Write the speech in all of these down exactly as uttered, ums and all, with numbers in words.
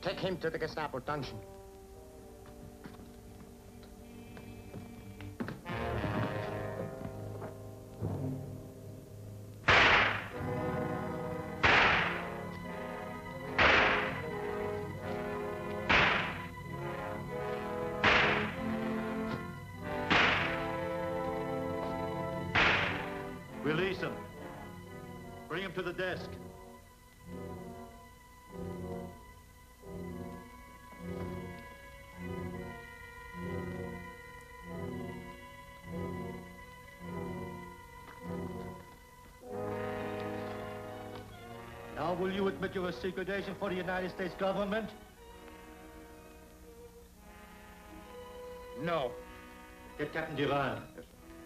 Take him to the Gestapo dungeon. Release him. Bring him to the desk. Now, will you admit you're a secret agent for the United States government? No. Get Captain Duran. Yes.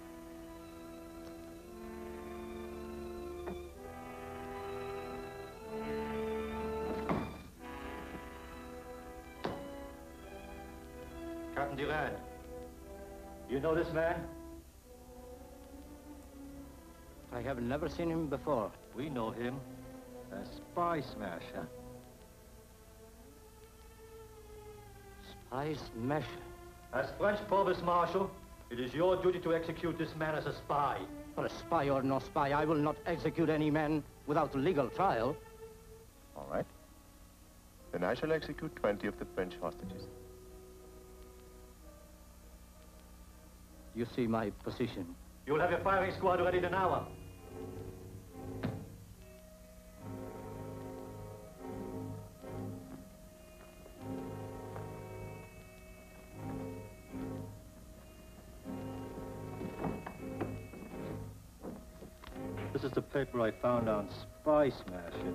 Captain Duran, you know this man? I have never seen him before. We know him. A spy smasher. Spy smasher? As French Provost Marshal, it is your duty to execute this man as a spy. For a spy or no spy, I will not execute any man without legal trial. All right. Then I shall execute twenty of the French hostages. You see my position. You'll have your firing squad ready in an hour. This is the paper I found on Spy Smasher.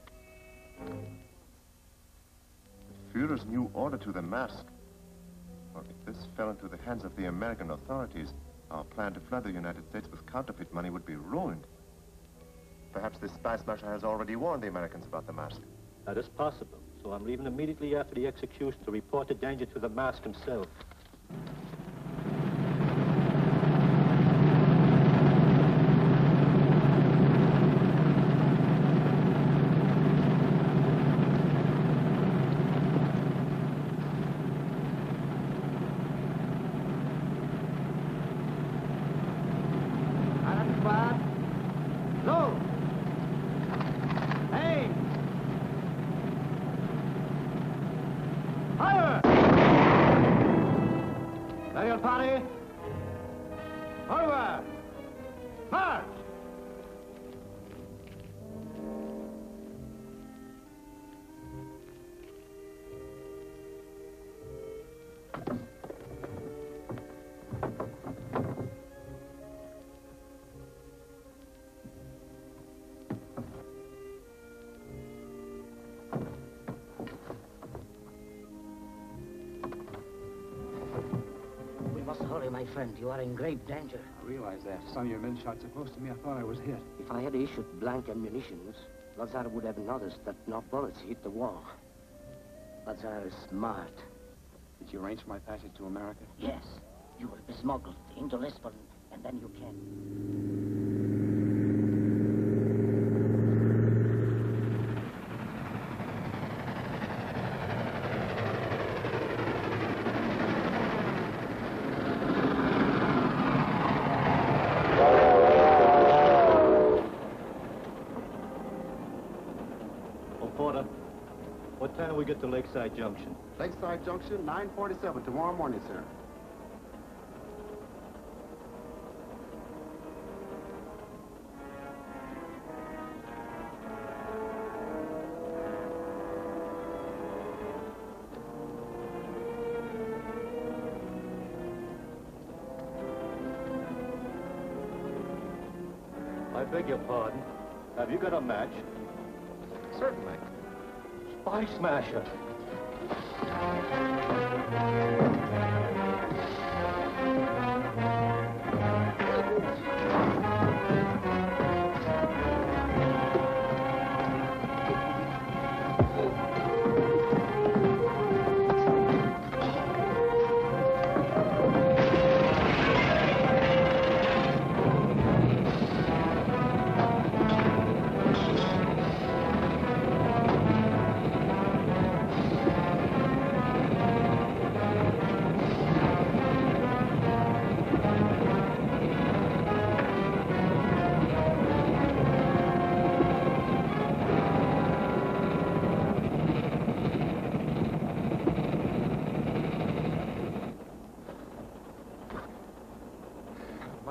The Führer's new order to the mask. Well, if this fell into the hands of the American authorities, our plan to flood the United States with counterfeit money would be ruined. Perhaps this spy smasher has already warned the Americans about the mask. That is possible. So I'm leaving immediately after the execution to report the danger to the mask himself. Hurry, my friend. You are in grave danger. I realize that. Some of your men shot so close to me, I thought I was hit. If I had issued blank ammunitions, Lazar would have noticed that no bullets hit the wall. Lazar is smart. Did you arrange for my passage to America? Yes. You will be smuggled into Lisbon, and then you can. What time do we get to Lakeside Junction? Lakeside Junction, nine forty-seven, tomorrow morning, sir. I beg your pardon. Have you got a match? Certainly. Spy Smasher.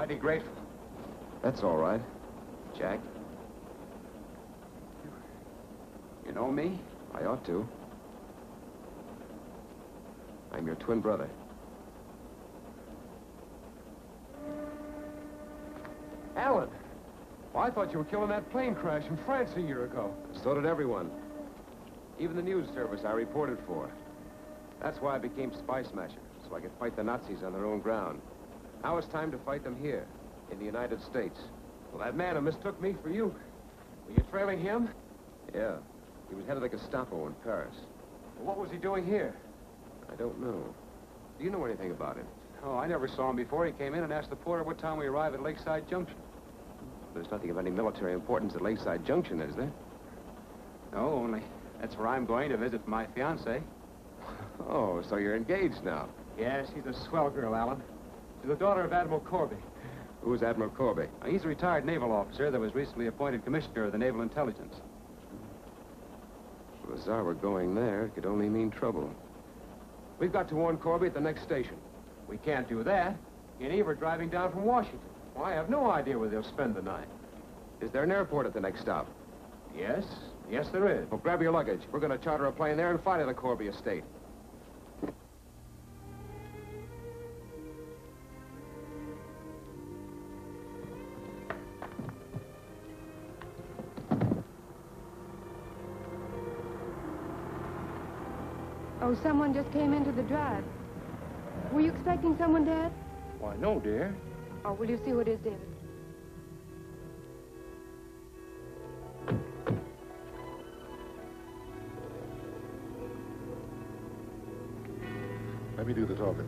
mighty grateful. That's all right. Jack, You know me? I ought to. I'm your twin brother. Alan! Well, I thought you were killing that plane crash in France a year ago. So did everyone. Even the news service I reported for. That's why I became Spy Smasher, so I could fight the Nazis on their own ground. Now it's time to fight them here, in the United States. Well, that man who mistook me for you. Were you trailing him? Yeah. He was head of the Gestapo in Paris. Well, what was he doing here? I don't know. Do you know anything about him? Oh, I never saw him before. He came in and asked the porter what time we arrive at Lakeside Junction. There's nothing of any military importance at Lakeside Junction, is there? No, only that's where I'm going to visit my fiancée. Oh, so you're engaged now. Yes, she's a swell girl, Alan. She's the daughter of Admiral Corby. Who's Admiral Corby? Uh, He's a retired naval officer that was recently appointed commissioner of the Naval Intelligence. If the Tsar were going there, it could only mean trouble. We've got to warn Corby at the next station. We can't do that. He and Eve are driving down from Washington. Well, I have no idea where they'll spend the night. Is there an airport at the next stop? Yes, yes there is. Well, grab your luggage. We're going to charter a plane there and fly to the Corby estate. Oh, someone just came into the drive. Were you expecting someone, Dad? Why, no, dear. Oh, will you see who it is, David? Let me do the talking.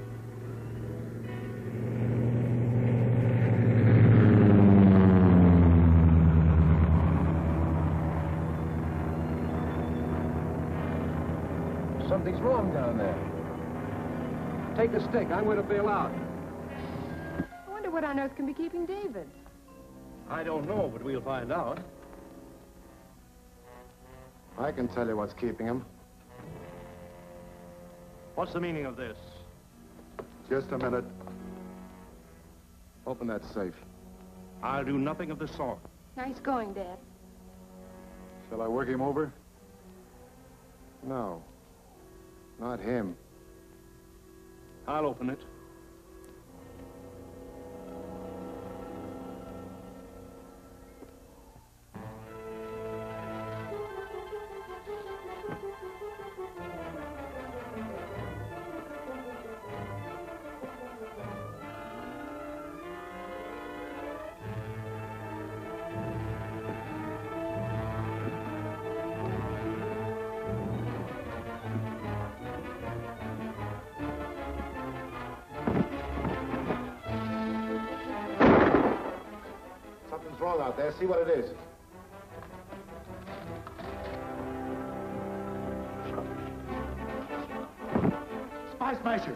Something's wrong down there. Take the stick. I'm going to bail out. I wonder what on earth can be keeping David. I don't know, but we'll find out. I can tell you what's keeping him. What's the meaning of this? Just a minute. Open that safe. I'll do nothing of the sort. Nice going, Dad. Shall I work him over? No. Not him. I'll open it. Something's wrong out there. See what it is. Spy Smasher!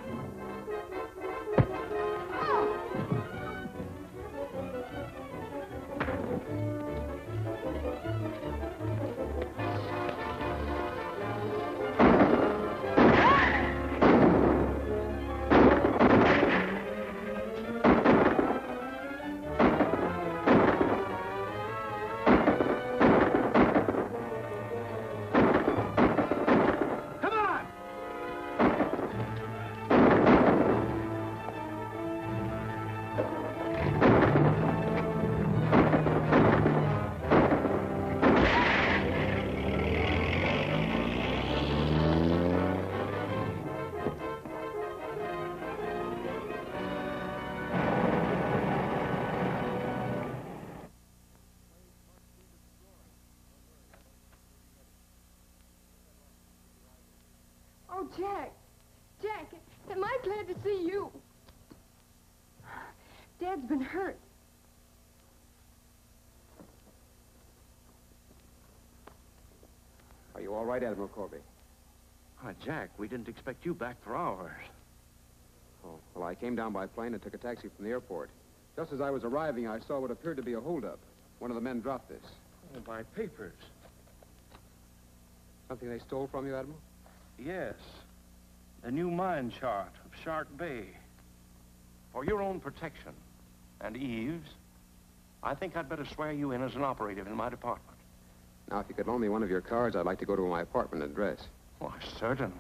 Oh, Jack. Jack, am I glad to see you? Dad's been hurt. Are you all right, Admiral Corby? Ah, Jack, we didn't expect you back for hours. Oh, well, I came down by plane and took a taxi from the airport. Just as I was arriving, I saw what appeared to be a holdup. One of the men dropped this. Oh, my papers. Something they stole from you, Admiral? Yes. A new mine chart of Shark Bay. For your own protection, And Eves, I think I'd better swear you in as an operative in my department. Now, if you could loan me one of your cars, I'd like to go to my apartment address. Why, certainly.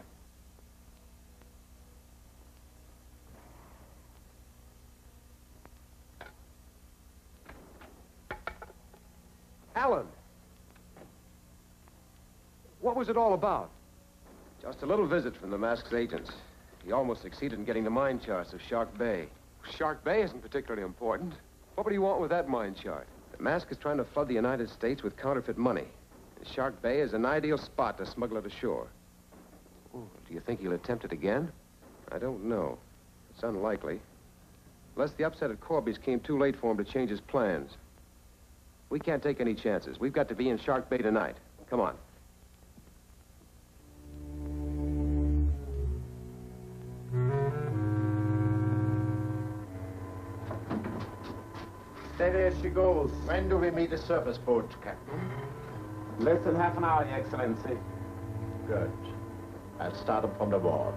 Alan! What was it all about? Just a little visit from the mask's agents. He almost succeeded in getting the mine charts of Shark Bay. Shark Bay isn't particularly important. What would he want with that mine chart? The mask is trying to flood the United States with counterfeit money. And Shark Bay is an ideal spot to smuggle it ashore. Oh, do you think he'll attempt it again? I don't know. It's unlikely. Unless the upset at Corby's came too late for him to change his plans. We can't take any chances. We've got to be in Shark Bay tonight. Come on. Steady as she goes. When do we meet the surface boat, Captain? Less than half an hour, Your Excellency. Good. I'll start them from the board.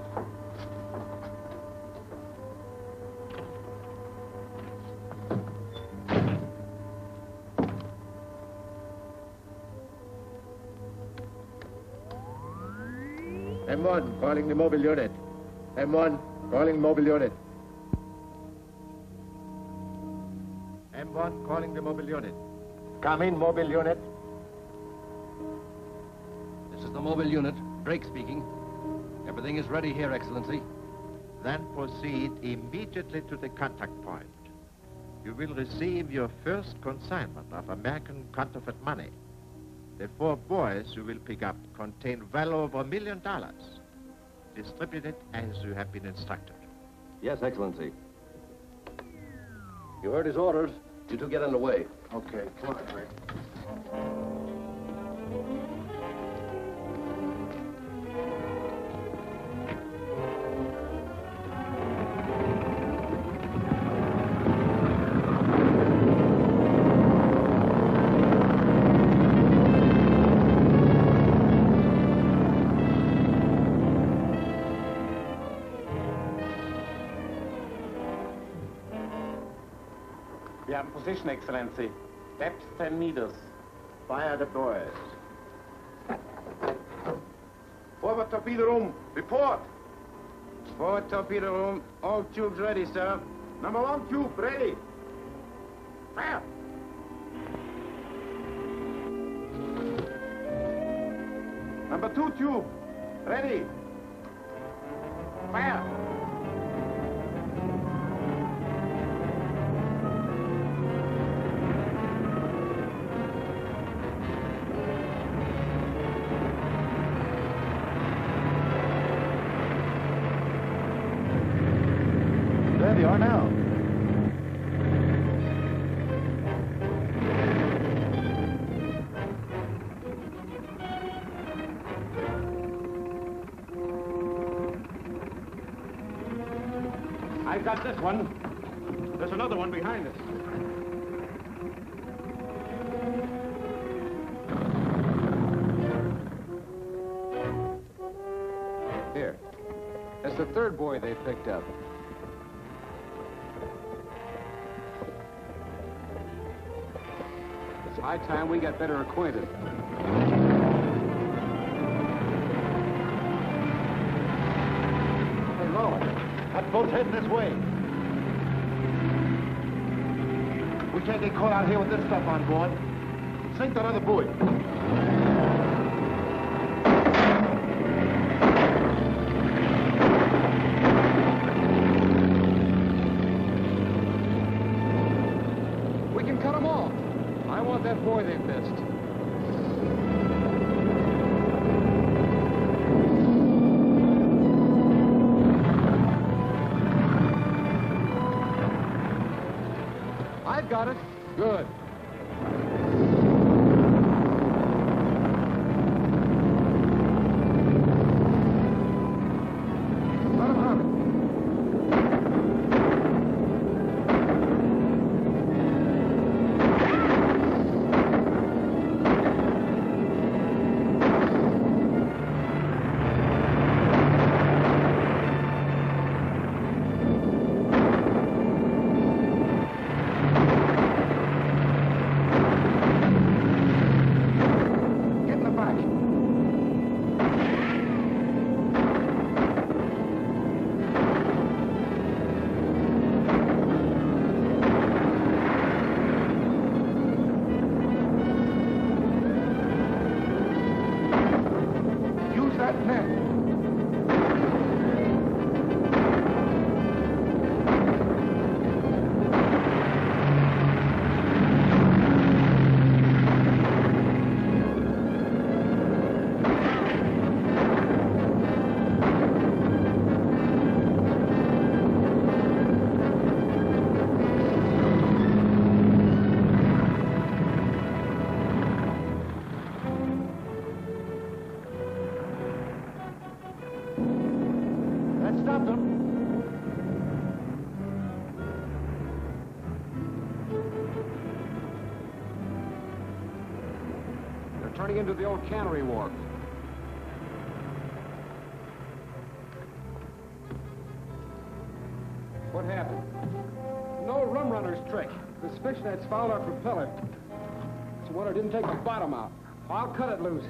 M one, calling the mobile unit. M one, calling mobile unit. M one, calling the mobile unit. Come in, mobile unit. This is the mobile unit. Drake speaking. Everything is ready here, Excellency. Then proceed immediately to the contact point. You will receive your first consignment of American counterfeit money. The four boys you will pick up contain well over a million dollars. Distribute it as you have been instructed. Yes, Excellency. You heard his orders. You two get underway. Okay, come on, Drake. We are in position, Excellency. Depth ten meters. Fire the boys. Forward torpedo room. Report. Forward torpedo room. All tubes ready, sir. Number one tube ready. Fire. Number two tube ready. Fire. There they are now. I got this one. There's another one behind us. Here. That's the third boy they picked up. It's high time we got better acquainted. Hey, Lord, that boat's heading this way. We can't get caught out here with this stuff on board. Sink that other buoy. We can cut them off. I want that boy they missed. I've got it. Good. Let him have it. that man. Turning into the old cannery wharf. What happened? No rum runner's trick. This fishnet's fouled our propeller. It's a wonder it didn't take the bottom out. I'll cut it loose.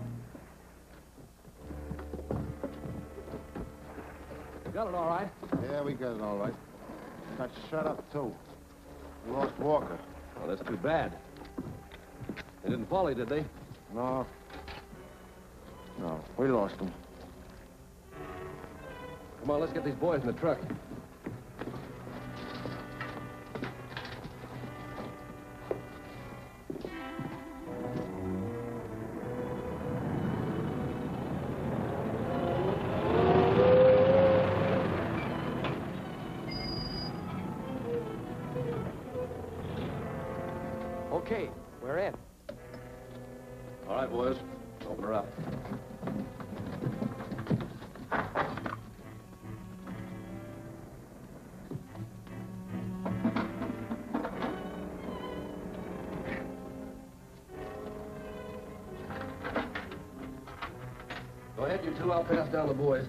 Got it all right? Yeah, we got it all right. Got shut up, too. We lost Walker. Well, that's too bad. They didn't follow, did they? No. No, we lost him. Come on, let's get these boys in the truck. Okay, we're in. All right, boys. Open her up. Go ahead, you two. I'll pass down the boys.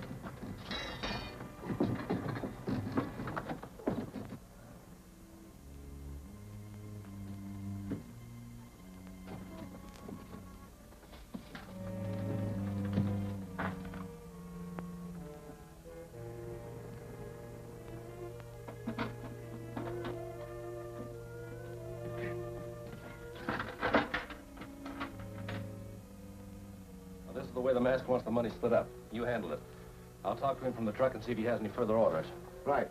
This is the way the mask wants the money split up. You handle it. I'll talk to him from the truck and see if he has any further orders. Right.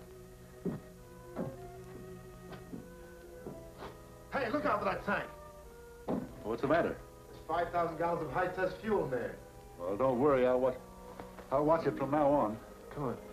Hey, look out for that tank. What's the matter? There's five thousand gallons of high-test fuel in there. Well, don't worry. I'll watch. I'll watch it from now on. Come on.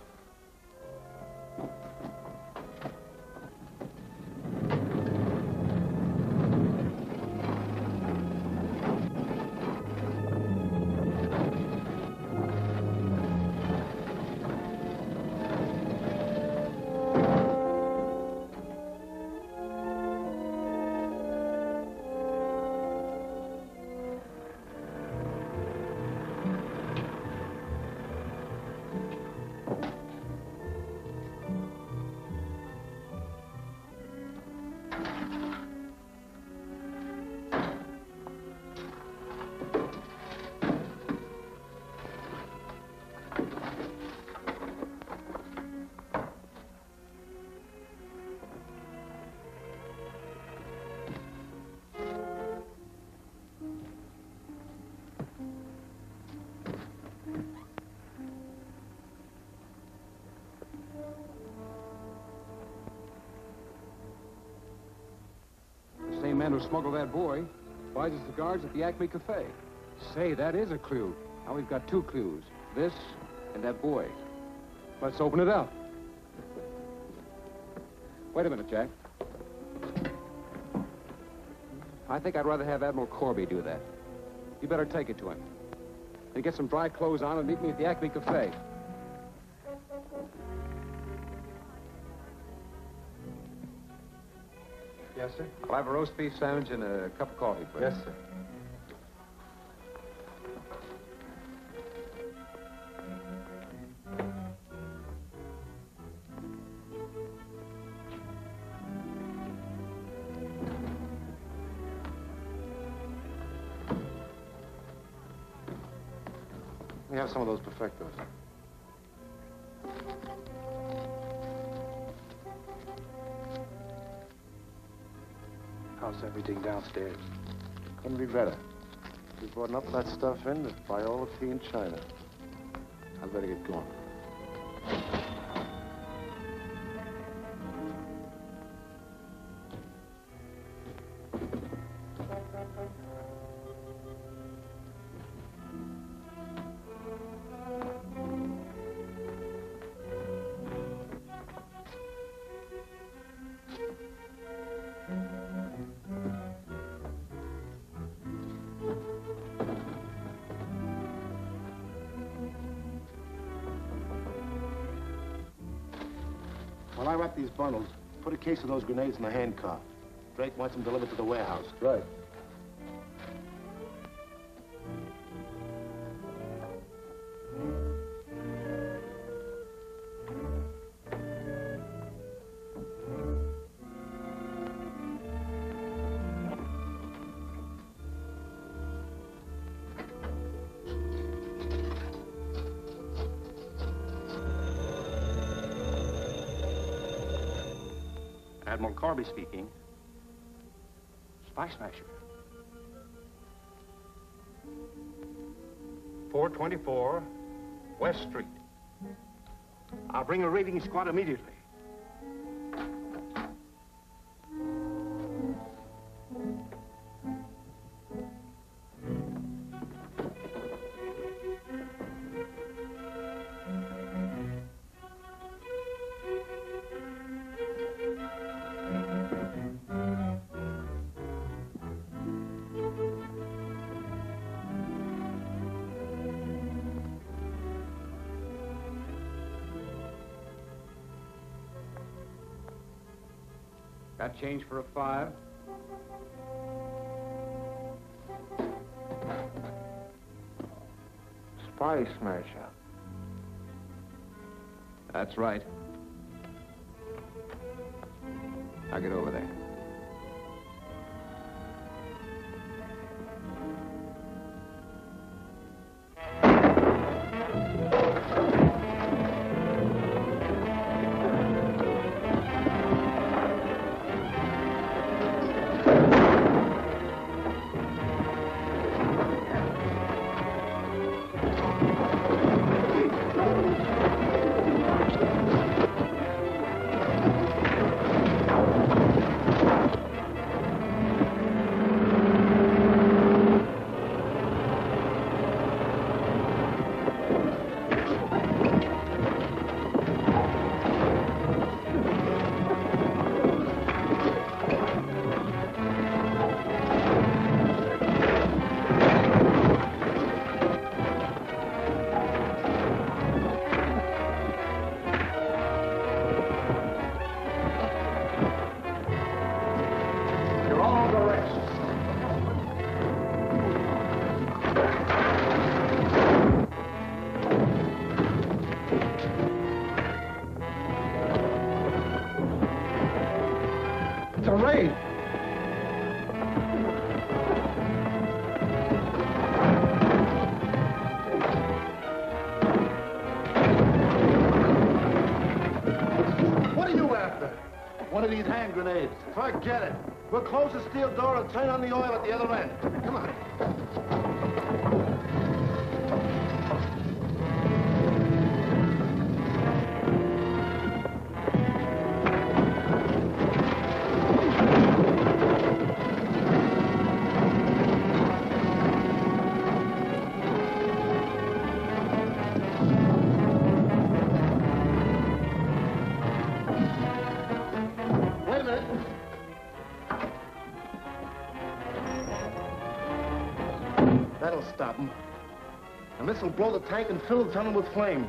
Same man who smuggled that boy buys his cigars at the Acme Cafe. Say, that is a clue. Now we've got two clues. This and that boy. Let's open it up. Wait a minute, Jack. I think I'd rather have Admiral Corby do that. You better take it to him. And get some dry clothes on and meet me at the Acme Cafe. Yes, sir? I'll have a roast beef sandwich and a cup of coffee, please. Yes, sir. We have some of those perfectos. How's everything downstairs? Couldn't be better. We brought enough of that stuff in to buy all the tea in China. I'd better get going. While I wrap these bundles, put a case of those grenades in the handcar. Drake wants them delivered to the warehouse. Right. Admiral Corby speaking. Spy Smasher. four twenty-four West Street. I'll bring a raiding squad immediately. Got change for a five? Spy Smasher. That's right. I'll get over there. One of these hand grenades. Forget it. We'll close the steel door and turn on the oil at the other end. Come on. That'll stop them. And this will blow the tank and fill the tunnel with flame.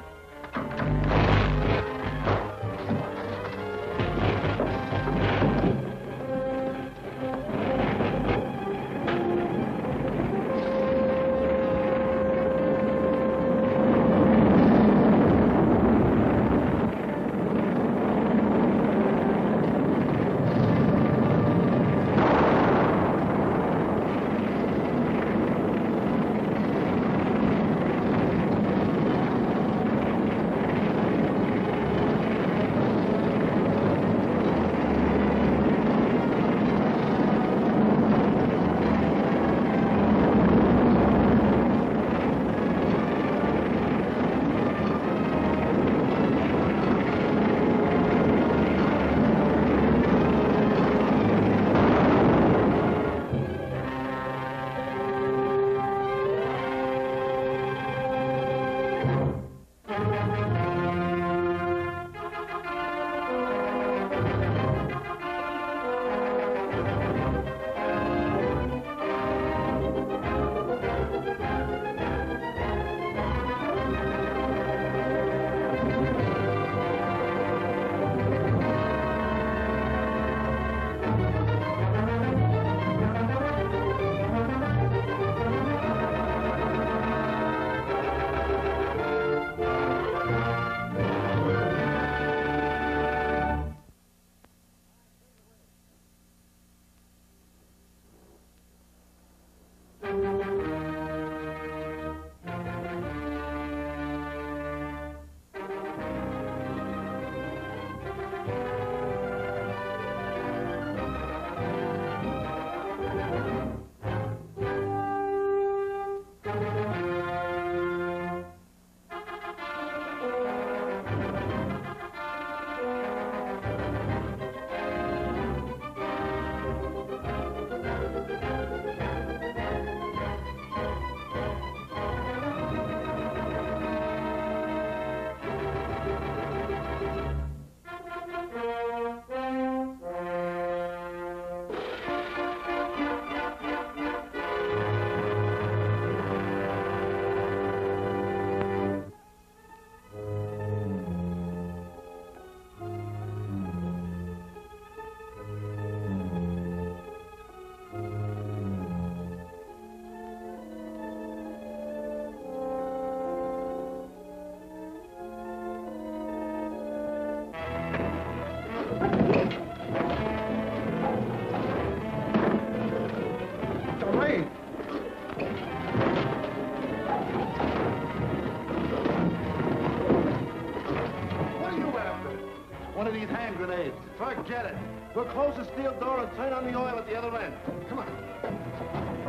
of these hand grenades. Forget it. We'll close the steel door and turn on the oil at the other end. Come on.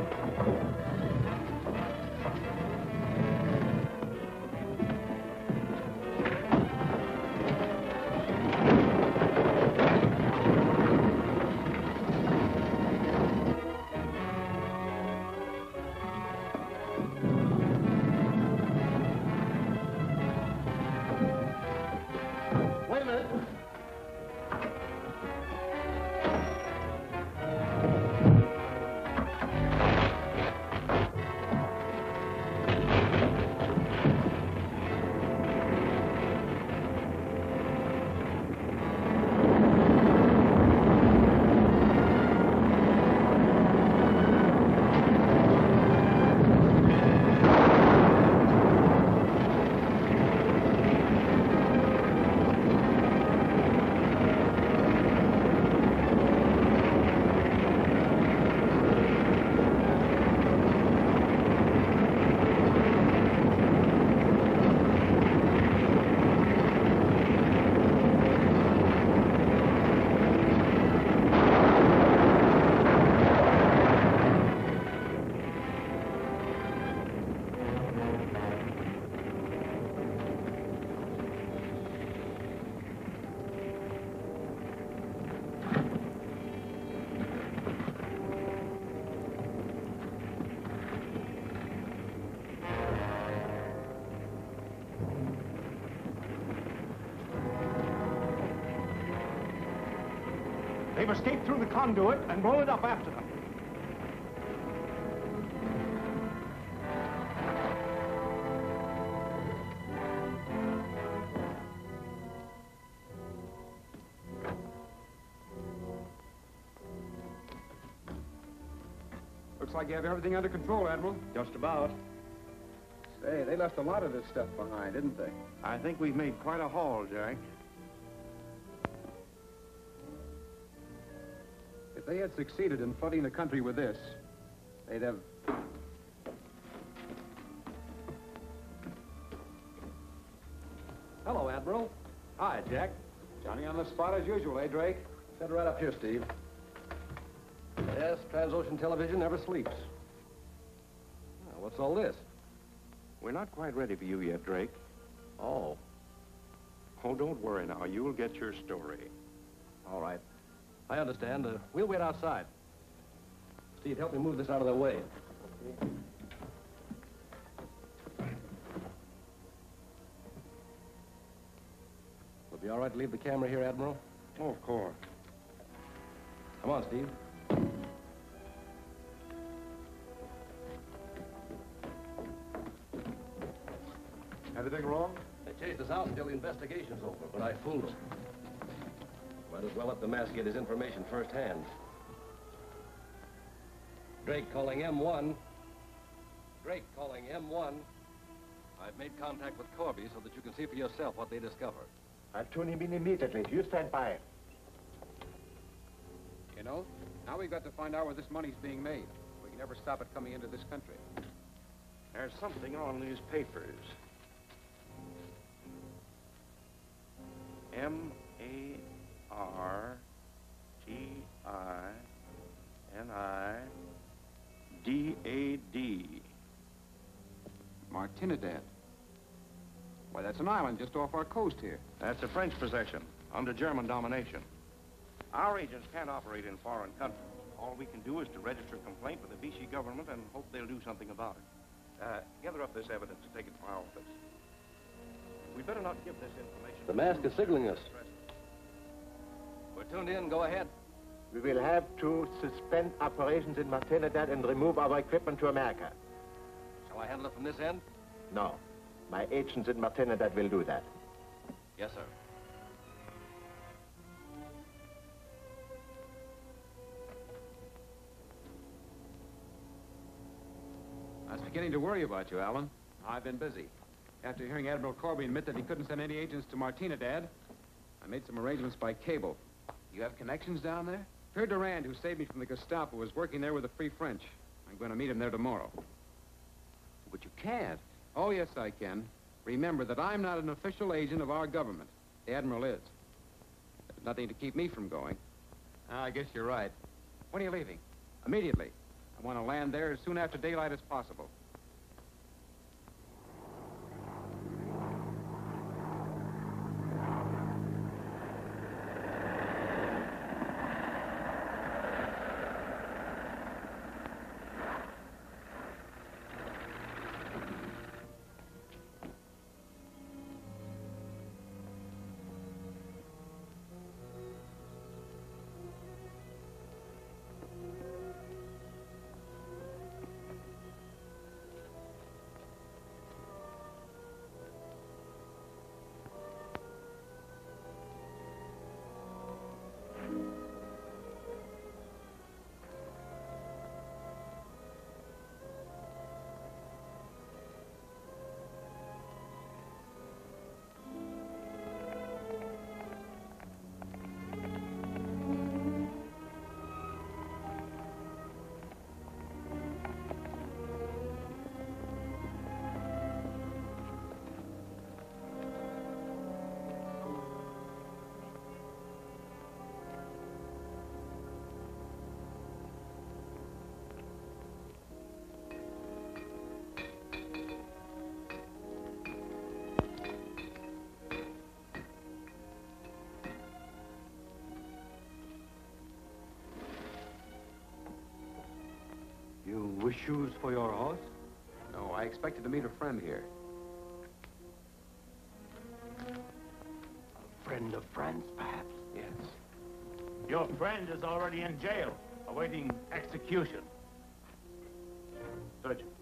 Wait a minute. They've escaped through the conduit and blown it up after them. Looks like you have everything under control, Admiral. Just about. Say, they left a lot of this stuff behind, didn't they? I think we've made quite a haul, Jack. If they had succeeded in flooding the country with this, they'd have... Hello, Admiral. Hi, Jack. Johnny on the spot as usual, eh, Drake? Set right up here, Steve. Yes, Transocean Television never sleeps. Now, what's all this? We're not quite ready for you yet, Drake. Oh. Oh, don't worry now. You'll get your story. All right. I understand. Uh, we'll wait outside. Steve, help me move this out of their way. Okay. Will it be all right to leave the camera here, Admiral? Oh, of course. Come on, Steve. Anything wrong? They chased us out until the investigation's over, but I fooled them. Might as well let the mask get his information firsthand. Drake calling M one. Drake calling M one. I've made contact with Corby so that you can see for yourself what they discovered. I'll tune him in immediately. You stand by. You know, now we've got to find out where this money's being made. We can never stop it coming into this country. There's something on these papers. M A R T I N I D A D. Martinidad. Why, that's an island just off our coast here. That's a French possession, under German domination. Our agents can't operate in foreign countries. All we can do is to register a complaint with the Vichy government and hope they'll do something about it. Uh, gather up this evidence and take it to our office. We'd better not give this information... The mask is signaling us. We're tuned in. Go ahead. We will have to suspend operations in Martinidad and remove our equipment to America. Shall I handle it from this end? No. My agents in Martinidad will do that. Yes, sir. I was beginning to worry about you, Alan. I've been busy. After hearing Admiral Corby admit that he couldn't send any agents to Martinidad, I made some arrangements by cable. You have connections down there? Pierre Durand, who saved me from the Gestapo, is working there with the Free French. I'm going to meet him there tomorrow. But you can't. Oh, yes, I can. Remember that I'm not an official agent of our government. The Admiral is. Nothing to keep me from going. I guess you're right. When are you leaving? Immediately. I want to land there as soon after daylight as possible. You wish shoes for your horse? No, I expected to meet a friend here. A friend of France, perhaps? Yes. Your friend is already in jail, awaiting execution. Search him.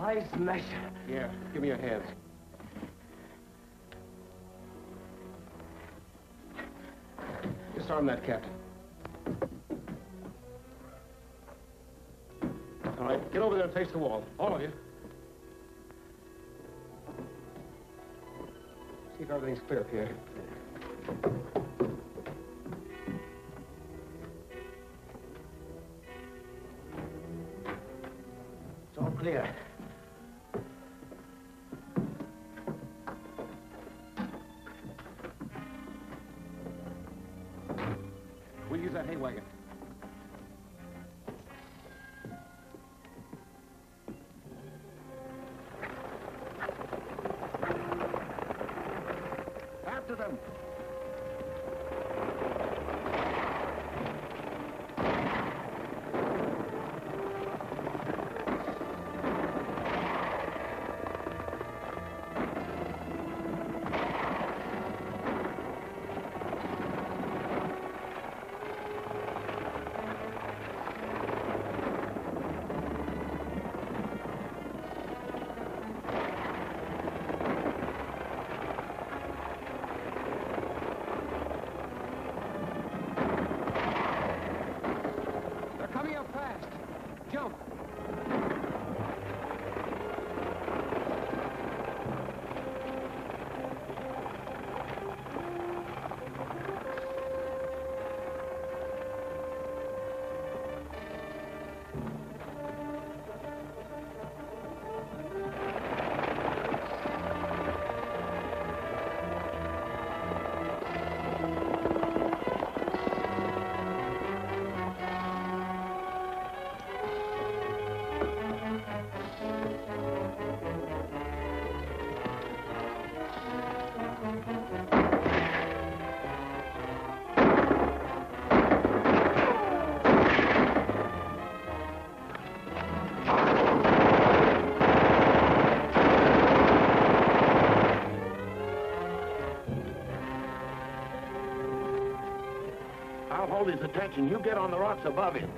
Spice Masher. Yeah, give me your hands. Disarm that, Captain. All right, get over there and face the wall. All of you. See if everything's clear, Pierre. It's all clear. We'll use that hay wagon. After them. Jump! I'll hold his attention. You get on the rocks above him.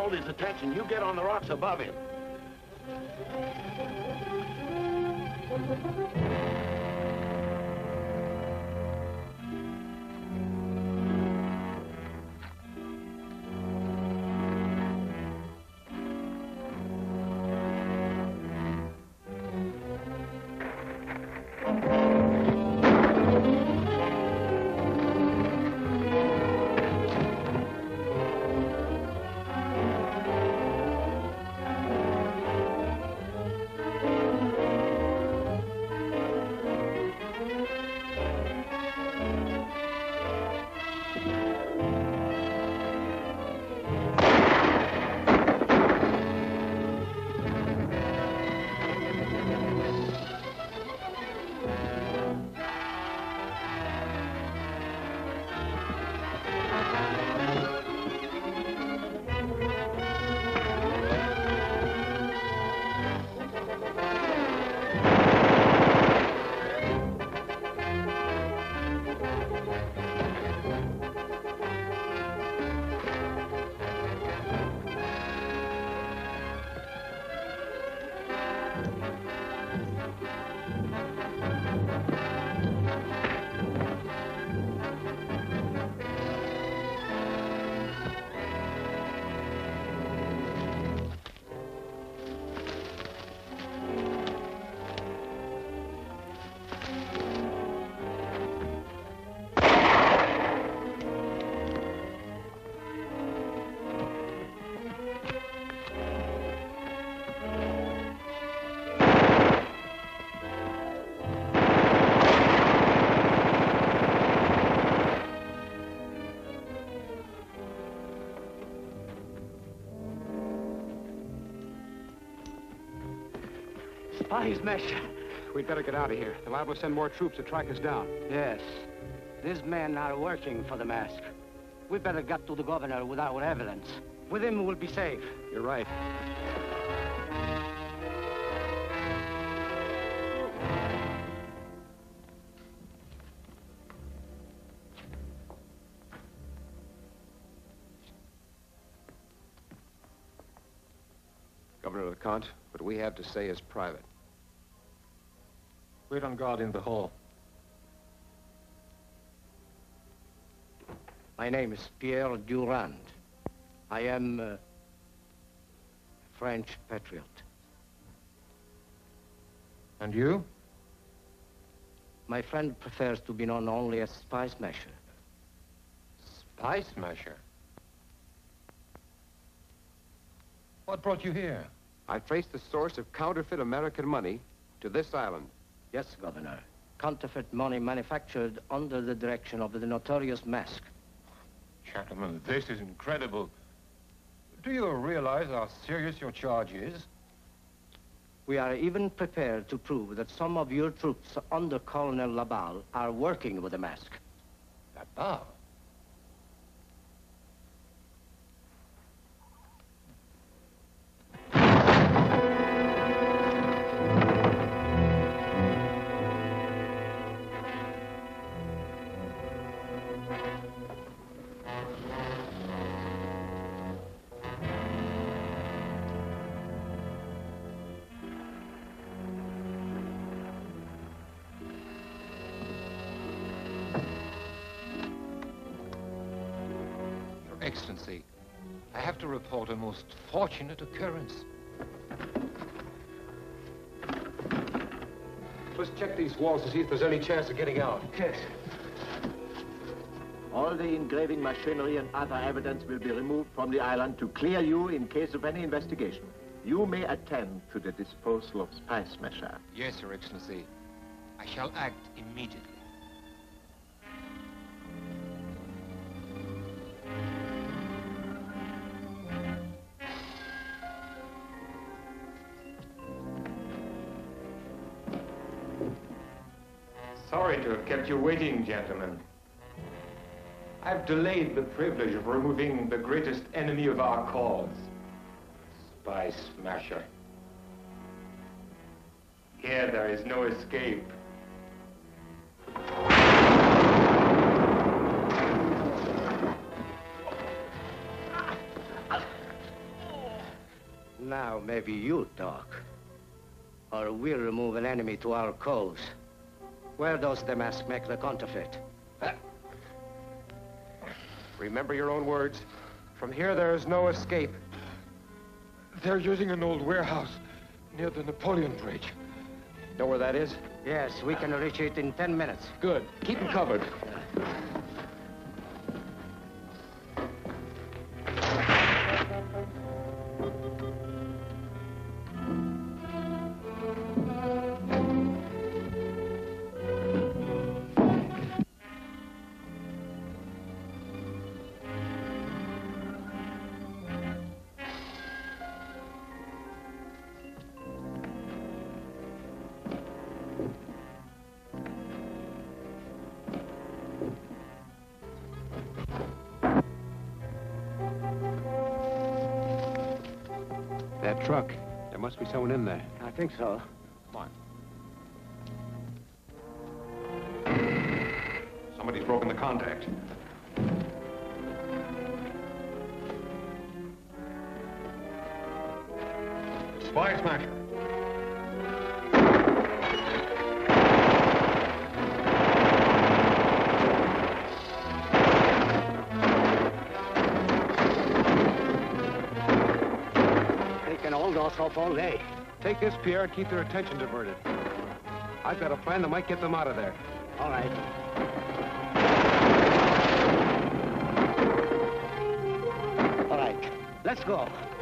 hold his attention. You get on the rocks above him. Spies, Mesha. We'd better get out of here. They're liable to send more troops to track us down. Yes. These men are working for the mask. We better get to the governor with our evidence. With him, we'll be safe. You're right. Governor LeConte, what we have to say is private. Wait on guard in the hall. My name is Pierre Durand. I am a French patriot. And you? My friend prefers to be known only as Spy Smasher. Spy Smasher? What brought you here? I traced the source of counterfeit American money to this island. Yes, Governor. Counterfeit money manufactured under the direction of the notorious Mask. Gentlemen, this is incredible. Do you realize how serious your charge is? We are even prepared to prove that some of your troops under Colonel Laballe are working with the Mask. Laballe? Excellency, I have to report a most fortunate occurrence. Let's check these walls to see if there's any chance of getting out. Yes. All the engraving machinery and other evidence will be removed from the island to clear you in case of any investigation. You may attend to the disposal of Spy Smasher. Yes, Your Excellency. I shall act immediately. Sorry to have kept you waiting, gentlemen. I've delayed the privilege of removing the greatest enemy of our cause, Spy Smasher. Here there is no escape. Now, maybe you talk. Or we'll remove an enemy to our cause. Where does the mask make the counterfeit? Remember your own words. From here, there is no escape. They're using an old warehouse near the Napoleon Bridge. Know where that is? Yes, we can reach it in ten minutes. Good. Keep them covered. That truck. There must be someone in there. I think so. Come on. Somebody's broken the contact. Spy Smasher. Off all day. Take this, Pierre, and keep their attention diverted. I've got a plan that might get them out of there. All right. All right. Let's go.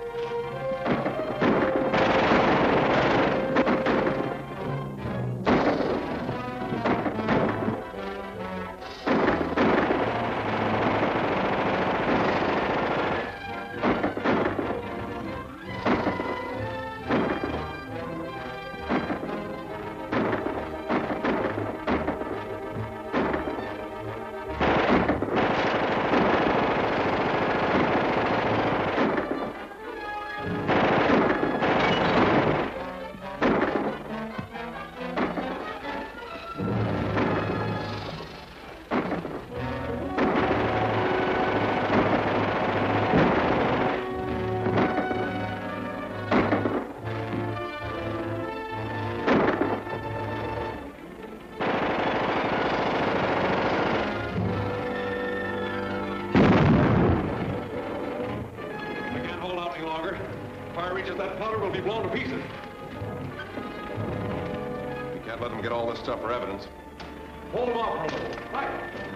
Stuff for evidence. Hold them off, right.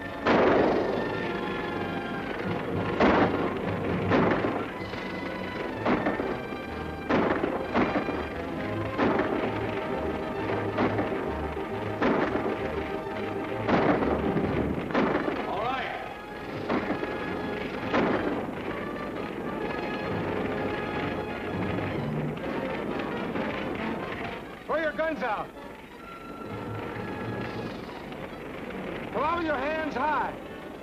All right. Throw your guns out. Come on with your hands high.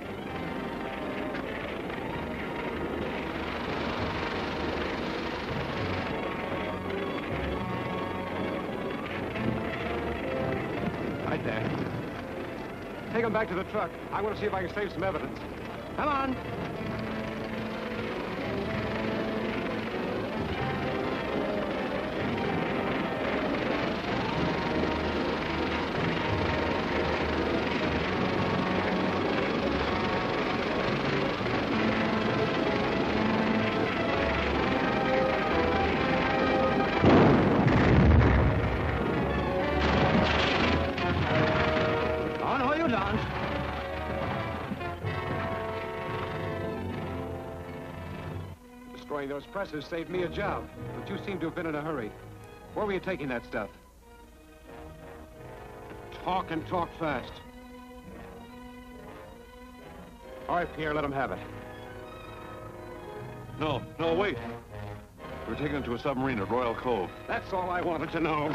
Right there. Take them back to the truck. I want to see if I can save some evidence. Come on. Destroying those presses saved me a job, but you seem to have been in a hurry. Where were you taking that stuff? Talk and talk fast. All right, Pierre, let him have it. No, no, wait. We're taking it to a submarine at Royal Cove. That's all I wanted to know.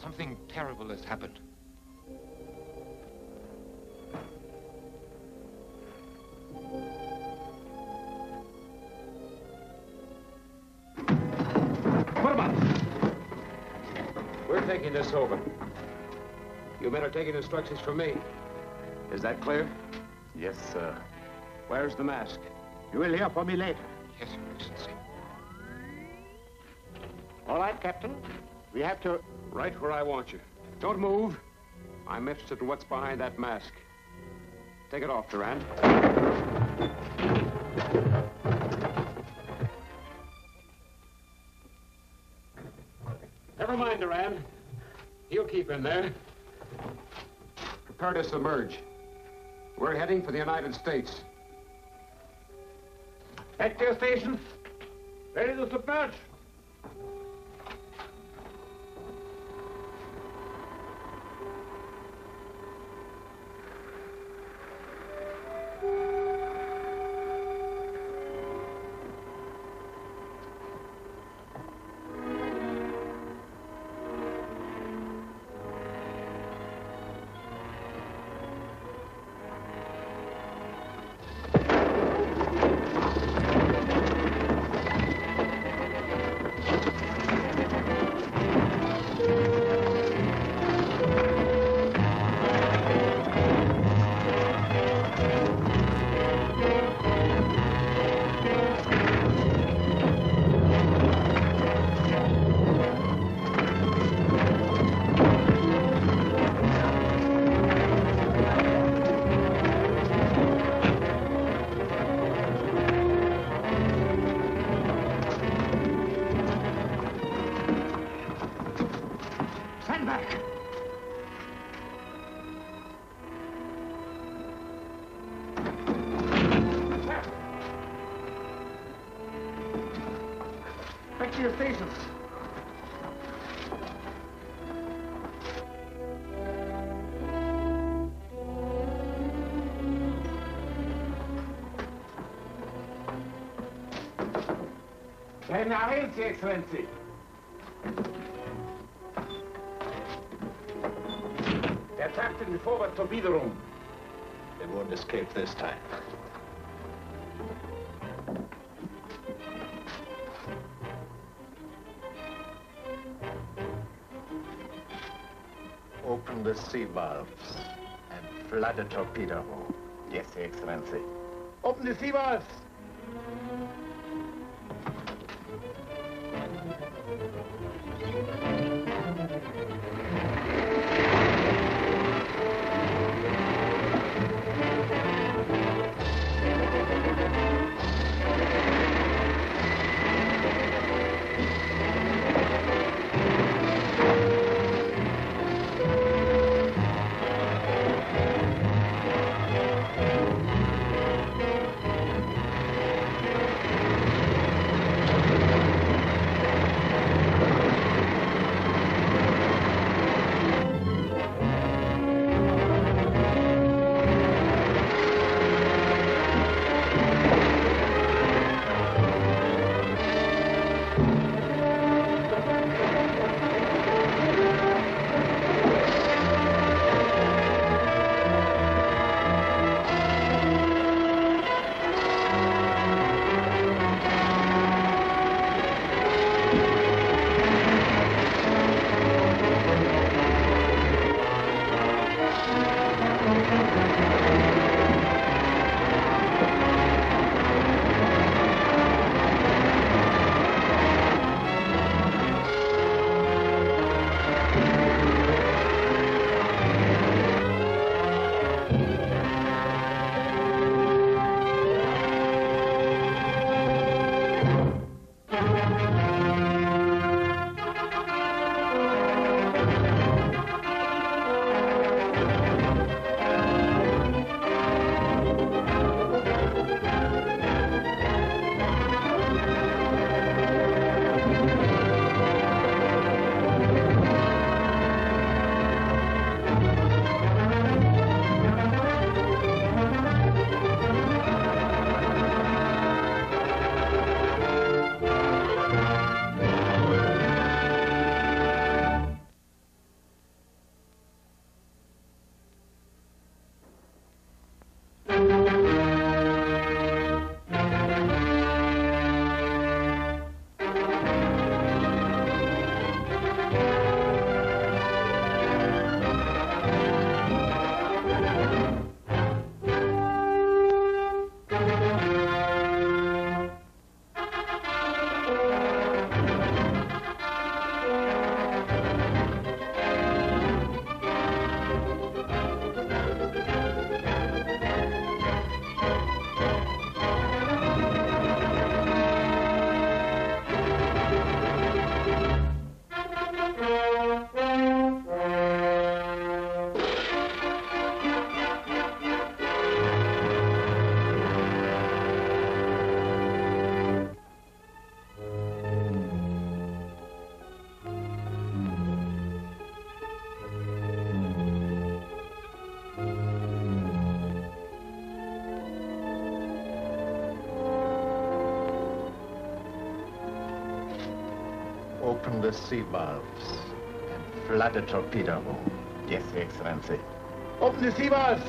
Something terrible has happened. What about? We're taking this over. You men are taking instructions from me. Is that clear? Yes, sir. Where's the mask? You will hear from me later. Yes, Your Excellency. All right, Captain. We have to... Right where I want you. Don't move. I'm interested in what's behind that mask. Take it off, Durand. Never mind, Durand. He'll keep in there. Prepare to submerge. We're heading for the United States. Back to your station. Ready to submerge. Back to your stations. Keine Eils, Your Excellency. Der attacked in the forward torpedo room. They won't escape this time. Open the sea valves and flood the torpedo hole. Yes, Your Excellency. Open the sea valves. Open the sea valves and flood the torpedo room. Yes, Excellency. Open the sea valves!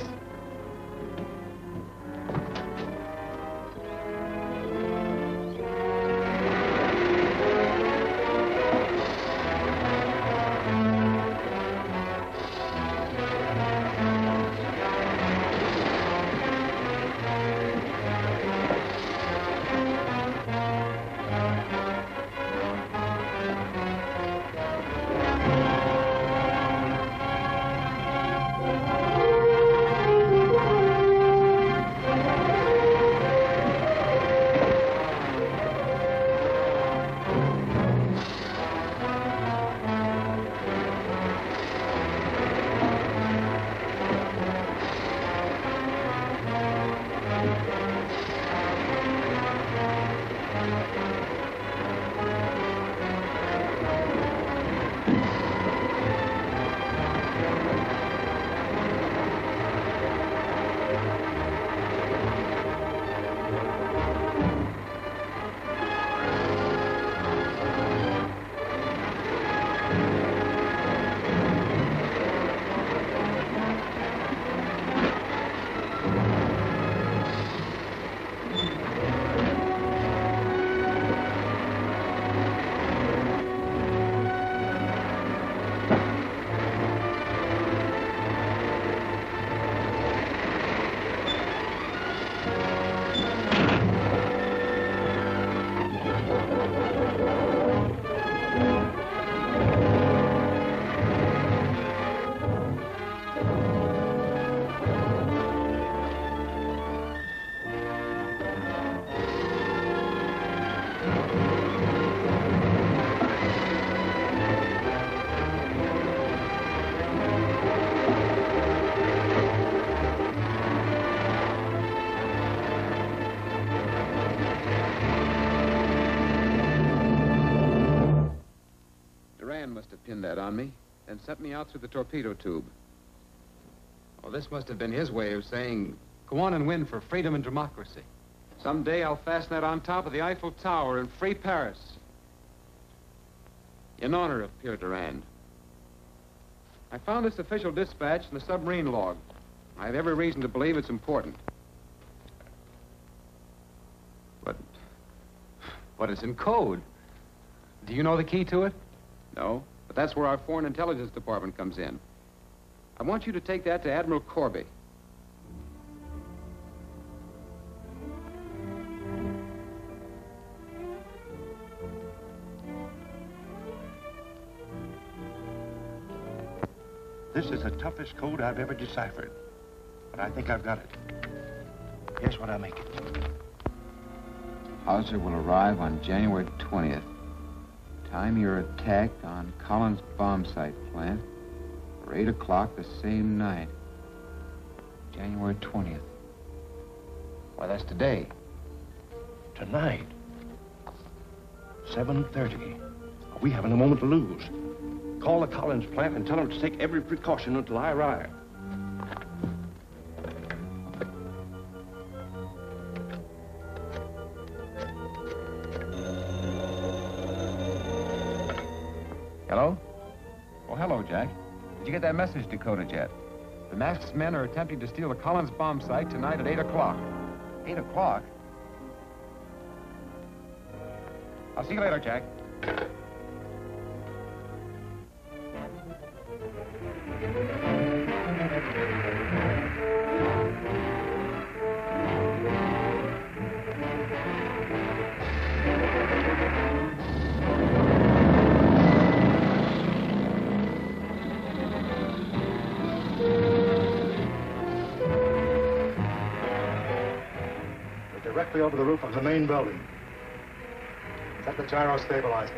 Must have pinned that on me and sent me out through the torpedo tube. Well, this must have been his way of saying, go on and win for freedom and democracy. Someday I'll fasten that on top of the Eiffel Tower in free Paris. In honor of Pierre Durand. I found this official dispatch in the submarine log. I have every reason to believe it's important. But, but it's in code. Do you know the key to it? No, but that's where our Foreign Intelligence Department comes in. I want you to take that to Admiral Corby. This is the toughest code I've ever deciphered, but I think I've got it. Guess what I make it? Hauser will arrive on January twentieth. Time your attack on Collins bomb site plant for eight o'clock the same night. January twentieth. Why, that's today. Tonight? seven thirty. We haven't a moment to lose. Call the Collins plant and tell them to take every precaution until I arrive. Hello? Oh, hello, Jack. Did you get that message decoded yet? The masked men are attempting to steal the Collins bomb site tonight at eight o'clock. eight o'clock? I'll see you later, Jack. Directly over the roof of the main building. Set the gyro stabilizer.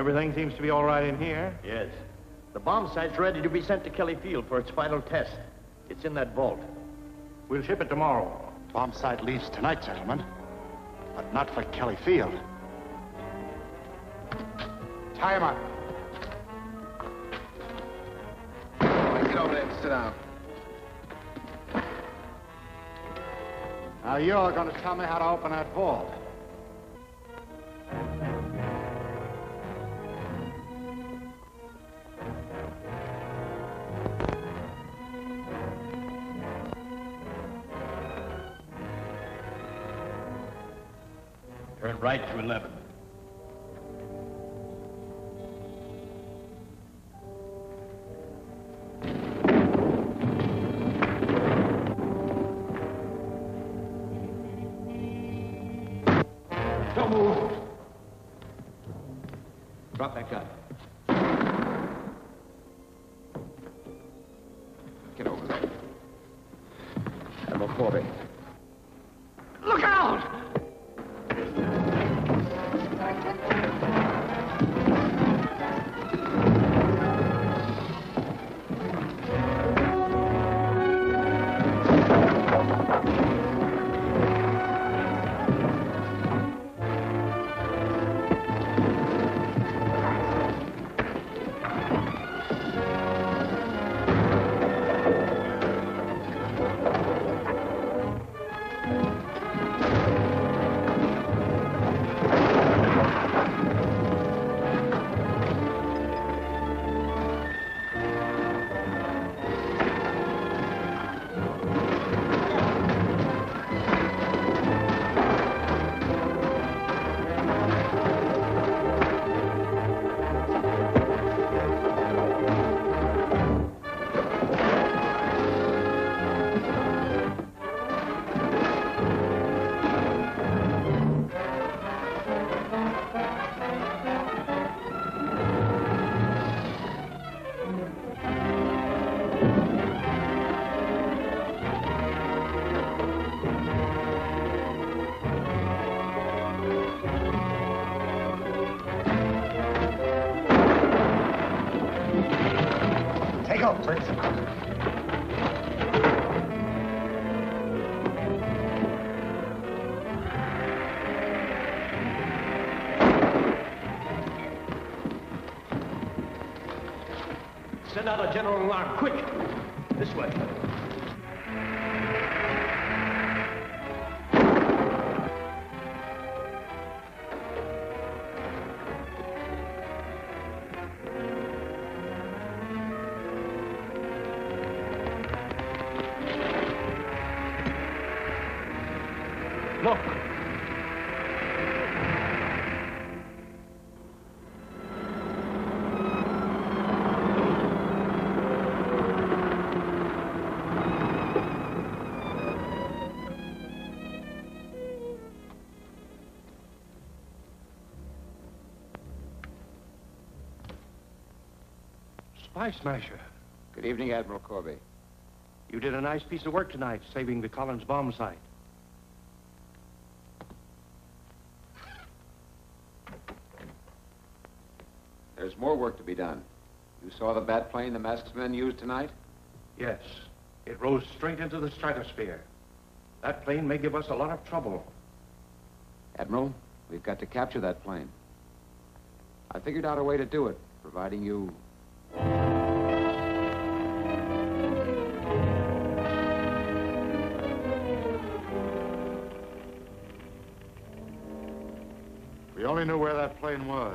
Everything seems to be all right in here. Yes. The bomb site's ready to be sent to Kelly Field for its final test. It's in that vault. We'll ship it tomorrow. Bomb site leaves tonight, gentlemen. But not for Kelly Field. Tie him up. Get over there and sit down. Now you're going to tell me how to open that vault. Turn right to eleven. Don't move. Drop that gun. Get over there. Admiral Corby. Look out! Send out a general alarm, quick! This way. Look! Spy Smasher. Good evening, Admiral Corby. You did a nice piece of work tonight, saving the Collins bomb site. There's more work to be done. You saw the bat plane the masked men used tonight? Yes. It rose straight into the stratosphere. That plane may give us a lot of trouble. Admiral, we've got to capture that plane. I figured out a way to do it, providing you... We only knew where that plane was.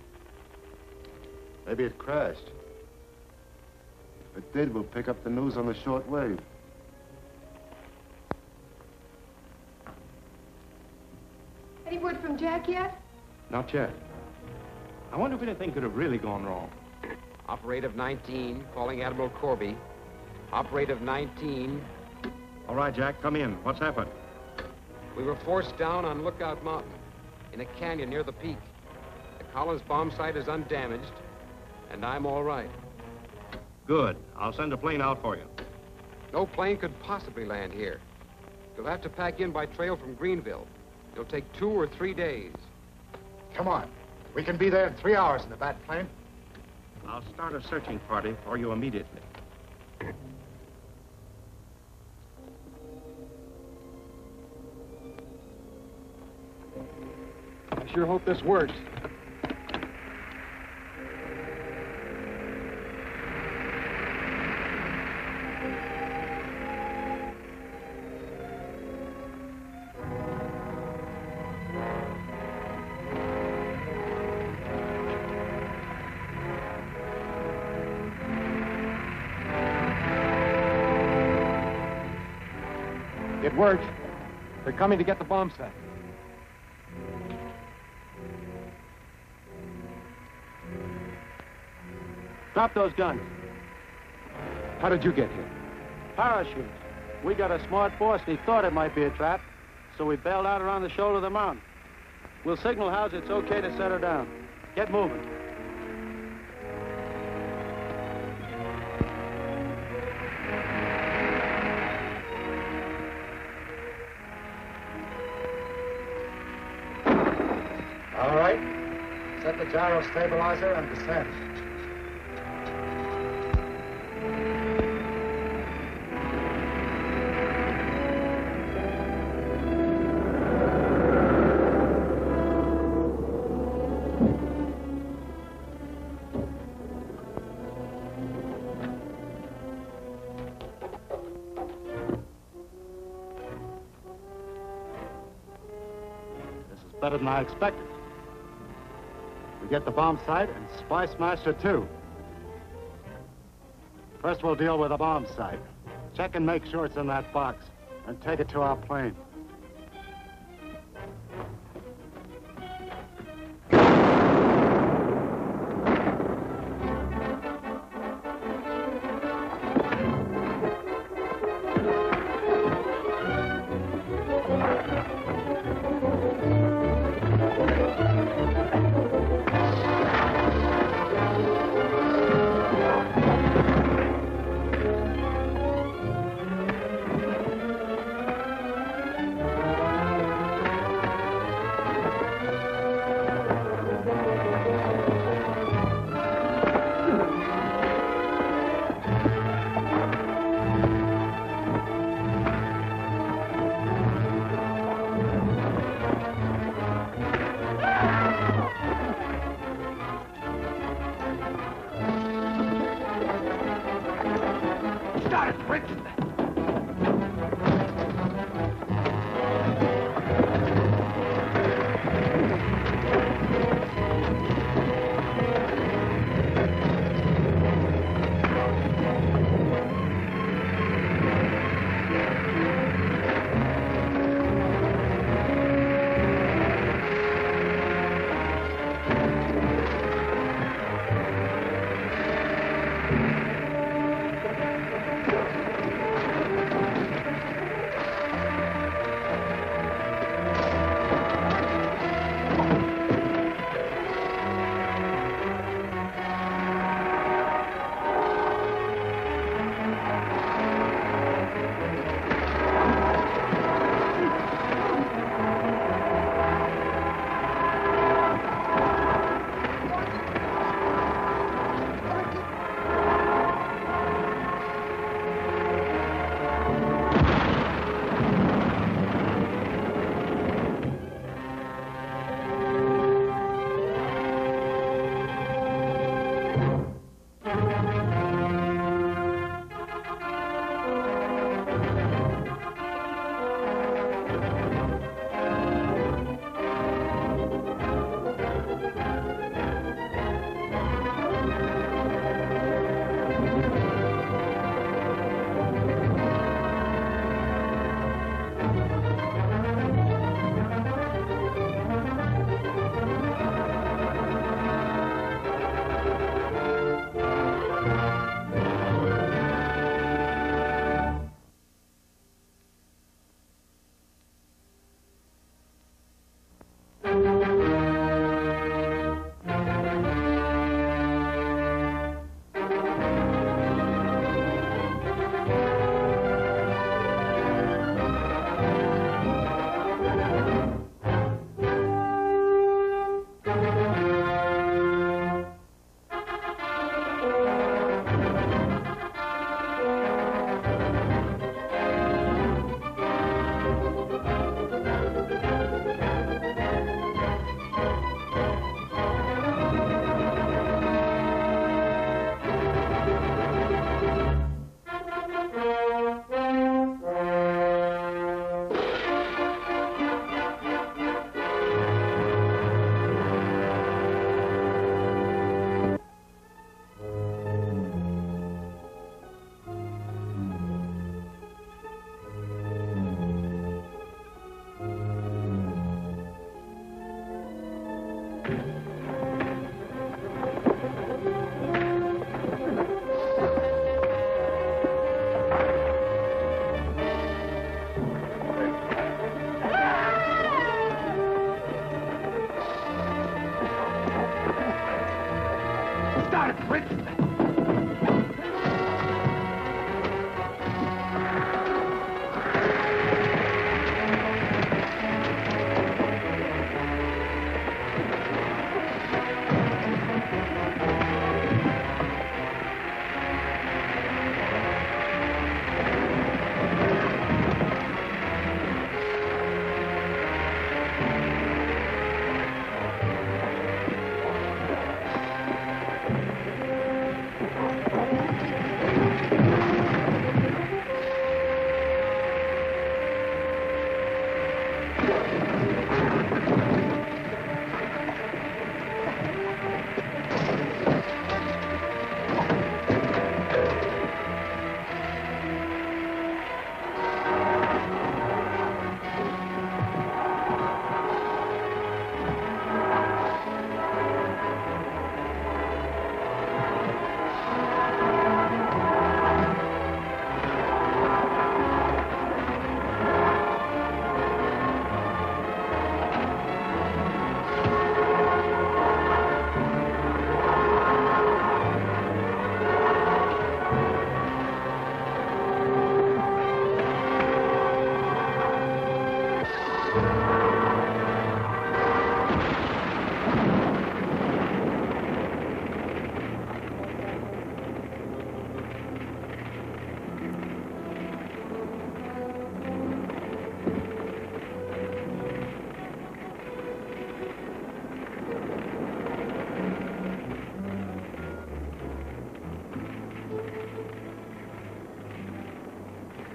Maybe it crashed. If it did, we'll pick up the news on the short wave. Any word from Jack yet? Not yet. I wonder if anything could have really gone wrong. Operative nineteen, calling Admiral Corby. Operative nineteen. All right, Jack, come in. What's happened? We were forced down on Lookout Mountain, in a canyon near the peak. The Collins bomb site is undamaged, and I'm all right. Good. I'll send a plane out for you. No plane could possibly land here. You'll have to pack in by trail from Greenville. It'll take two or three days. Come on. We can be there in three hours in the bat plane. I'll start a searching party for you immediately. I sure hope this works. It worked. They're coming to get the bomb set. Drop those guns. How did you get here? Parachute. We got a smart boss and he thought it might be a trap, so we bailed out around the shoulder of the mountain. We'll signal House it's okay to set her down. Get moving. All right. Set the gyro stabilizer and descend. Better than I expected. We get the bomb sight and Spy Smasher, too. First, we'll deal with the bomb sight. Check and make sure it's in that box, and take it to our plane.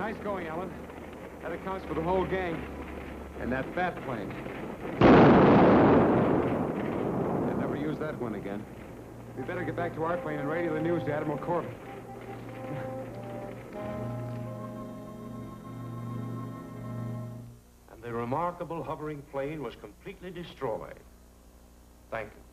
Nice going, Ellen. That accounts for the whole gang. And that bat plane. I'll never use that one again. We better get back to our plane and radio the news to Admiral Corby. And the remarkable hovering plane was completely destroyed. Thank you.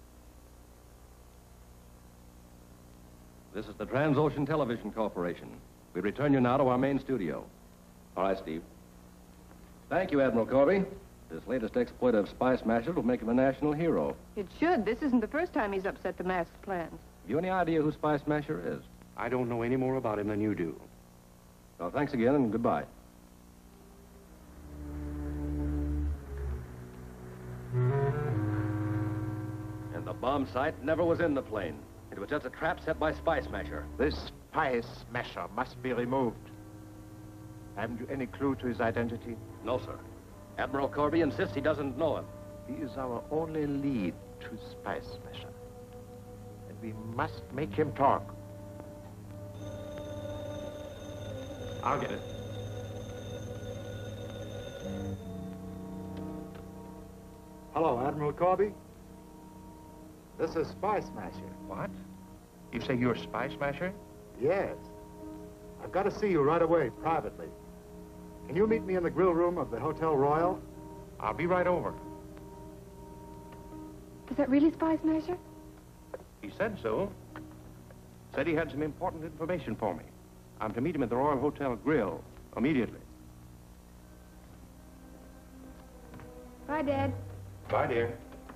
This is the Transocean Television Corporation. We return you now to our main studio. All right, Steve. Thank you, Admiral Corby. This latest exploit of Spy Smasher will make him a national hero. It should. This isn't the first time he's upset the mask's plans. Have you any idea who Spy Smasher is? I don't know any more about him than you do. Well, thanks again and goodbye. And the bomb sight never was in the plane. It was just a trap set by Spy Smasher. This Spy Smasher must be removed. Haven't you any clue to his identity? No, sir. Admiral Corby insists he doesn't know him. He is our only lead to Spy Smasher. And we must make him talk. I'll get it. Hello, Admiral Corby. This is Spy Smasher. What? You say you're Spy Smasher? Yes. I've got to see you right away, privately. Can you meet me in the grill room of the Hotel Royal? I'll be right over. Is that really Spy Smasher? He said so. Said he had some important information for me. I'm to meet him at the Royal Hotel Grill immediately. Bye, Dad. Bye, dear.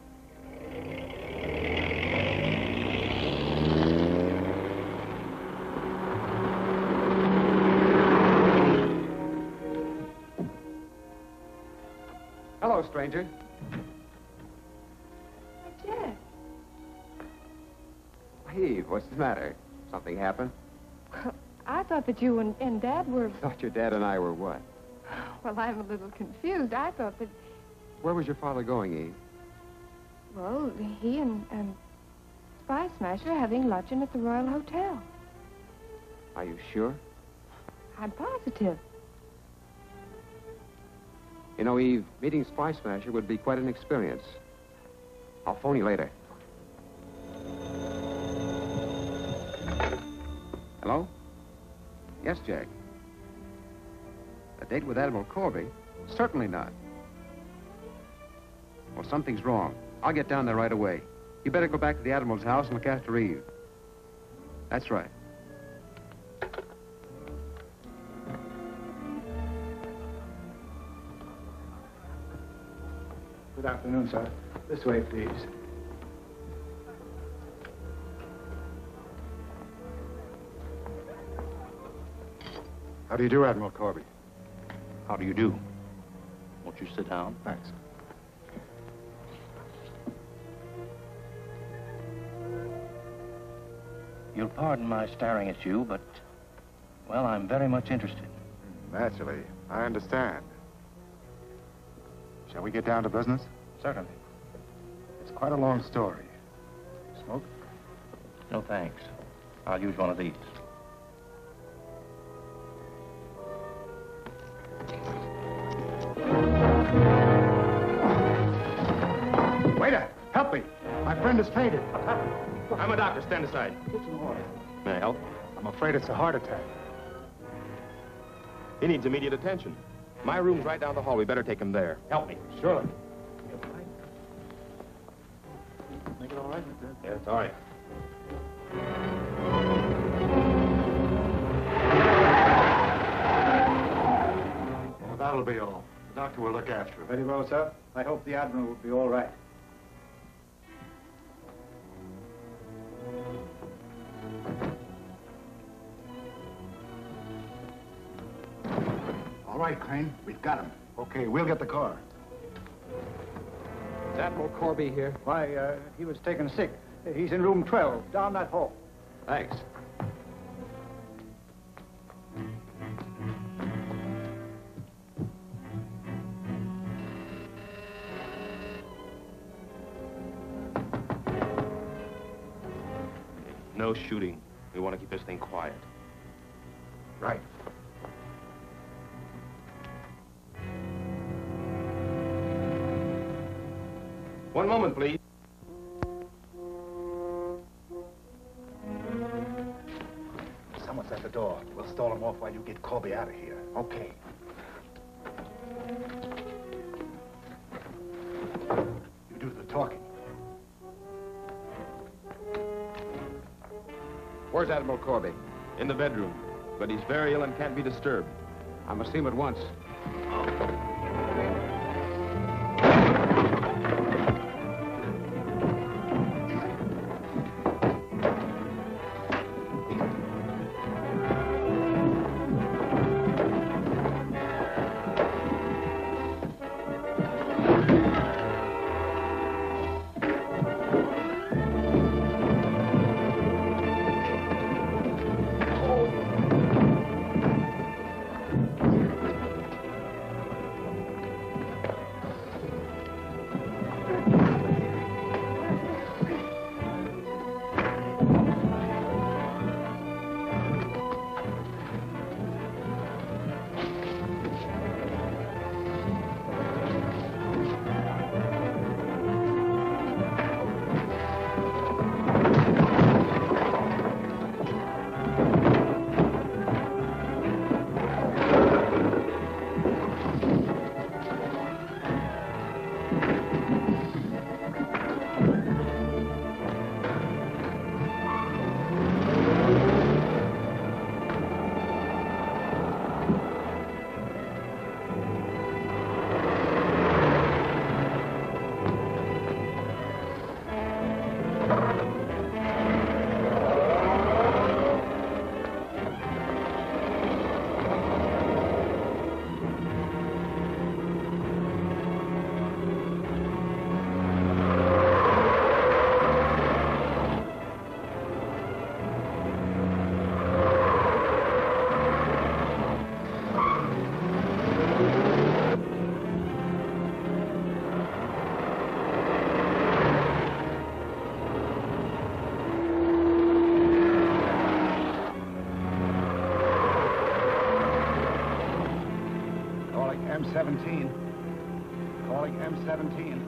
Hello, stranger. Jeff. Eve, what's the matter? Something happened? I thought that you and, and Dad were... Thought your dad and I were what? Well, I'm a little confused. I thought that... Where was your father going, Eve? Well, he and, and Spy Smasher are having luncheon at the Royal Hotel. Are you sure? I'm positive. You know, Eve, meeting Spy Smasher would be quite an experience. I'll phone you later. Hello? Yes, Jack. A date with Admiral Corby? Certainly not. Well, something's wrong. I'll get down there right away. You better go back to the Admiral's house and look after Eve. That's right. Good afternoon, sir. This way, please. How do you do, Admiral Corby? How do you do? Won't you sit down? Thanks. You'll pardon my staring at you, but, well, I'm very much interested. Naturally. I understand. Shall we get down to business? Certainly. It's quite a long story. Smoke? No, thanks. I'll use one of these. Waiter, help me. My friend has fainted. I'm a doctor. Stand aside. May I help? I'm afraid it's a heart attack. He needs immediate attention. My room's right down the hall. We better take him there. Help me. Sure. Make it all right? Yeah, it's all right. Well, that'll be all. The doctor will look after him. Very well, sir. I hope the Admiral will be all right. All right, Crane. We've got him. Okay, we'll get the car. Is Admiral Corby here? Why, uh, he was taken sick. He's in room twelve, down that hall. Thanks. No shooting. We want to keep this thing quiet. Right. One moment, please. Someone's at the door. We'll stall him off while you get Corby out of here. Okay. You do the talking. Where's Admiral Corby? In the bedroom, but he's very ill and can't be disturbed. I must see him at once. M seventeen. Calling M seventeen.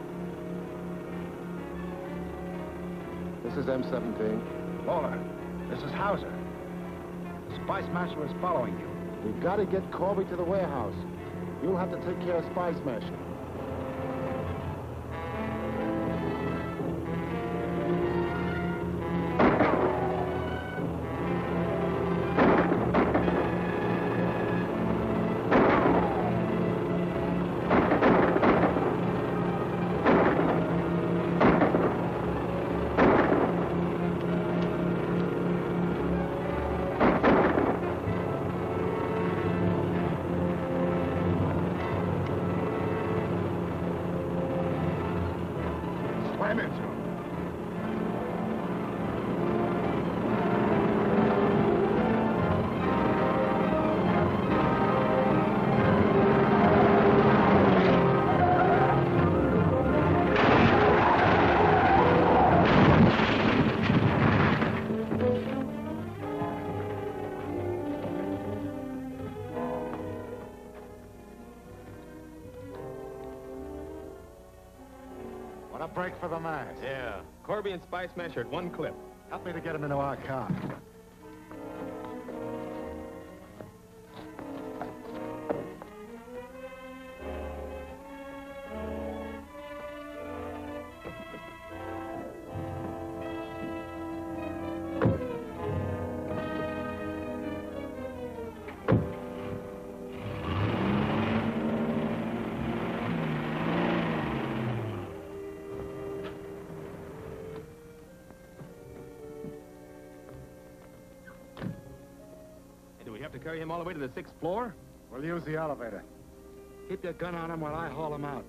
This is M seventeen. Lawler, this is Hauser. Spy Smasher is following you. We've got to get Corby to the warehouse. You'll have to take care of Spy Smasher. Slam into him. What a break for the mask. Yeah. Corby and Spy Smasher at one clip. Help me to get him into our car. To carry him all the way to the sixth floor? We'll use the elevator. Keep your gun on him while I haul him out.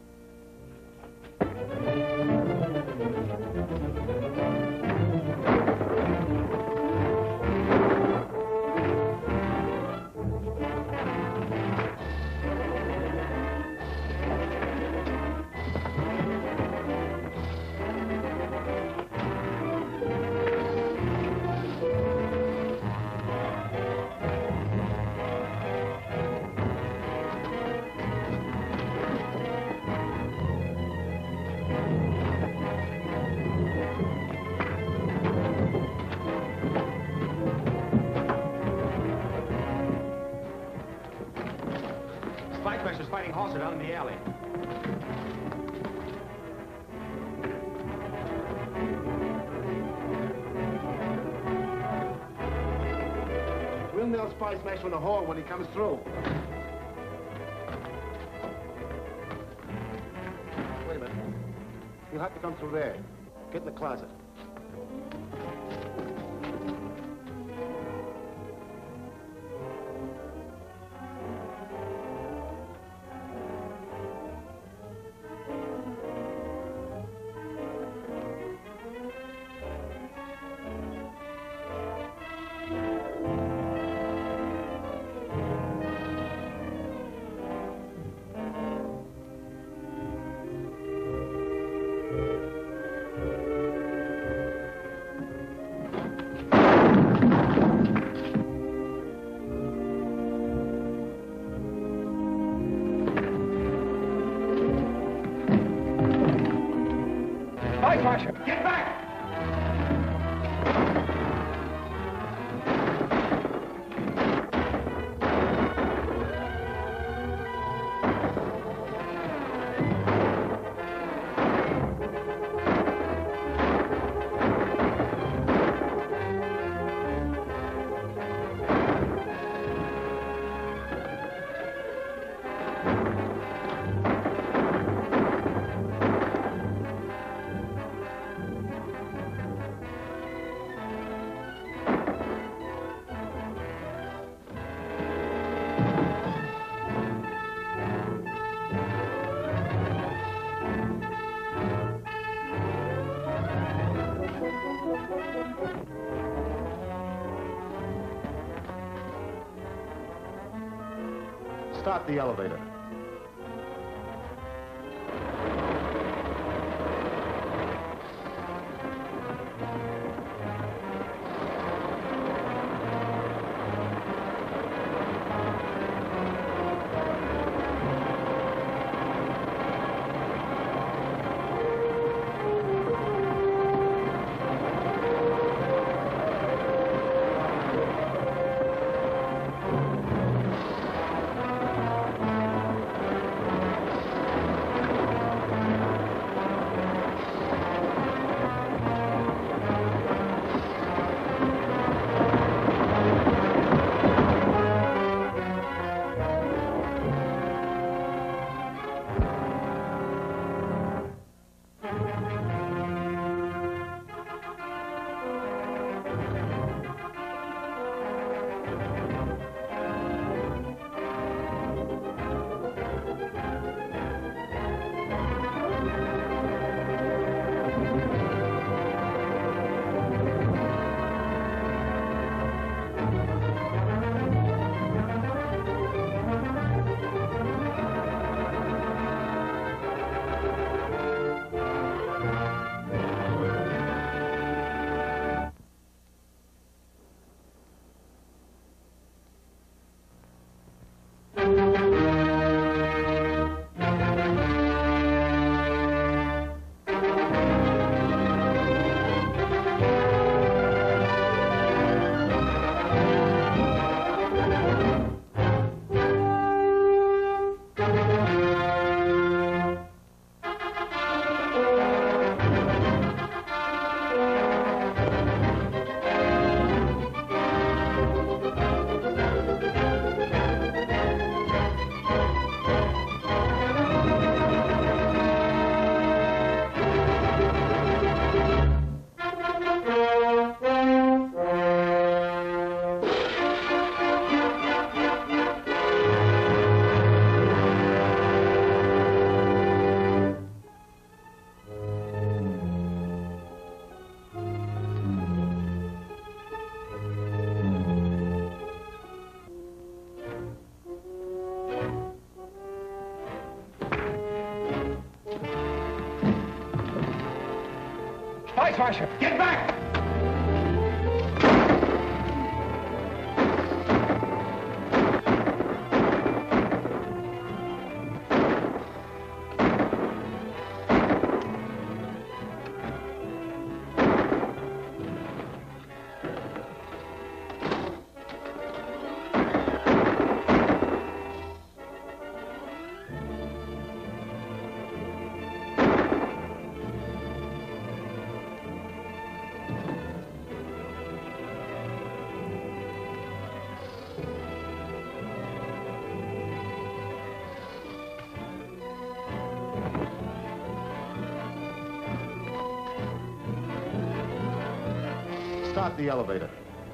Spice Smasher's fighting Halser down in the alley. We'll nail Spice Smasher in the hall when he comes through. Wait a minute. You'll have to come through there. Get in the closet. Get back! Start the elevator. Spice Smasher, get back! start the elevator.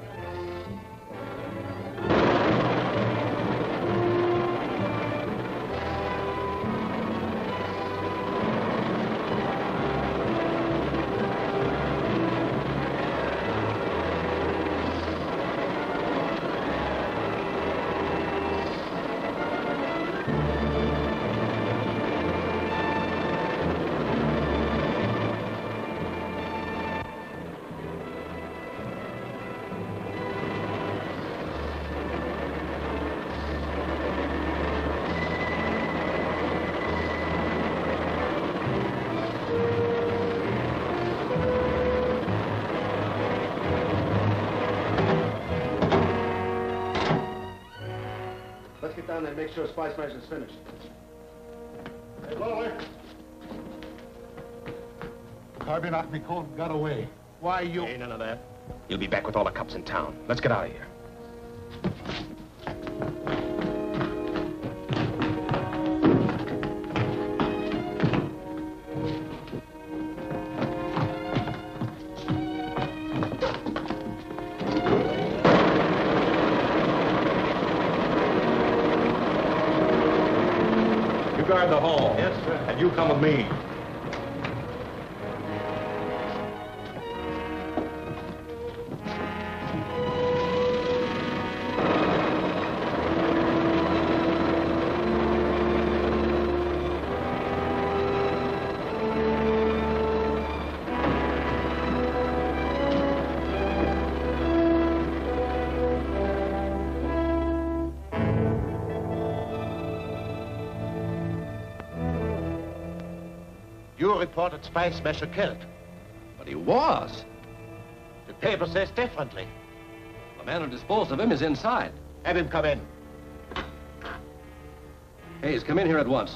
Let's get down there and make sure Spice Smasher's finished. Hey, Lawler. Corby knocked me cold and got away. Why, you... Ain't none of that. You'll be back with all the cops in town. Let's get out of here. You guard the hall. Yes, sir. And you come with me. You reported Spice Smasher killed. But he was. The paper says differently. The man who disposed of him is inside. Have him come in. Hayes, come in here at once.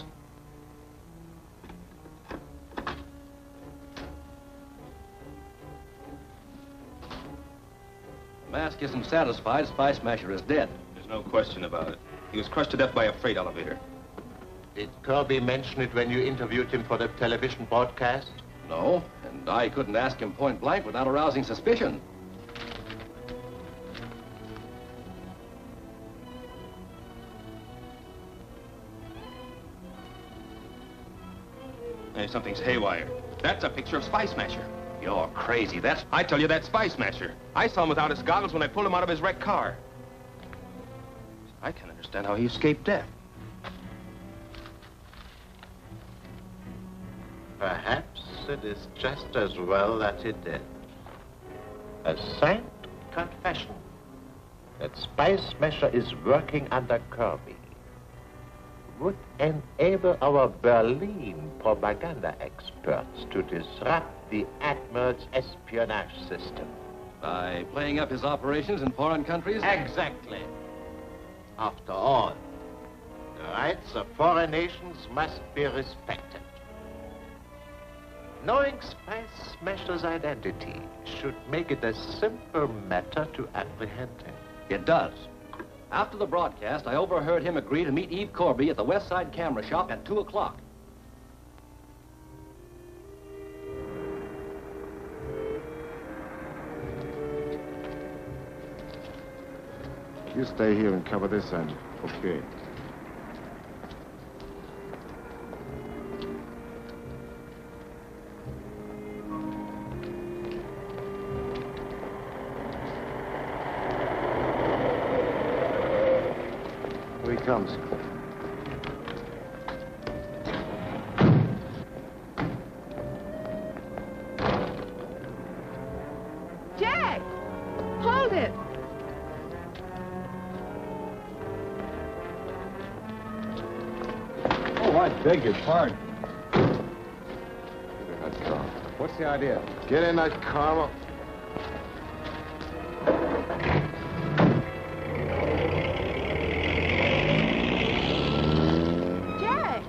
The mask isn't satisfied. Spice Smasher is dead. There's no question about it. He was crushed to death by a freight elevator. Did Kirby mention it when you interviewed him for the television broadcast? No, and I couldn't ask him point blank without arousing suspicion. Hey, something's haywire. That's a picture of Spice Smasher. You're crazy. That's... I tell you, that's Spice Smasher. I saw him without his goggles when I pulled him out of his wrecked car. I can't understand how he escaped death. Perhaps it is just as well that he did. A signed confession that Spice Smasher is working under Kirby would enable our Berlin propaganda experts to disrupt the Admiral's espionage system. By playing up his operations in foreign countries? Exactly. After all, the rights of foreign nations must be respected. Knowing Spice Smasher's identity should make it a simple matter to apprehend him. It does. After the broadcast, I overheard him agree to meet Eve Corby at the West Side Camera Shop at two o'clock. You stay here and cover this end. Okay. Here he comes. Jack! Hold it! Oh, I beg your pardon. Let's go. What's the idea? Get in that car. Jack!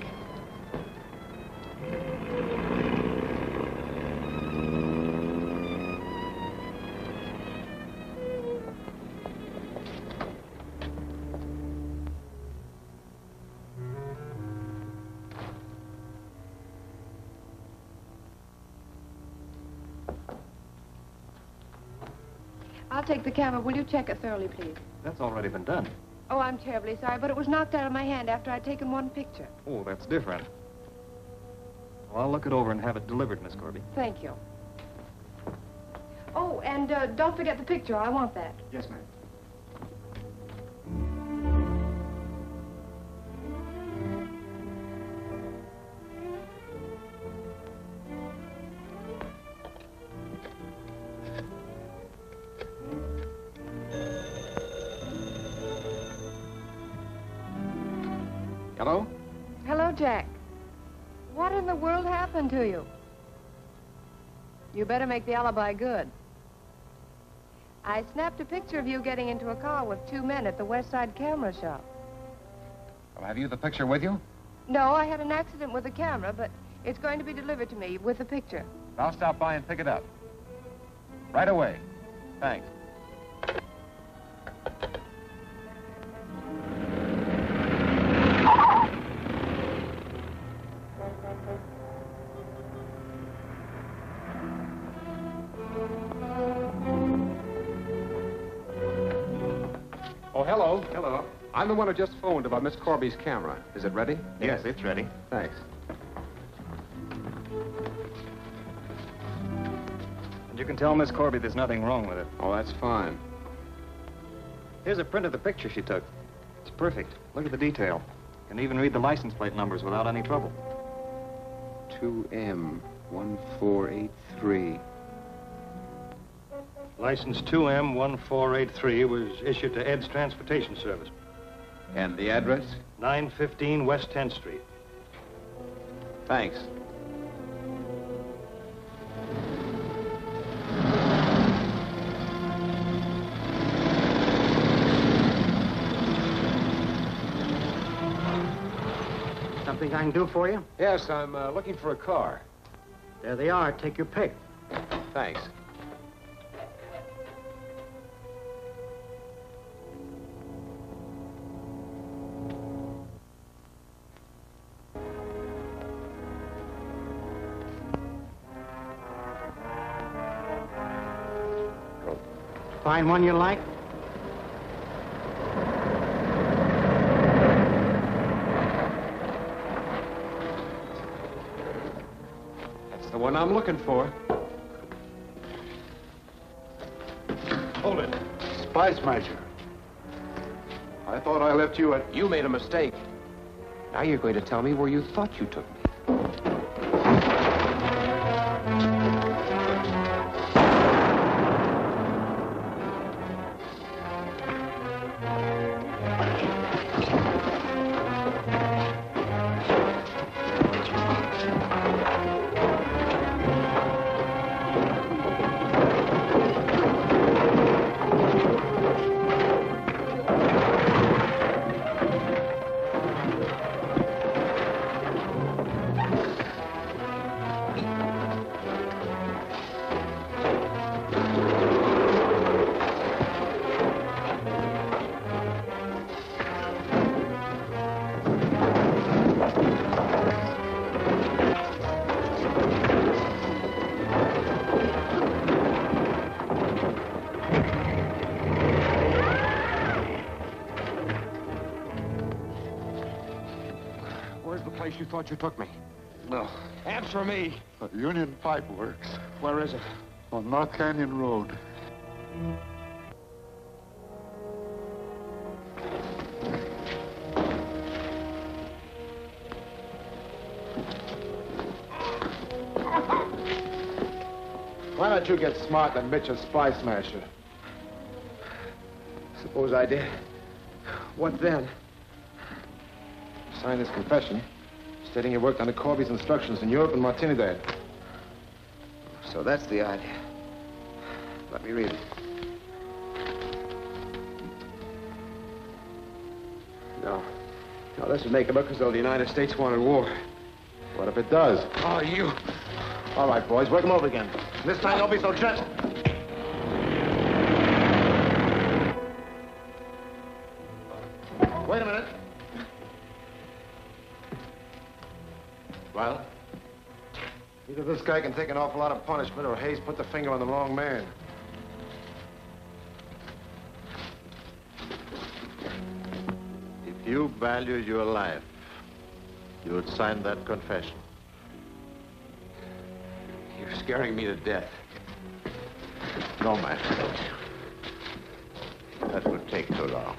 take the camera. Will you check it thoroughly, please? That's already been done. Oh, I'm terribly sorry, but it was knocked out of my hand after I'd taken one picture. Oh, that's different. Well, I'll look it over and have it delivered, Miss Corby. Thank you. Oh, and uh, don't forget the picture. I want that. Yes, ma'am. Hello? Hello, Jack. What in the world happened to you? You better make the alibi good. I snapped a picture of you getting into a car with two men at the West Side camera shop. Well, have you the picture with you? No, I had an accident with the camera, but it's going to be delivered to me with the picture. I'll stop by and pick it up. Right away. Thanks. Oh, hello. Hello. I'm the one who just phoned about Miss Corby's camera. Is it ready? Yes, it's ready. Thanks. And you can tell Miss Corby there's nothing wrong with it. Oh, that's fine. Here's a print of the picture she took. It's perfect. Look at the detail. You can even read the license plate numbers without any trouble. two M one four eight three. License two M one four eight three was issued to Ed's Transportation Service. And the address? nine fifteen West tenth Street. Thanks. Something I can do for you? Yes, I'm uh, looking for a car. There they are. Take your pick. Thanks. Find one you like? That's the one I'm looking for. Hold it. Spy Smasher. I thought I left you at... You made a mistake. Now you're going to tell me where you thought you took me. You thought you took me? No. Answer me. Uh, Union Pipe Works. Where is it? On North Canyon Road. Why don't you get smart and admit you're Spy Smasher? Suppose I did. What then? Sign this confession, stating you worked under Corby's instructions in Europe and Martinidad. So that's the idea. Let me read it. No. No, this would make it look as though the United States wanted war. What if it does? Oh, you... All right, boys, work them over again. This time, don't be so gentle. Wait a minute. Well? Either this guy can take an awful lot of punishment, or Hayes put the finger on the wrong man. you value your life, you would sign that confession. You're scaring me to death. No, my friend. That would take too long.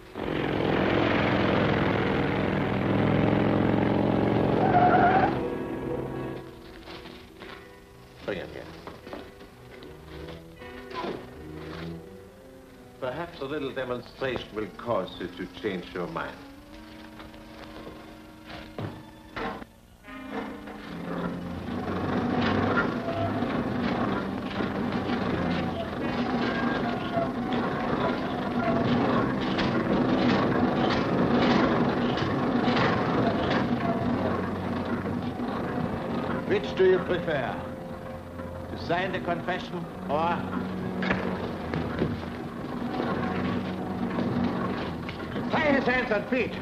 Bring him here. Perhaps a little demonstration will cause you to change your mind. Which do you prefer? To sign the confession or... Tie his hands and feet.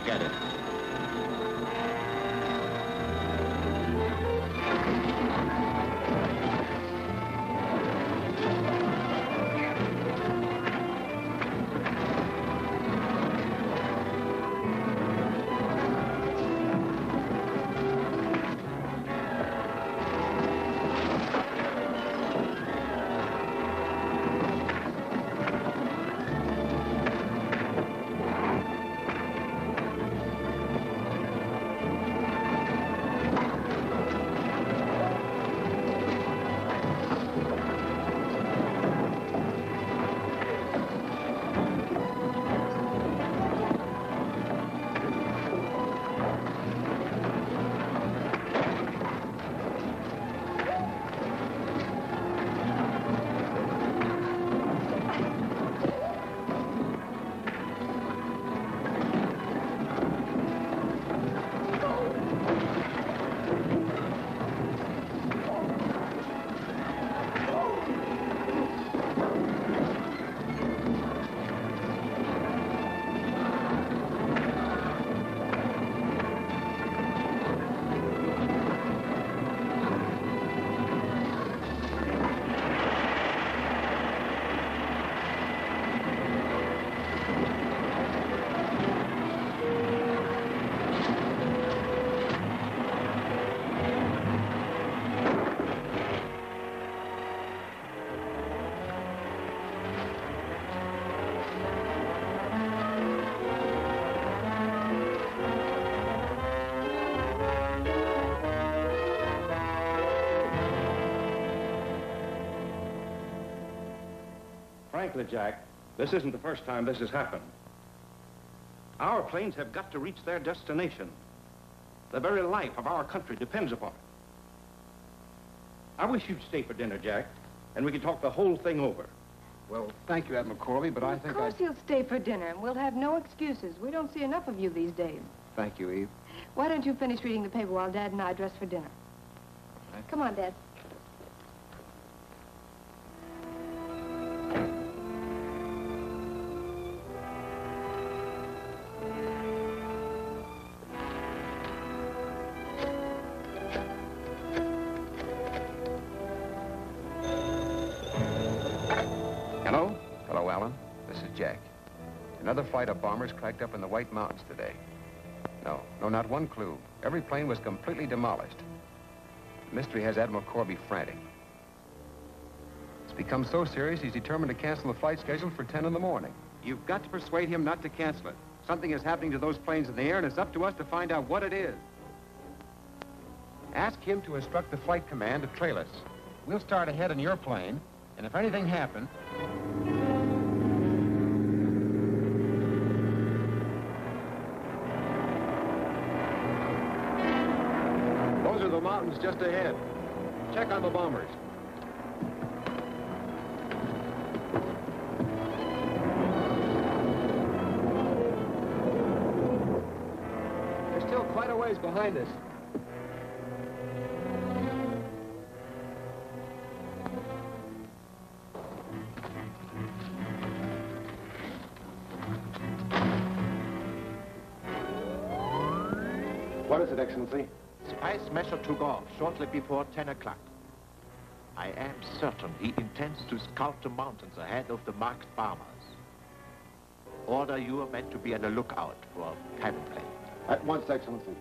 Forget it. Frankly, Jack, this isn't the first time this has happened. Our planes have got to reach their destination. The very life of our country depends upon it. I wish you'd stay for dinner, Jack, and we can talk the whole thing over. Well, thank you, Admiral Corby, but I Of think course I... he'll stay for dinner, and we'll have no excuses. We don't see enough of you these days. Thank you, Eve. Why don't you finish reading the paper while Dad and I dress for dinner? Come on, Dad. Hello? Hello, Alan. This is Jack. Another flight of bombers cracked up in the White Mountains today. No, no, not one clue. Every plane was completely demolished. The mystery has Admiral Corby frantic. It's become so serious, he's determined to cancel the flight schedule for ten in the morning. You've got to persuade him not to cancel it. Something is happening to those planes in the air, and it's up to us to find out what it is. Ask him to instruct the flight command to trail us. We'll start ahead in your plane, and if anything happens... Those are the mountains just ahead. Check on the bombers. They're still quite a ways behind us. What is it, Excellency? Spy Smasher took off shortly before ten o'clock. I am certain he intends to scout the mountains ahead of the marked bombers. Order you are meant to be on the lookout for a cabin plane. At once, Excellency.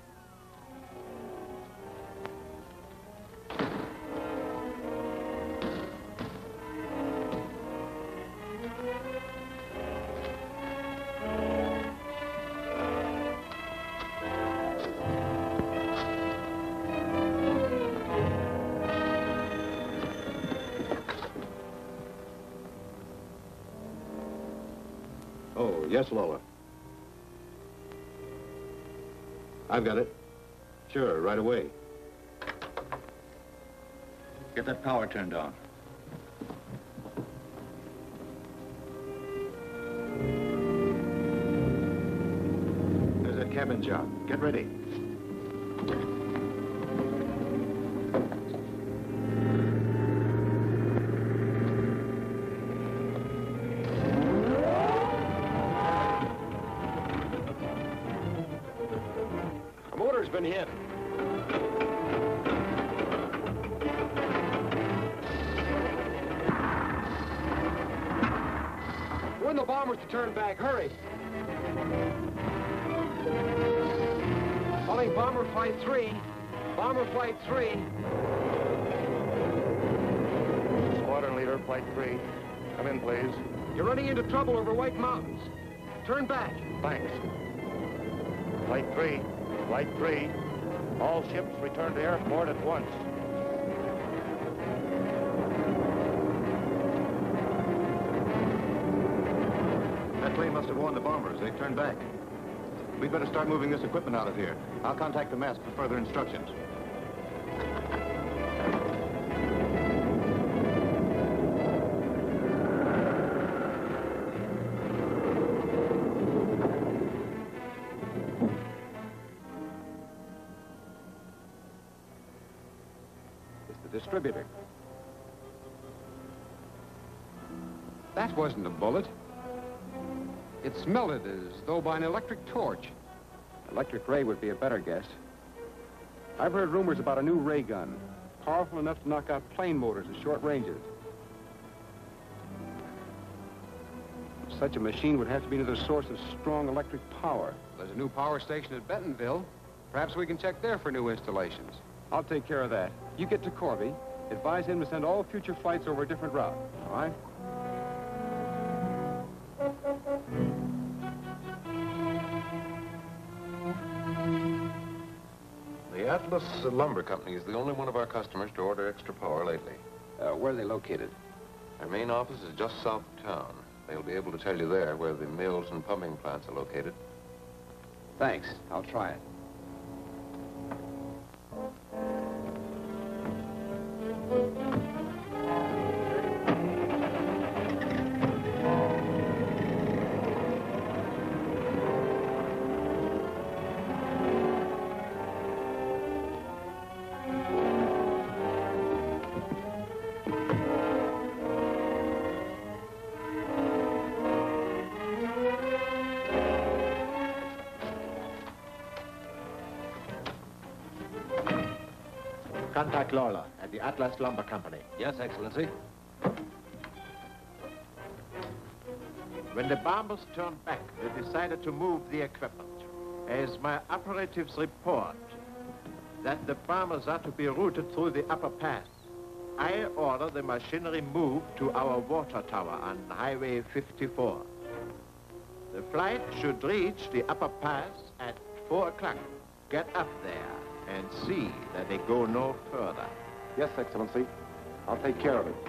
Oh, yes, Lola. I've got it. Sure, right away. Get that power turned on. There's that cabin job. Get ready. has been hit. Warn the bombers to turn back. Hurry. Calling Bomber Flight three. Bomber Flight three. Squadron leader, Flight three. Come in, please. You're running into trouble over White Mountains. Turn back. Thanks. Flight three. Flight three. All ships return to airport at once. That plane must have warned the bombers. They turned back. We'd better start moving this equipment out of here. I'll contact the mast for further instructions. It's the distributor. That wasn't a bullet. It smelted as though by an electric torch. Electric ray would be a better guess. I've heard rumors about a new ray gun, powerful enough to knock out plane motors at short ranges. Such a machine would have to be another source of strong electric power. There's a new power station at Bentonville. Perhaps we can check there for new installations. I'll take care of that. You get to Corby. Advise him to send all future flights over a different route, all right? The Atlas Lumber Company is the only one of our customers to order extra power lately. Uh, where are they located? Their main office is just south of town. They'll be able to tell you there where the mills and pumping plants are located. Thanks. I'll try it. Contact Lawler at the Atlas Lumber Company. Yes, Excellency. When the bombers turned back, they decided to move the equipment. As my operatives report that the bombers are to be routed through the upper pass, I order the machinery moved to our water tower on Highway fifty-four. The flight should reach the upper pass at four o'clock. Get up there and see that they go no further. Yes, Excellency. I'll take care of it.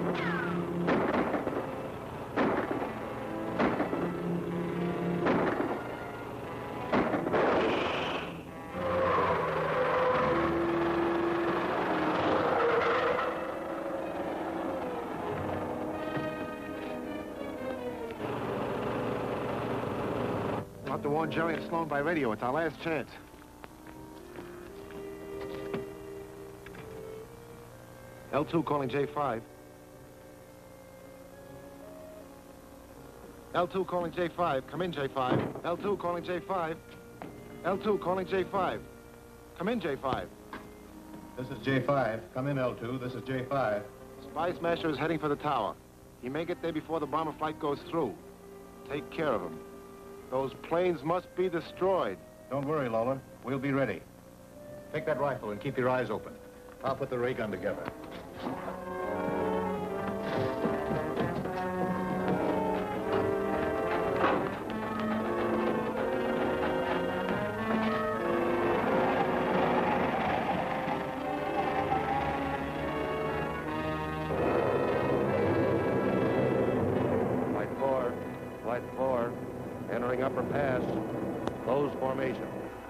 We'll have to warn Jerry and Sloan by radio. It's our last chance. L two calling J five. L two calling J five. Come in, J five. L two calling J five. L two calling J five. Come in, J five. This is J five. Come in, L two. This is J five. Spy Smasher is heading for the tower. He may get there before the bomber flight goes through. Take care of him. Those planes must be destroyed. Don't worry, Lawler. We'll be ready. Take that rifle and keep your eyes open. I'll put the ray gun together. Flight four. Flight four. Entering upper pass. Close formation.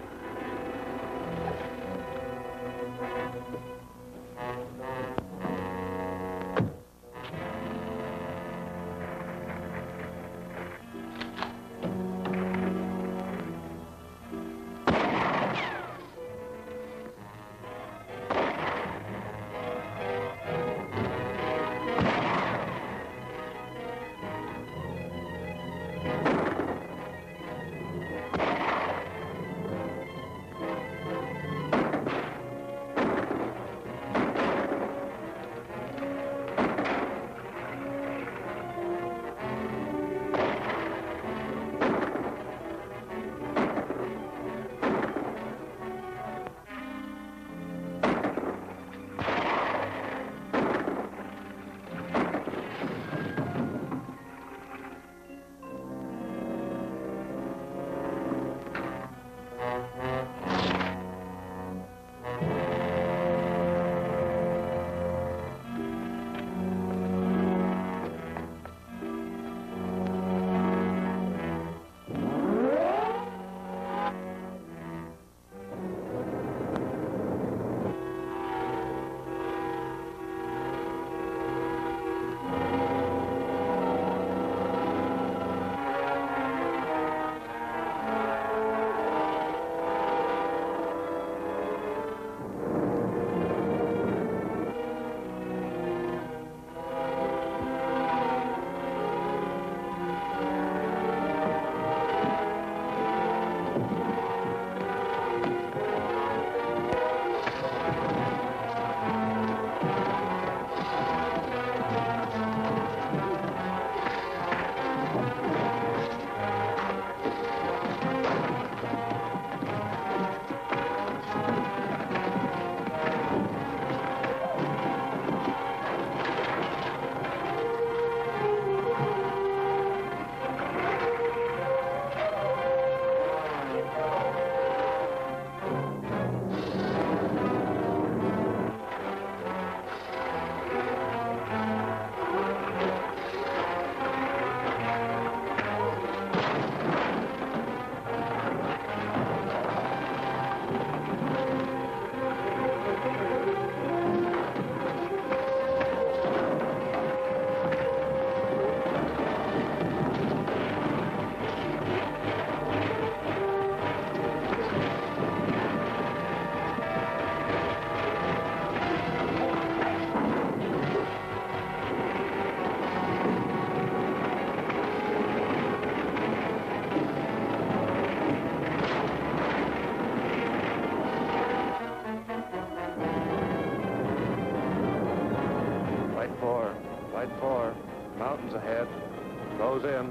Mountains ahead. Close in.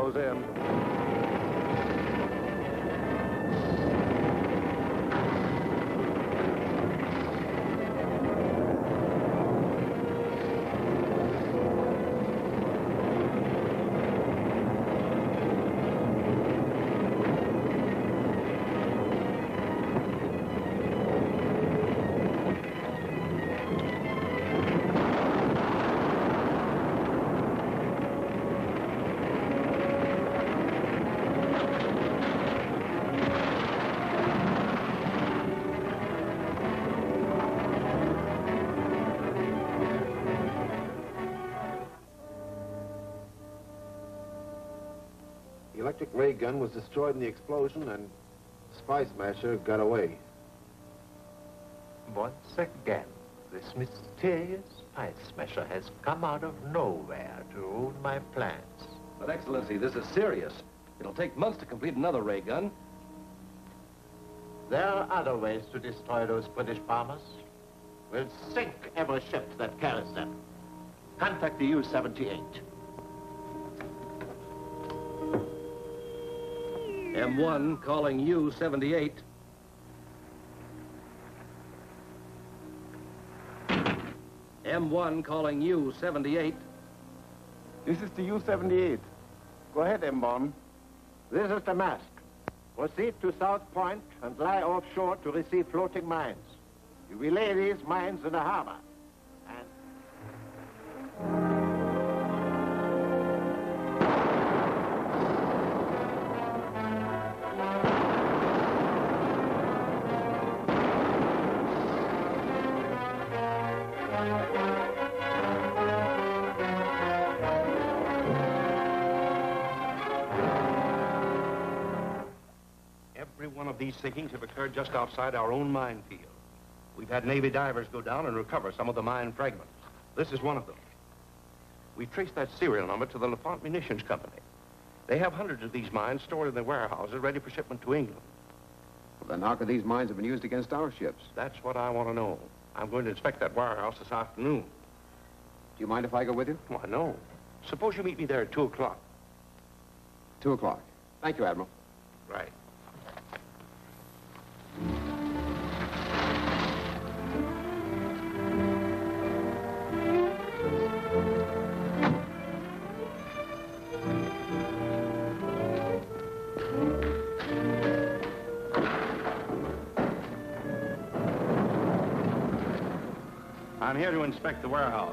Close in. The electric ray gun was destroyed in the explosion, and Spy Smasher got away. Once again, this mysterious Spy Smasher has come out of nowhere to ruin my plans. But, Excellency, this is serious. It'll take months to complete another ray gun. There are other ways to destroy those British bombers. We'll sink every ship that carries them. Contact the U seventy-eight. M one calling U seventy-eight. M one calling U seventy-eight. This is the U seventy-eight. Go ahead, M one. This is the Mask. Proceed to South Point and lie offshore to receive floating mines. You relay these mines in the harbor. Every one of these sinkings have occurred just outside our own minefield. We've had Navy divers go down and recover some of the mine fragments. This is one of them. We traced that serial number to the LaFont Munitions Company. They have hundreds of these mines stored in their warehouses ready for shipment to England. Well, then how could these mines have been used against our ships? That's what I want to know. I'm going to inspect that warehouse this afternoon. Do you mind if I go with you? Why, no. Suppose you meet me there at two o'clock. Two o'clock. Thank you, Admiral. Right. I'm here to inspect the warehouse.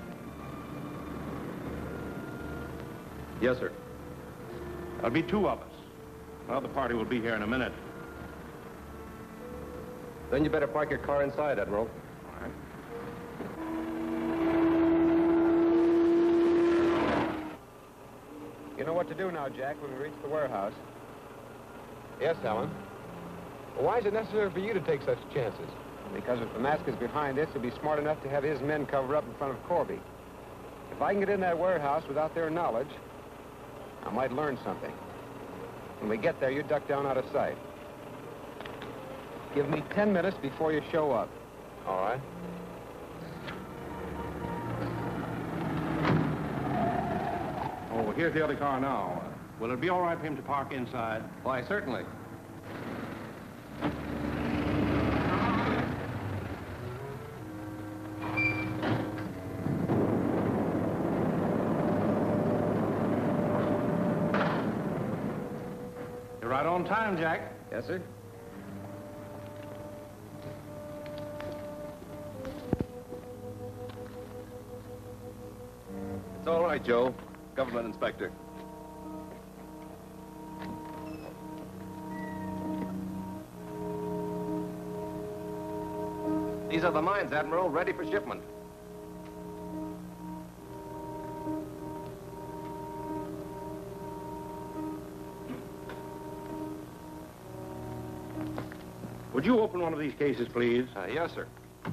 Yes, sir. There'll be two of us. Another party will be here in a minute. Then you better park your car inside, Admiral. All right. You know what to do now, Jack, when we reach the warehouse. Yes, Helen. Well, why is it necessary for you to take such chances? Because if the Mask is behind this, he'll be smart enough to have his men cover up in front of Corby. If I can get in that warehouse without their knowledge, I might learn something. When we get there, you duck down out of sight. Give me ten minutes before you show up. All right? Oh, here's the other car now. Will it be all right for him to park inside? Why, certainly. You're right on time, Jack. Yes, sir. It's all right, Joe. Government inspector. These are the mines, Admiral, ready for shipment. Would you open one of these cases, please? Uh, yes, sir.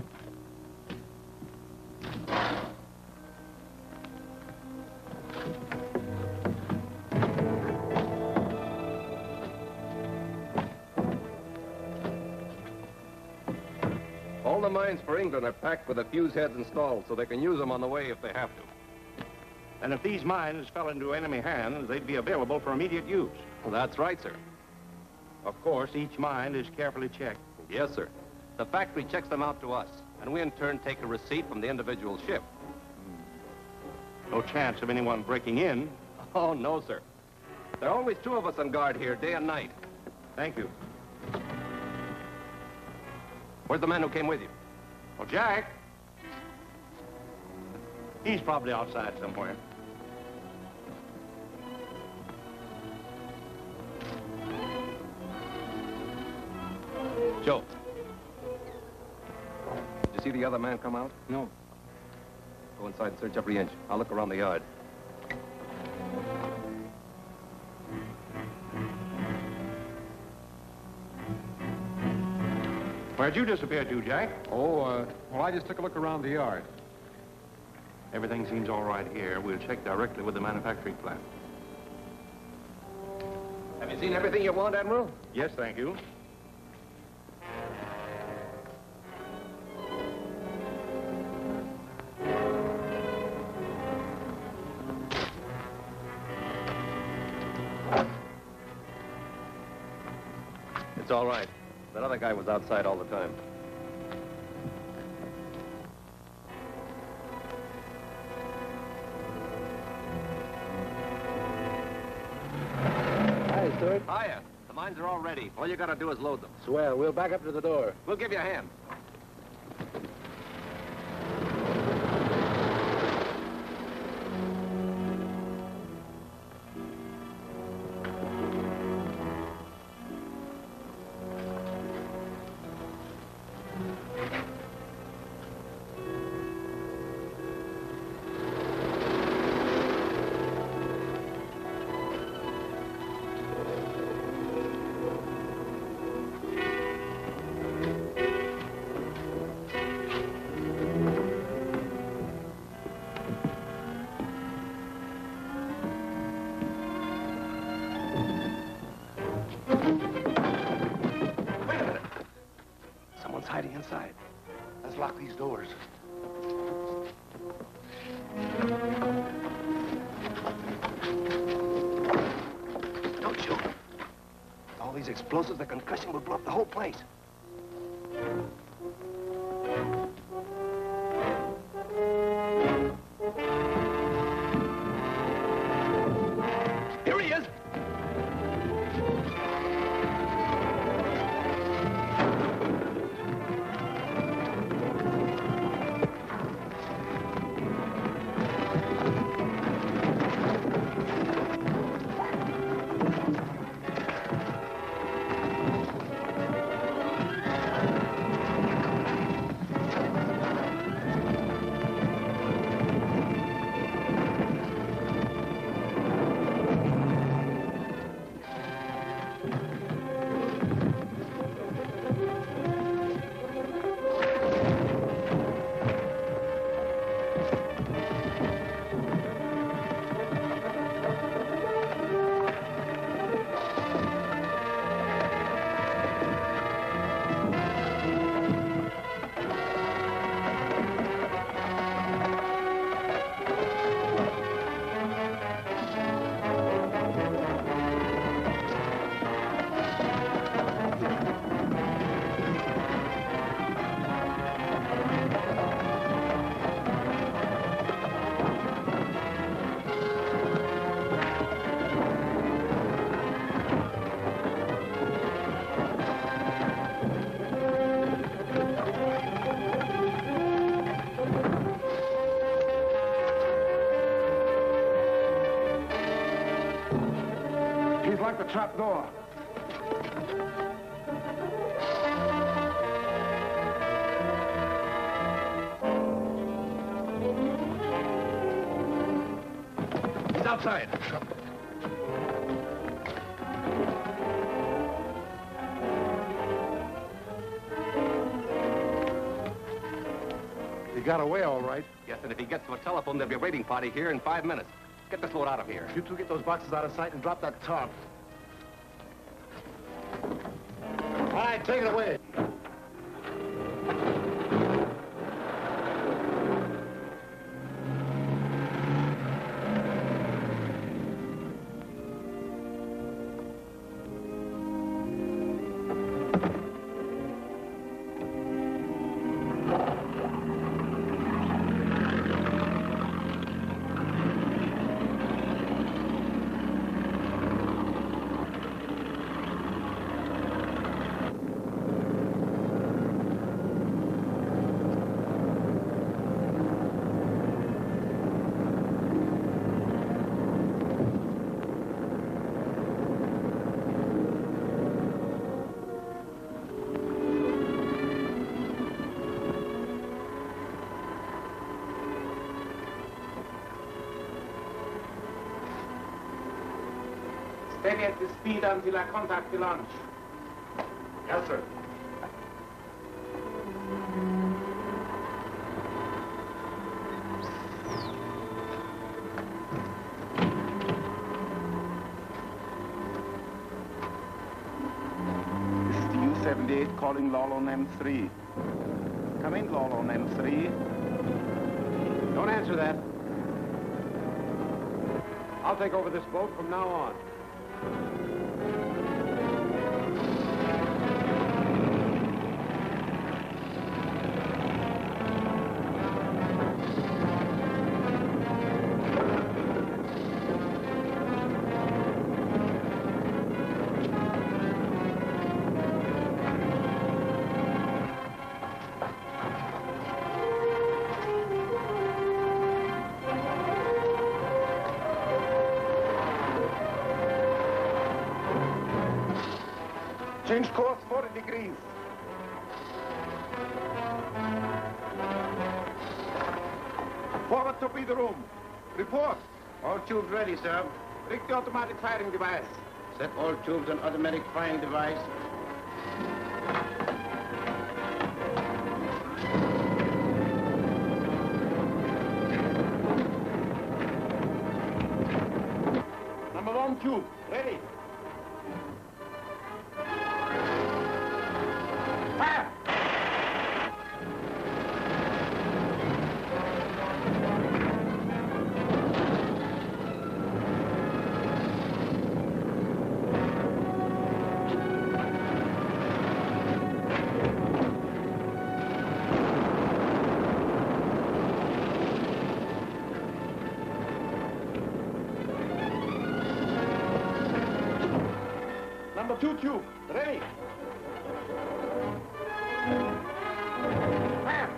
All the mines for England are packed with the fuse heads installed so they can use them on the way if they have to. And if these mines fell into enemy hands, they'd be available for immediate use. Well, that's right, sir. Of course, each mine is carefully checked. Yes, sir. The factory checks them out to us, and we in turn take a receipt from the individual ship. No chance of anyone breaking in. Oh, no, sir. There are always two of us on guard here, day and night. Thank you. Where's the man who came with you? Well, Jack. He's probably outside somewhere. Joe. Did you see the other man come out? No. Go inside and search every inch. I'll look around the yard. Where'd you disappear to, Jack? Oh, uh, well, I just took a look around the yard. Everything seems all right here. We'll check directly with the manufacturing plant. Have you seen everything you want, Admiral? Yes, thank you. It's all right. That other guy was outside all the time. Hi, Stuart. Hiya. The mines are all ready. All you gotta do is load them. Swell. We'll back up to the door. We'll give you a hand. Hiding inside. Let's lock these doors. Don't shoot. With all these explosives, the concussion will blow up the whole place. Here he is! Like the trap door. He's outside. He got away all right. Yes, and if he gets to a telephone, there'll be a raiding party here in five minutes. Get this load out of here. You two get those boxes out of sight and drop that tarp. All right, take it away. Steady at the speed until I contact the launch. Yes, sir. This is the U seventy-eight calling Lolo on M three. Come in, Lolo on M three. Don't answer that. I'll take over this boat from now on. Change course forty degrees. Forward torpedo room. Report. All tubes ready, sir. Rig the automatic firing device. Set all tubes on automatic firing device. Number one tube, ready. Fire! Number two tube, ready. Fire!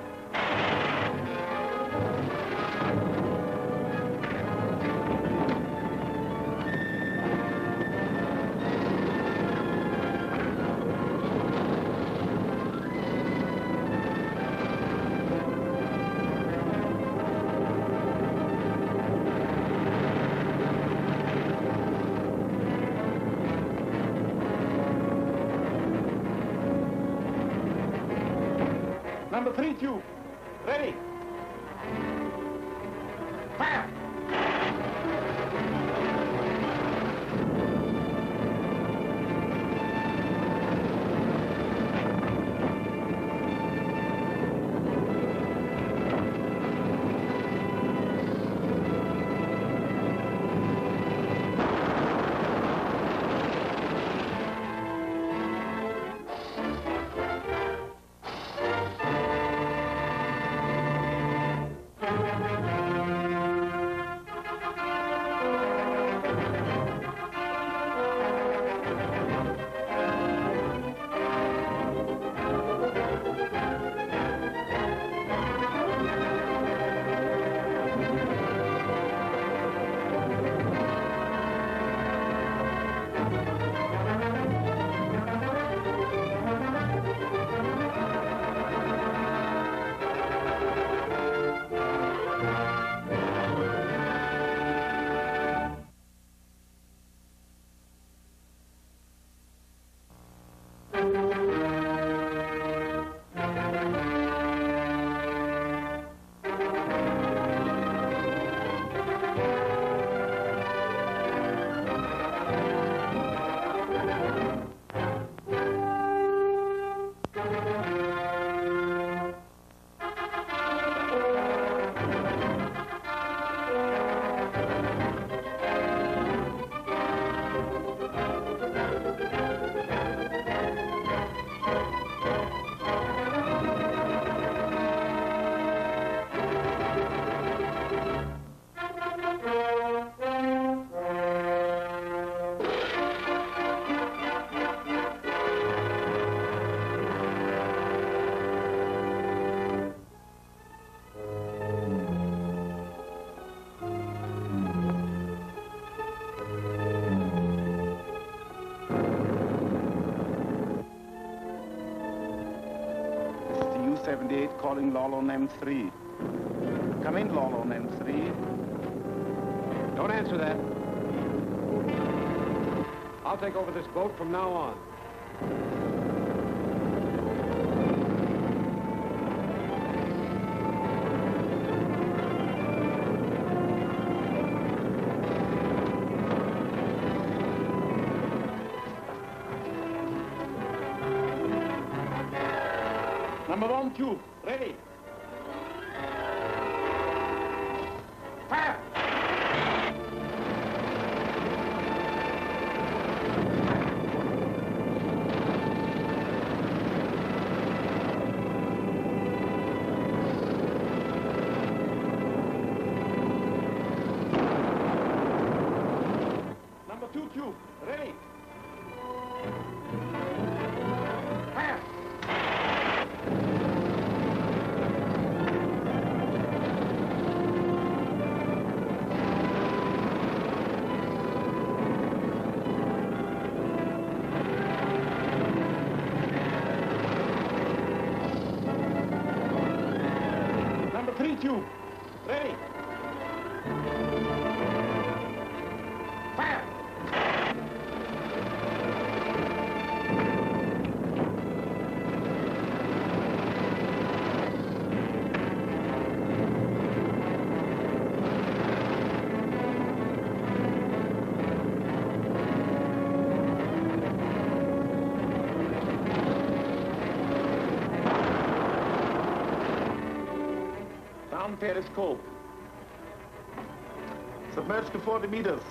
Number three tube, ready. Fire! seventy-eight calling Lolo on M three. Come in, Lolo on M three. Don't answer that. I'll take over this boat from now on. Number one tube, ready. Fire! Number two tube, ready. Fire! Number three tube, ready. Fire! Down periscope. Submerged to forty meters.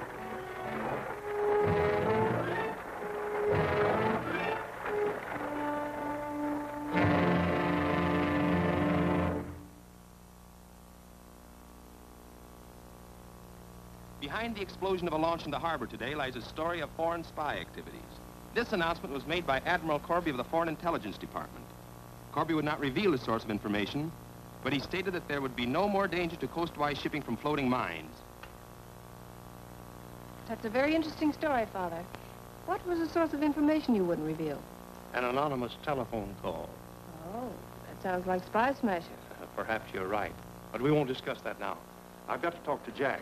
Behind the explosion of a launch in the harbor today lies a story of foreign spy activities. This announcement was made by Admiral Corby of the Foreign Intelligence Department. Corby would not reveal the source of information, but he stated that there would be no more danger to coastwise shipping from floating mines. That's a very interesting story, Father. What was the source of information you wouldn't reveal? An anonymous telephone call. Oh, that sounds like Spy Smasher. Uh, perhaps you're right, but we won't discuss that now. I've got to talk to Jack.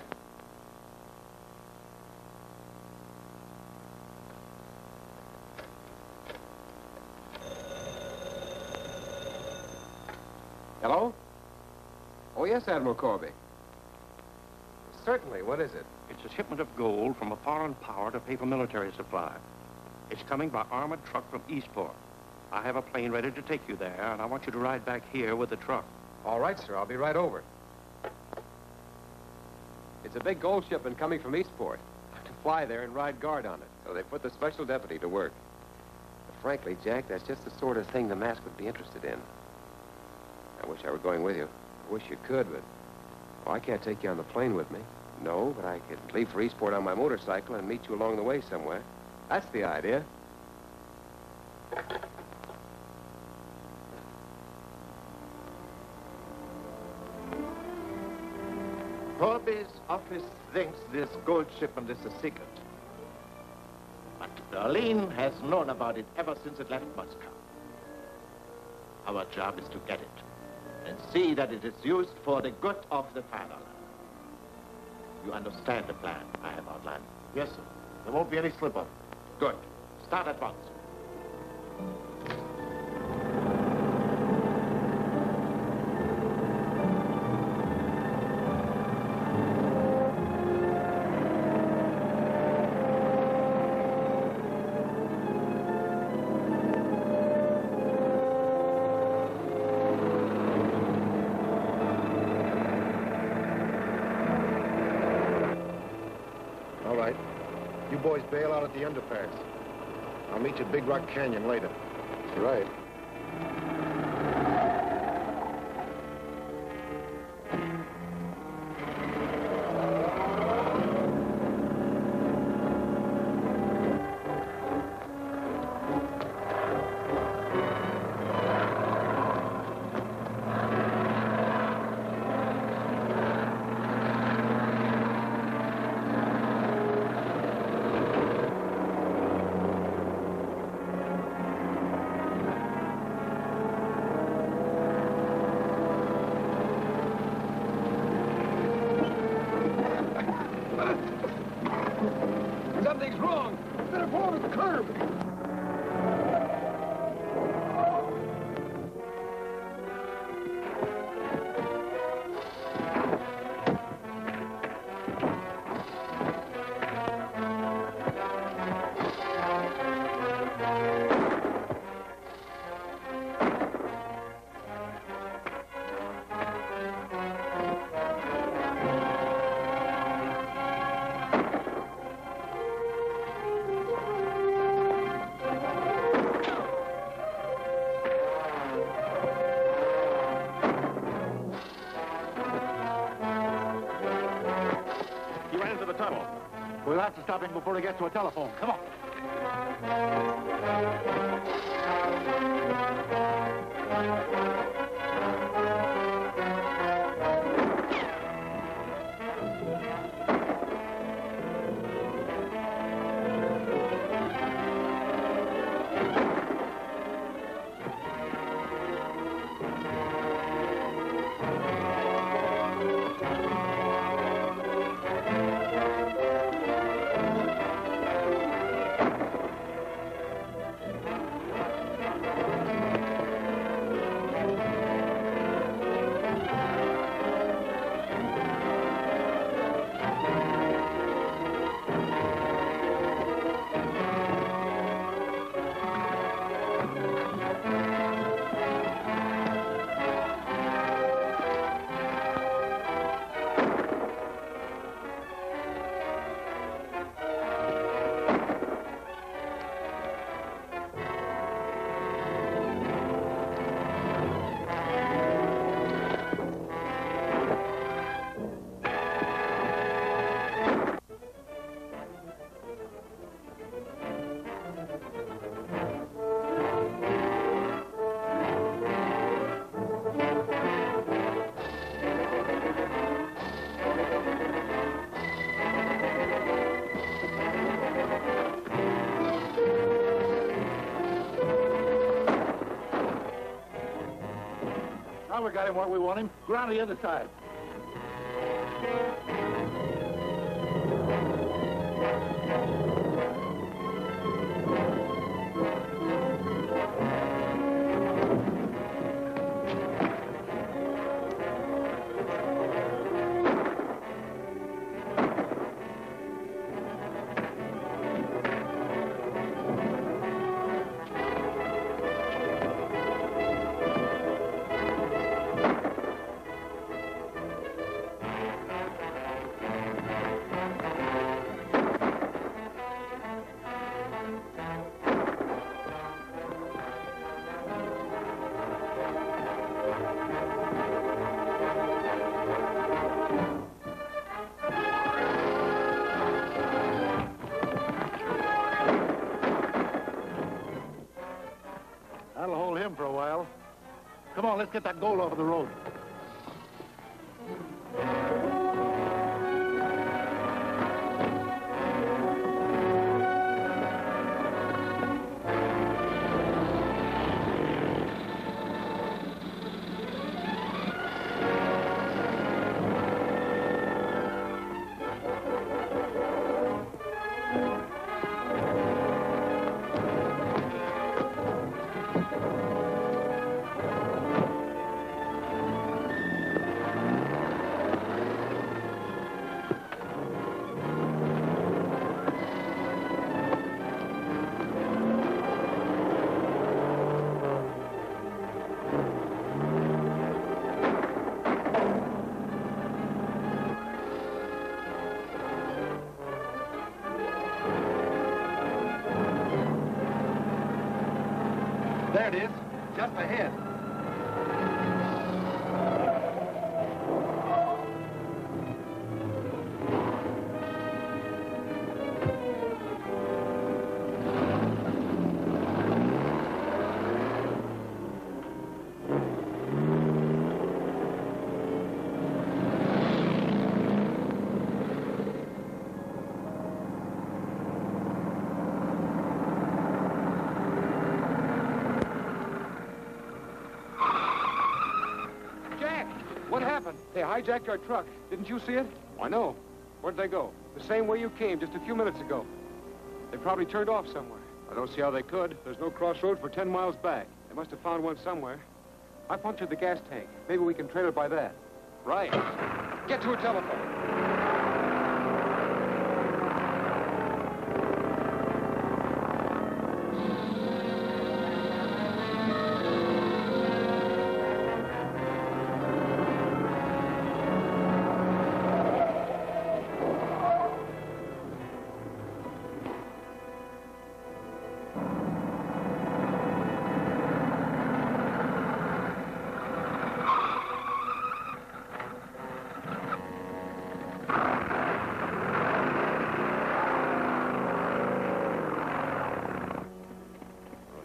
Hello? Oh, yes, Admiral Corby. Certainly. What is it? It's a shipment of gold from a foreign power to pay for military supply. It's coming by armored truck from Eastport. I have a plane ready to take you there, and I want you to ride back here with the truck. All right, sir. I'll be right over. It's a big gold shipment coming from Eastport. To fly there and ride guard on it. So they put the special deputy to work. But frankly, Jack, that's just the sort of thing the mask would be interested in. I wish I were going with you. I wish you could, but... Well, I can't take you on the plane with me. No, but I could leave for Eastport on my motorcycle and meet you along the way somewhere. That's the idea. Corby's office thinks this gold shipment is a secret. But Darlene has known about it ever since it left Moscow. Our job is to get it and see that it is used for the good of the fatherland. You understand the plan I have outlined? Yes, sir. There won't be any slip-up. Good. Start at once. All right. You boys bail out at the underpass. I'll meet you at Big Rock Canyon later. Right. stop him before he gets to a telephone. Come on. Now we got him where we want him. Go around to the other side. That'll hold him for a while. Come on, let's get that gold off of the road. There it is, just ahead. What happened? They hijacked our truck. Didn't you see it? I know. Where'd they go? The same way you came just a few minutes ago. They probably turned off somewhere. I don't see how they could. There's no crossroad for ten miles back. They must have found one somewhere. I punctured the gas tank. Maybe we can trail it by that. Right. Get to a telephone.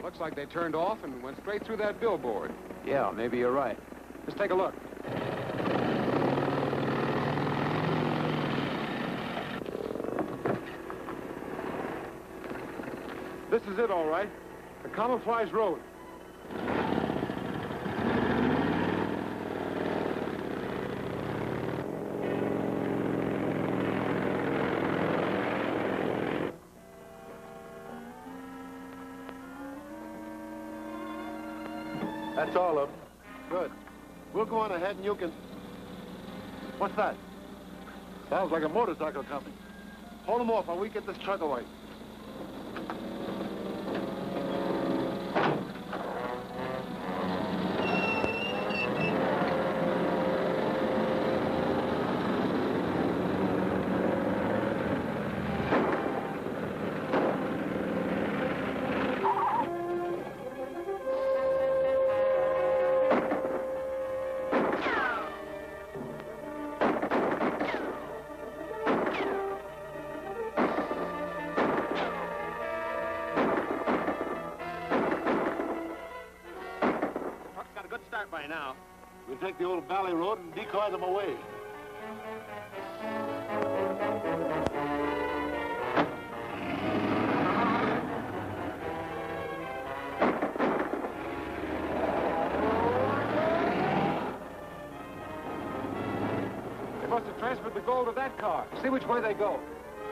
Looks like they turned off and went straight through that billboard. Yeah, maybe you're right. Let's take a look. This is it, all right. The Camouflage Road. That's all of them. Good. We'll go on ahead and you can... What's that? Sounds like a motorcycle coming. Hold them off while we get this truck away. By now. We'll take the old valley road and decoy them away. They must have transferred the gold to that car. See which way they go.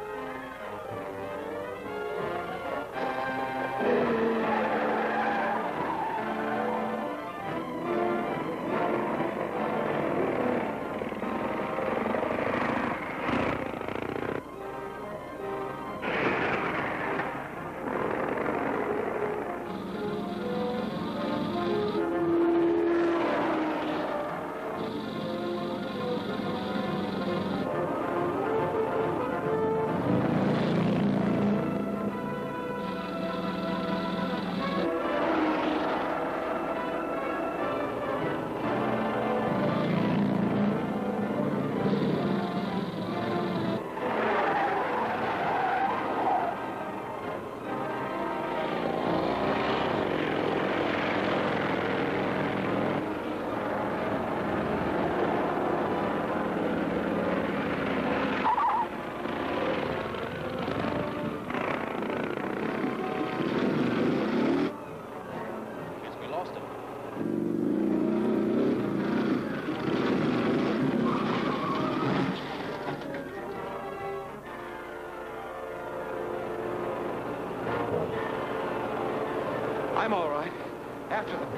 I'm all right. After them.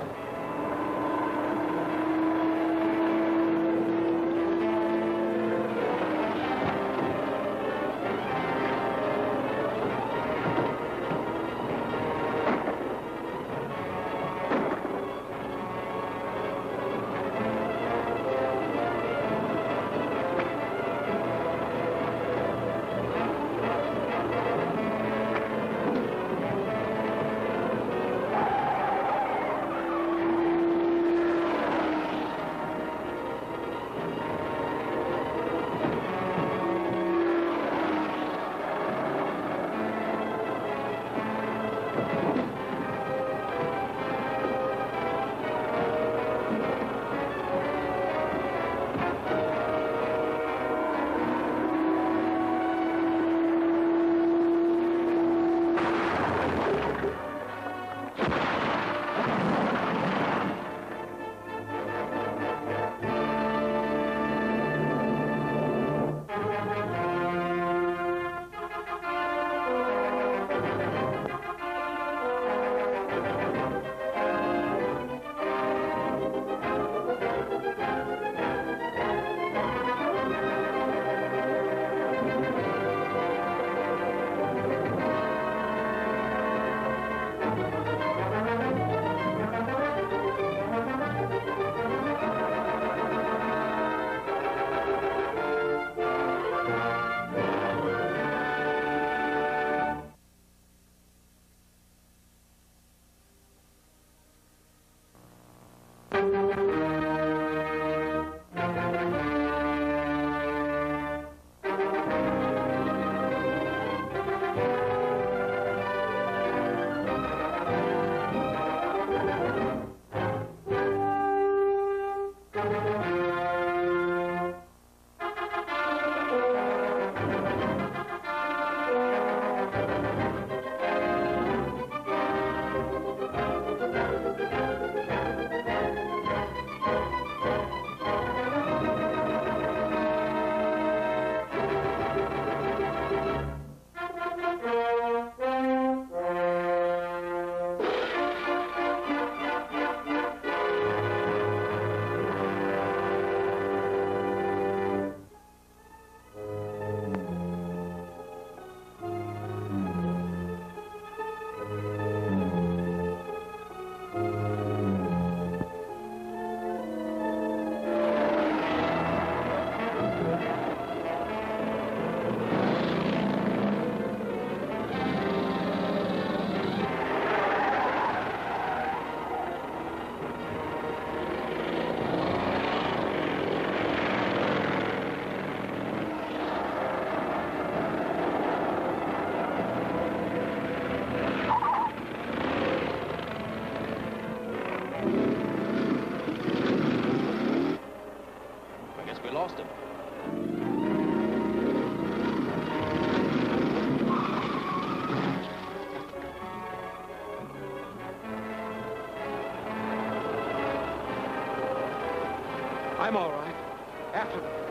I'm all right. After them.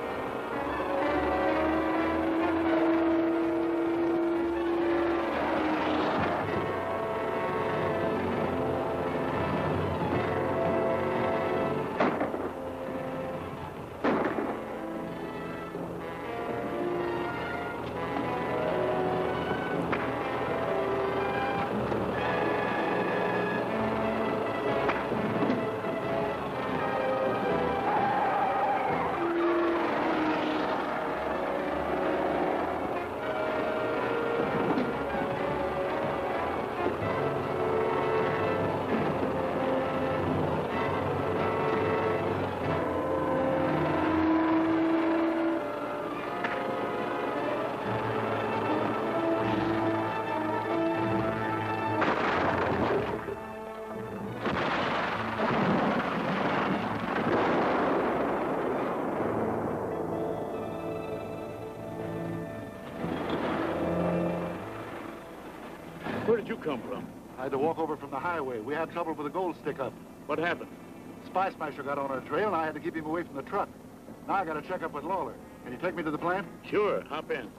Where did you come from? I had to walk over from the highway. We had trouble with the gold stick-up. What happened? Spy Smasher got on our trail, and I had to keep him away from the truck. Now I got to check up with Lawler. Can you take me to the plant? Sure. Hop in.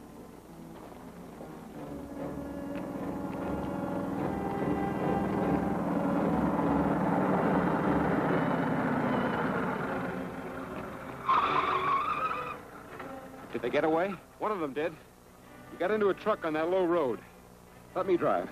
Did they get away? One of them did. He got into a truck on that low road. Let me drive.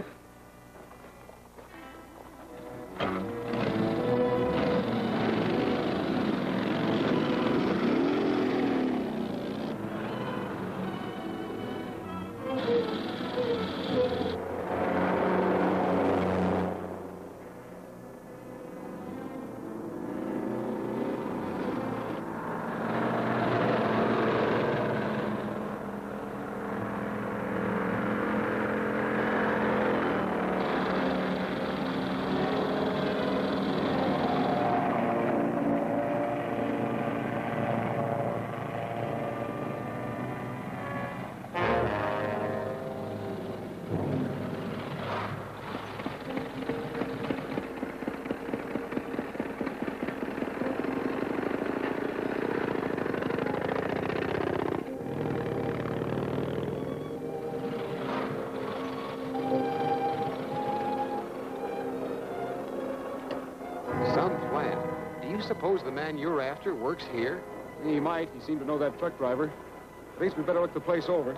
Suppose the man you're after works here? He might. He seemed to know that truck driver. At least we better look the place over.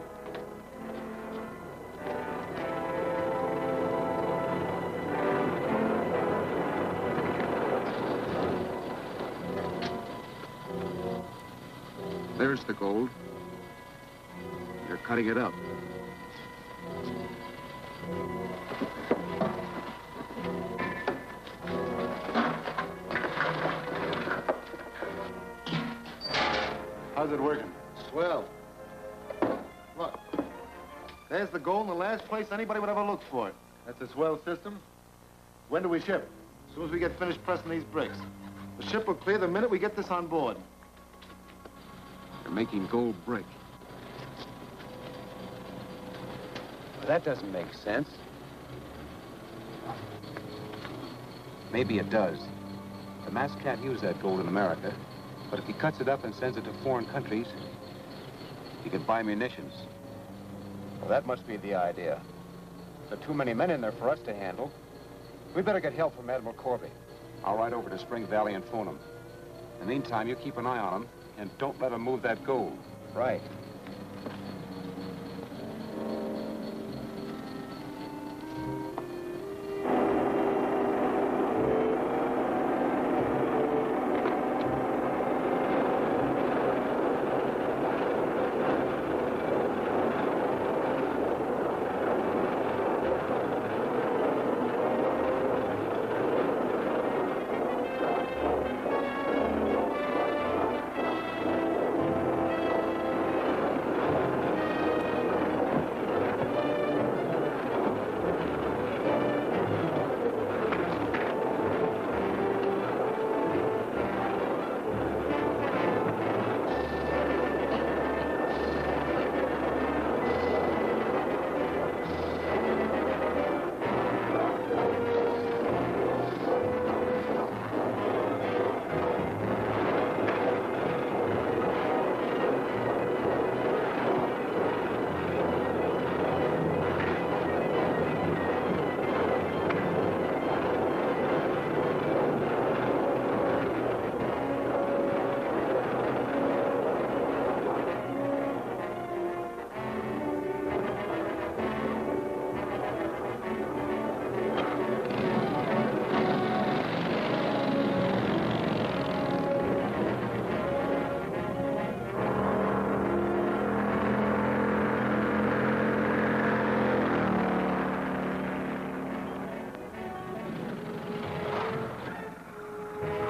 There's the gold. They're cutting it up. How's it working? Swell. Look, there's the gold in the last place anybody would ever look for it. That's a swell system. When do we ship? As soon as we get finished pressing these bricks. The ship will clear the minute we get this on board. They're making gold brick. Well, that doesn't make sense. Maybe it does. The mask can't use that gold in America. But if he cuts it up and sends it to foreign countries, he can buy munitions. Well, that must be the idea. There are too many men in there for us to handle. We'd better get help from Admiral Corby. I'll ride over to Spring Valley and phone him. In the meantime, you keep an eye on him, and don't let him move that gold. Right.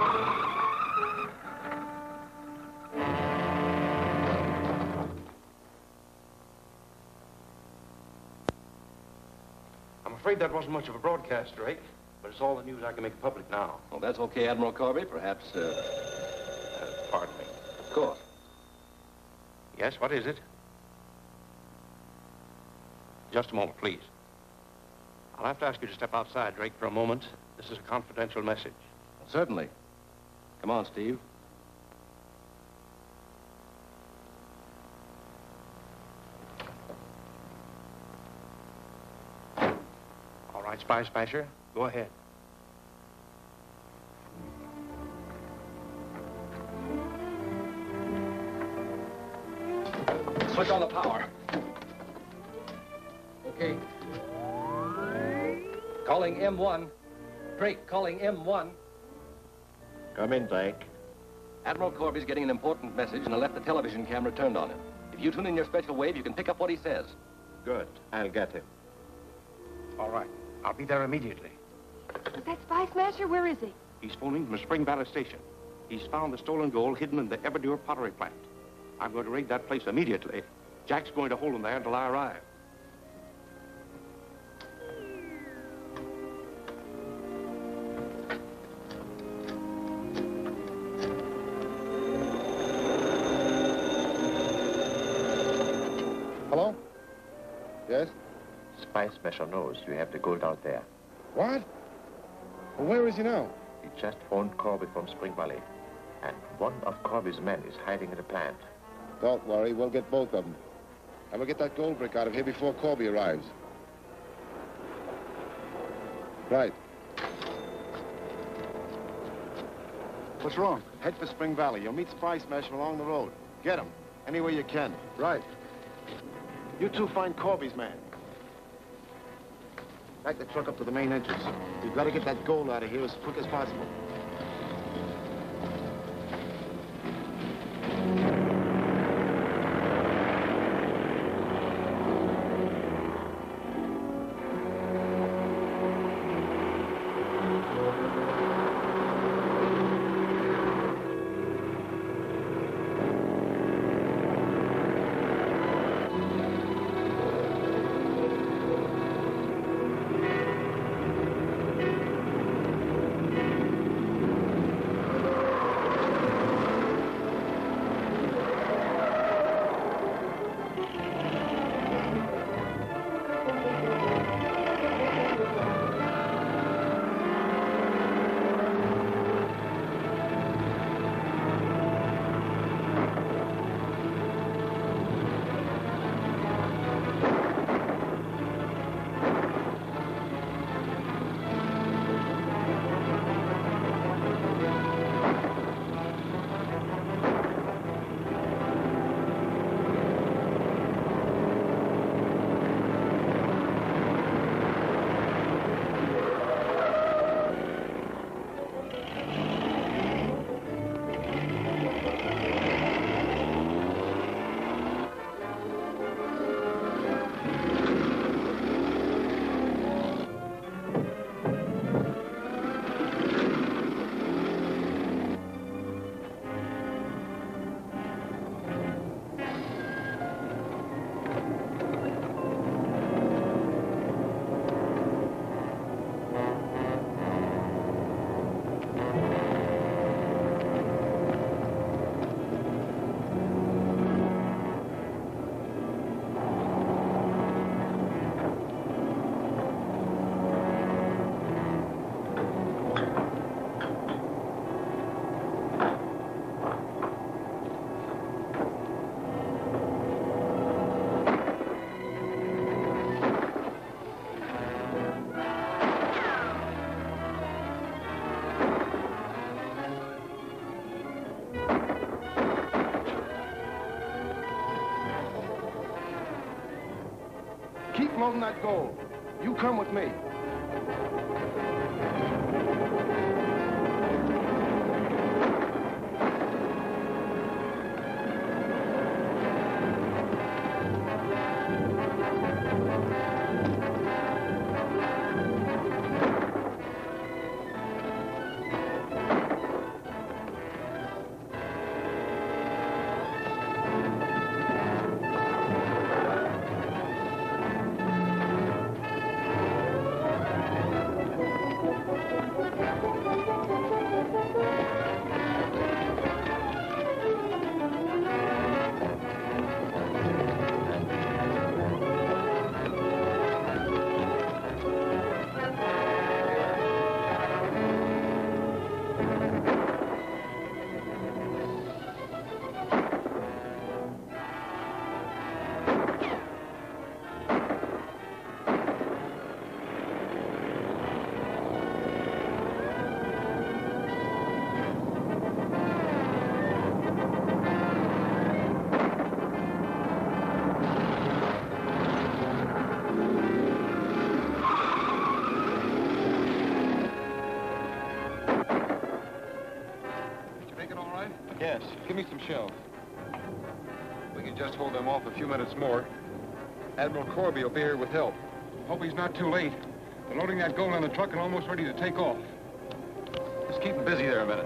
I'm afraid that wasn't much of a broadcast, Drake, but it's all the news I can make public now. Well, that's okay, Admiral Corby. Perhaps, uh... Uh, pardon me. Of course. Yes, what is it? Just a moment, please. I'll have to ask you to step outside, Drake, for a moment. This is a confidential message. Certainly. Come on, Steve. All right, Spy Smasher, go ahead. Switch on the power. Okay. Calling M one. Drake, calling M one. Come in, Drake. Admiral Corby's getting an important message, and I left the television camera turned on him. If you tune in your special wave, you can pick up what he says. Good. I'll get him. All right. I'll be there immediately. Is that Spy Smasher? Where is he? He's phoning from the Spring Valley Station. He's found the stolen gold hidden in the Everdure pottery plant. I'm going to raid that place immediately. Jack's going to hold him there until I arrive. Hello? Yes? Spy Smasher knows you have the gold out there. What? Well, where is he now? He just phoned Corby from Spring Valley. And one of Corby's men is hiding in the plant. Don't worry, we'll get both of them. And we'll get that gold brick out of here before Corby arrives. Right. What's wrong? Head for Spring Valley. You'll meet Spy Smasher along the road. Get him. Any way you can. Right. You two find Corby's man. Back the truck up to the main entrance. We've got to get that gold out of here as quick as possible. Keep loading that gold. You come with me. Yes, give me some shells. We can just hold them off a few minutes more. Admiral Corby will be here with help. Hope he's not too late. They're loading that gold on the truck and almost ready to take off. Just keep them busy there a minute.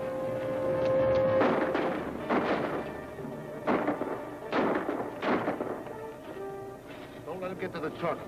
Don't let him get to the truck.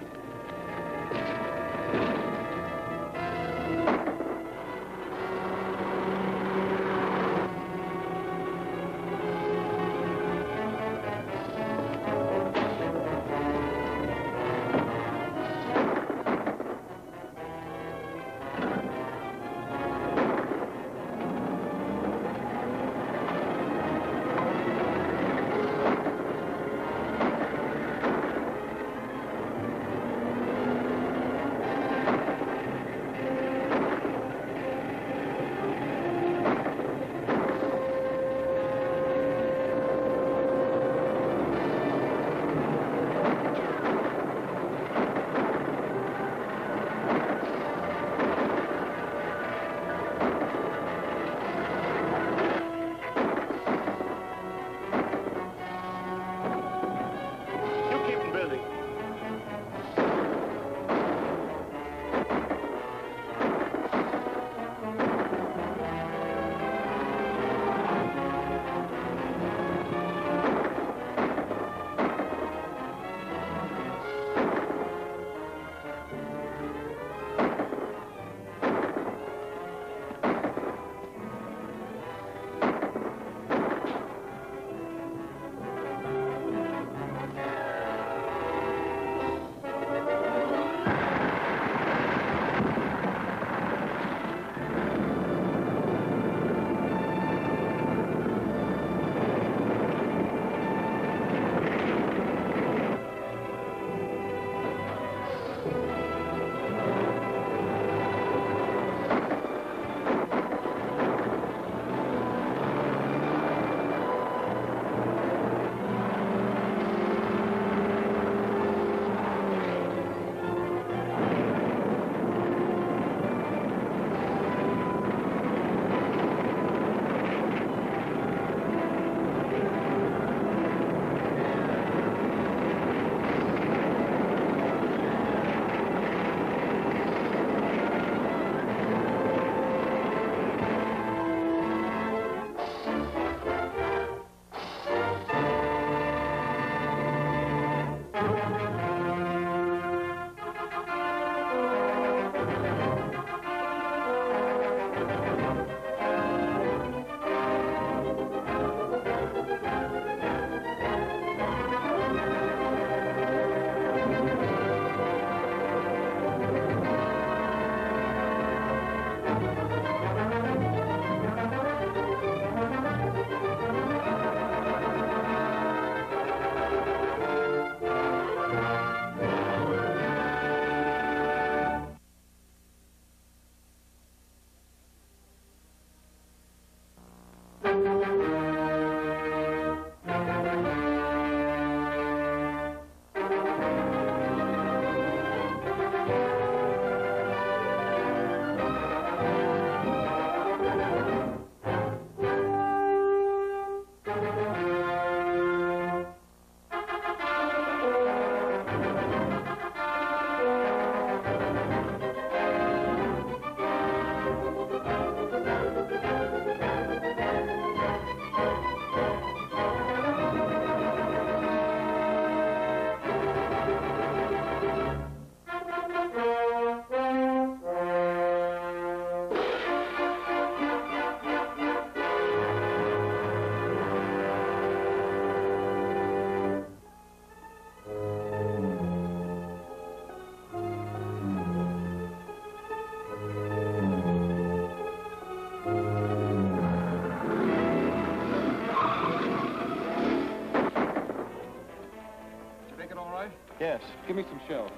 Yes, give me some shells.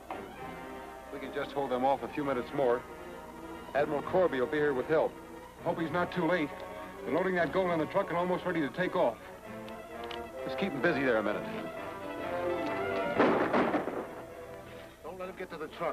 We can just hold them off a few minutes more. Admiral Corby will be here with help. Hope he's not too late. They're loading that gold on the truck and almost ready to take off. Just keep them busy there a minute. Don't let him get to the truck.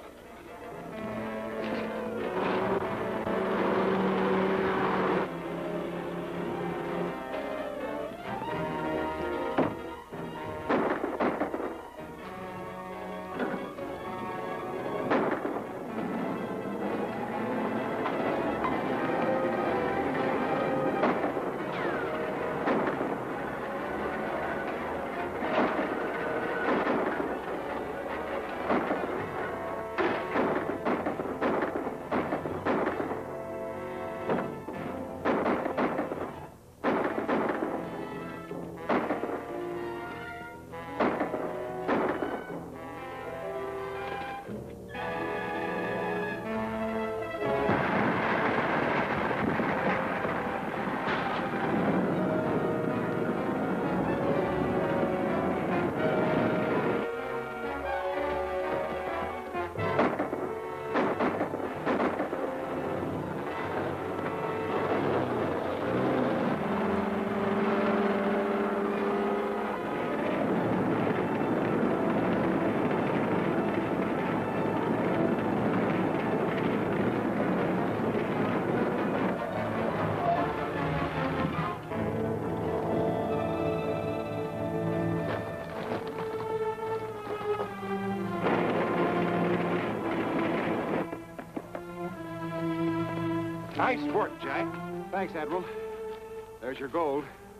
Nice work, Jack. Thanks, Admiral. There's your gold.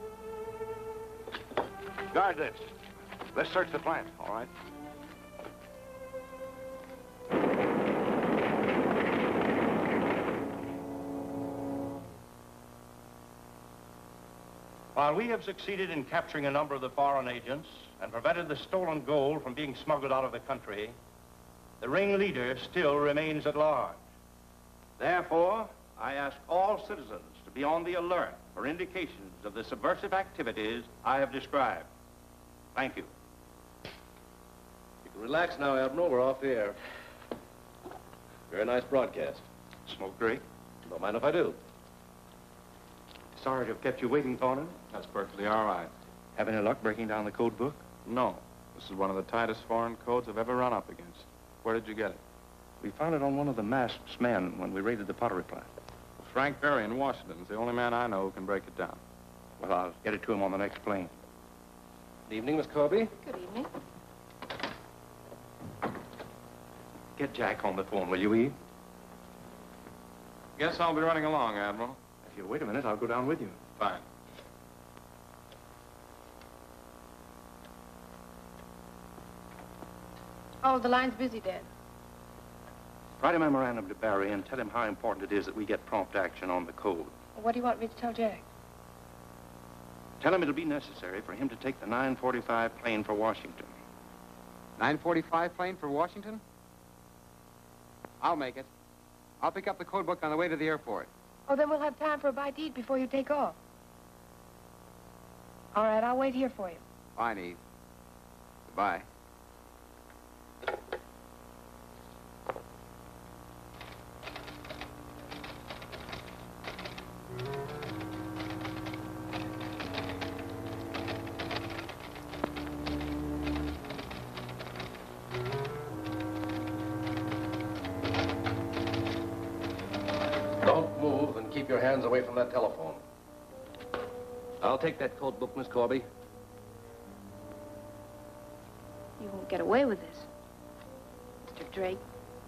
Guard this. Let's search the plant. All right. While we have succeeded in capturing a number of the foreign agents and prevented the stolen gold from being smuggled out of the country, the ringleader still remains at large. Therefore, I ask all citizens to be on the alert for indications of the subversive activities I have described. Thank you. You can relax now, Admiral. We're off the air. Very nice broadcast. Smoke, Drake? Don't mind if I do. Sorry to have kept you waiting, Thornton. That's perfectly all right. Have any luck breaking down the code book? No. This is one of the tightest foreign codes I've ever run up against. Where did you get it? We found it on one of the masked men when we raided the pottery plant. Frank Berry in Washington is the only man I know who can break it down. Well, I'll get it to him on the next plane. Good evening, Miss Corby. Good evening. Get Jack on the phone, will you, Eve? Guess I'll be running along, Admiral. If you'll wait a minute, I'll go down with you. Fine. Oh, the line's busy, Dad. Write a memorandum to Barry and tell him how important it is that we get prompt action on the code. What do you want me to tell Jack? Tell him it'll be necessary for him to take the nine forty-five plane for Washington. nine forty-five plane for Washington? I'll make it. I'll pick up the code book on the way to the airport. Oh, then we'll have time for a bite to eat before you take off. All right, I'll wait here for you. Fine, Eve. Goodbye. Don't move and keep your hands away from that telephone. I'll take that code book, Miss Corby. You won't get away with this, Mister Drake.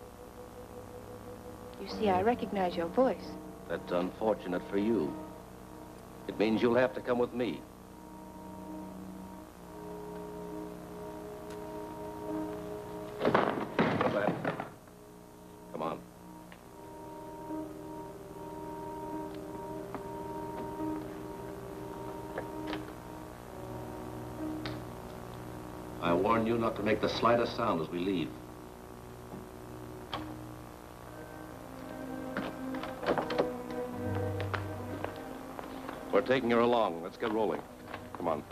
You see, I recognize your voice. That's unfortunate for you. It means you'll have to come with me. Glenn, come on. I warn you not to make the slightest sound as we leave. We're taking her along. Let's get rolling. Come on.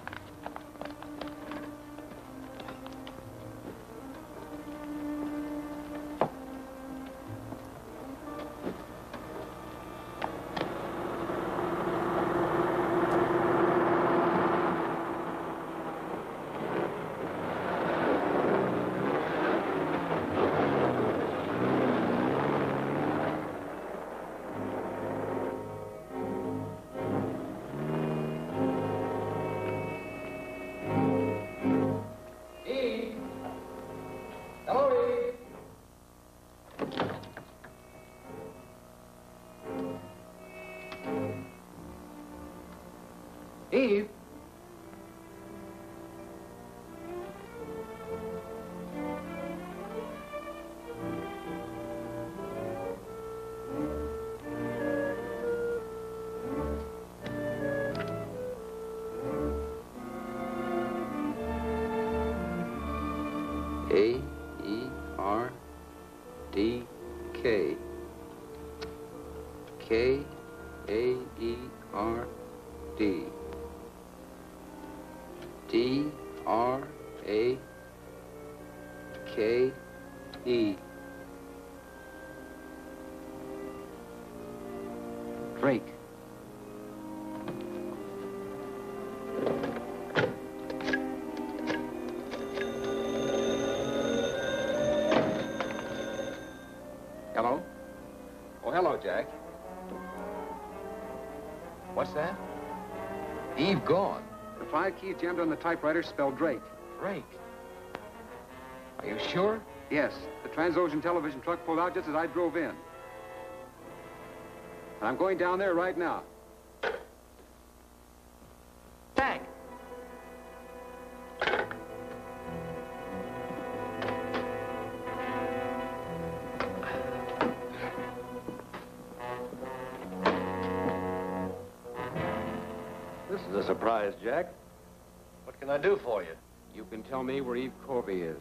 Eve? A E R D K. K A E R D. D R A K E. Drake. Hello? Oh, hello, Jack. What's that? Eve gone. The five keys jammed on the typewriter spelled Drake. Drake? Are you sure? Yes. The Transocean television truck pulled out just as I drove in. And I'm going down there right now. Jack! This is a surprise, Jack. What can I do for you? You can tell me where Eve Corby is.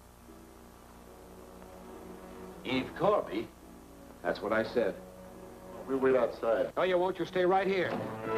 Eve Corby? That's what I said. We'll wait outside. Oh, you won't? You stay right here.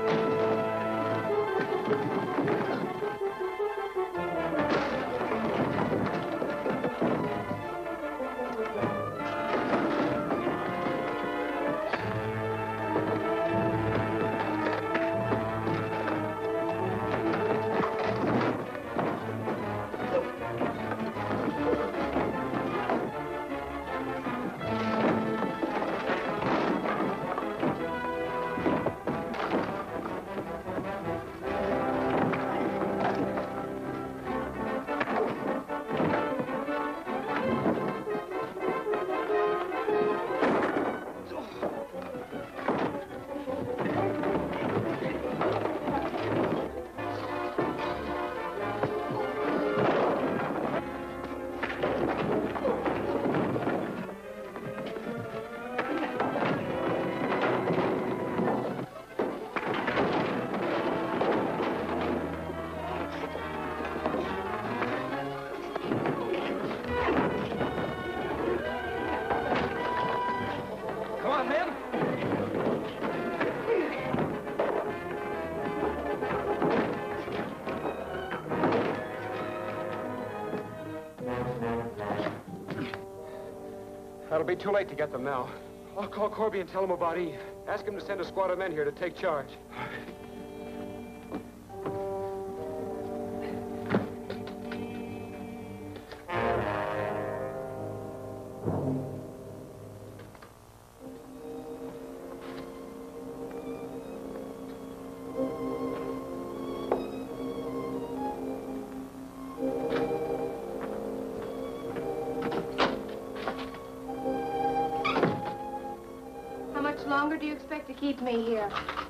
It'll be too late to get them now. I'll call Corby and tell him about Eve. Ask him to send a squad of men here to take charge. longer do you expect to keep me here?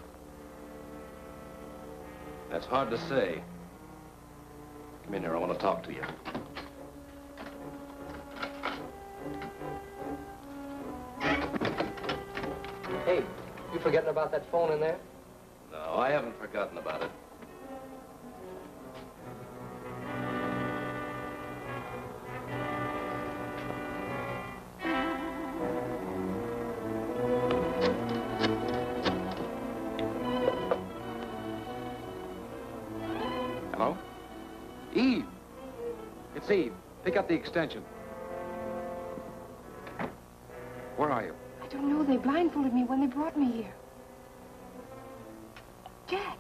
That's hard to say. Come in here, I want to talk to you. Hey, you forgetting about that phone in there? No, I haven't forgotten about it. Hello? Eve! It's Eve. Pick up the extension. Where are you? I don't know. They blindfolded me when they brought me here. Jack.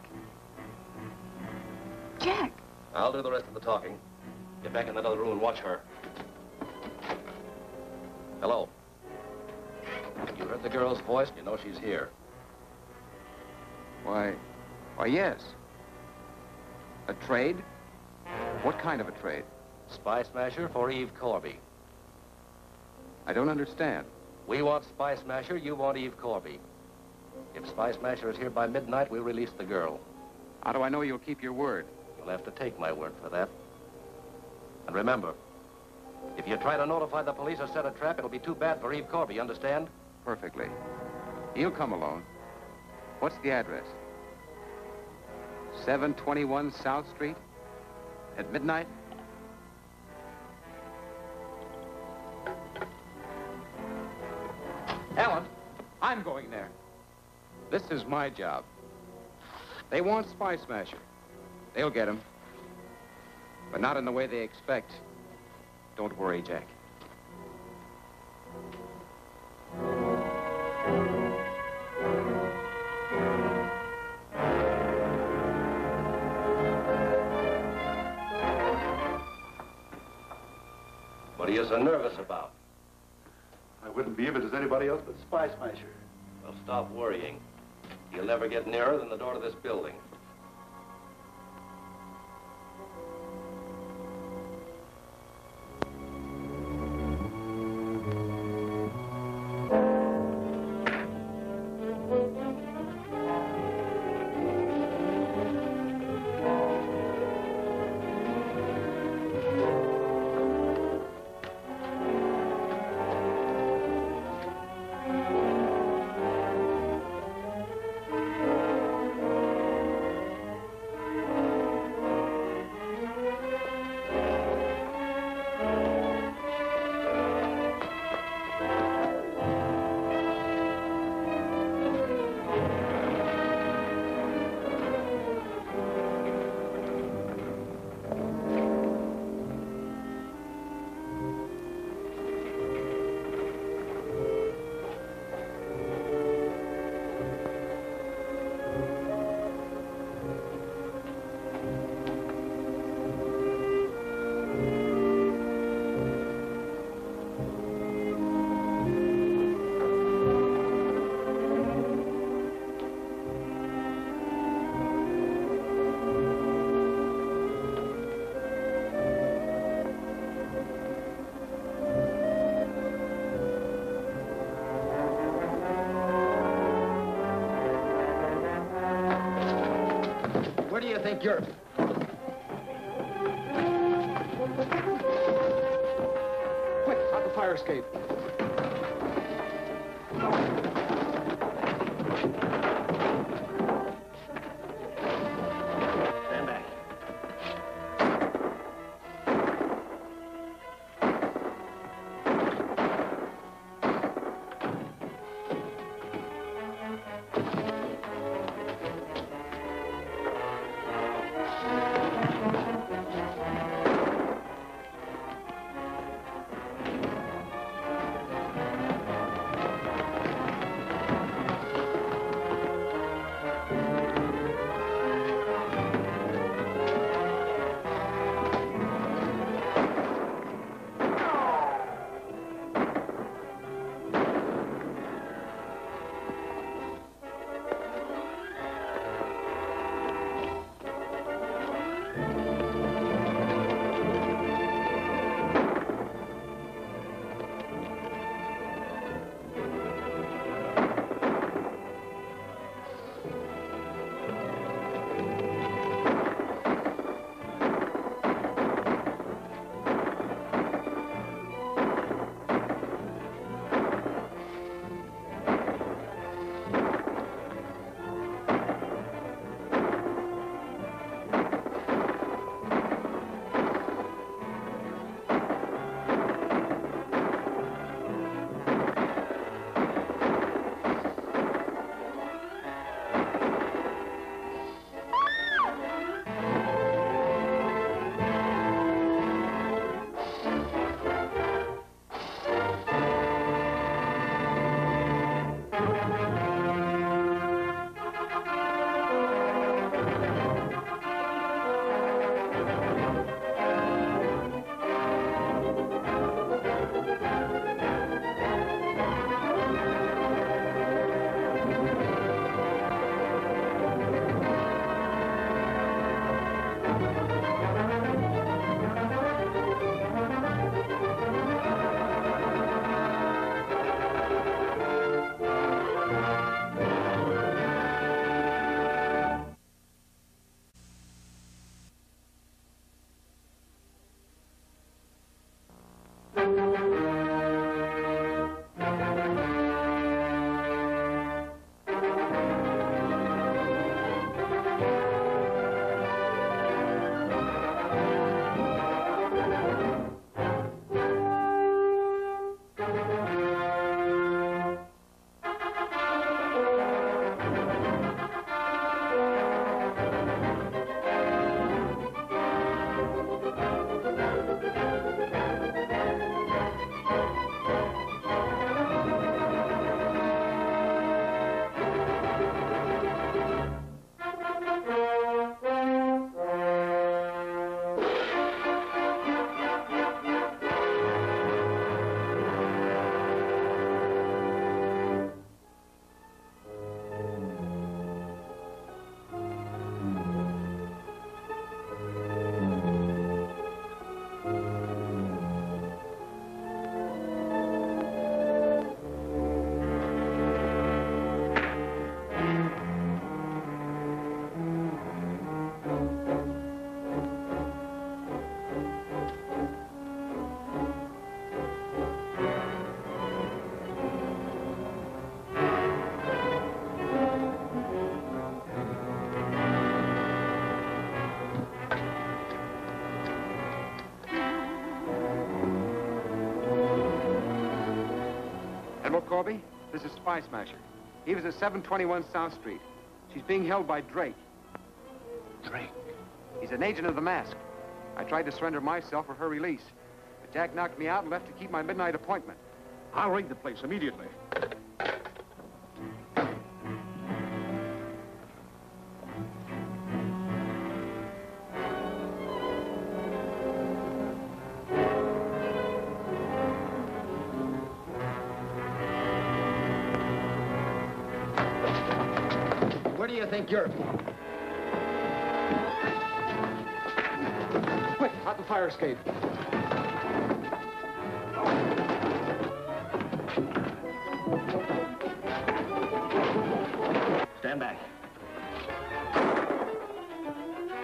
Jack. I'll do the rest of the talking. Get back in that other room and watch her. Hello. You heard the girl's voice? You know she's here. Why, why, yes. A trade? What kind of a trade? Spy Smasher for Eve Corby. I don't understand. We want Spy Smasher, you want Eve Corby. If Spy Smasher is here by midnight, we'll release the girl. How do I know you'll keep your word? You'll have to take my word for that. And remember, if you try to notify the police or set a trap, it'll be too bad for Eve Corby, you understand? Perfectly. He'll come alone. What's the address? seven twenty-one South Street? At midnight? Ellen, I'm going there. This is my job. They want Spy Smasher. They'll get him. But not in the way they expect. Don't worry, Jack. What are you so nervous about? I wouldn't be if it was anybody else but Spy Smasher. Well, stop worrying. You'll never get nearer than the door to this building. think you're... Quick, out the fire escape. Stand back. Admiral Corby, this is Spy Smasher. He was at seven twenty-one South Street. She's being held by Drake. Drake? He's an agent of the mask. I tried to surrender myself for her release. But Jack knocked me out and left to keep my midnight appointment. I'll raid the place immediately. Where do you think you're... Quick, out the fire escape. Stand back.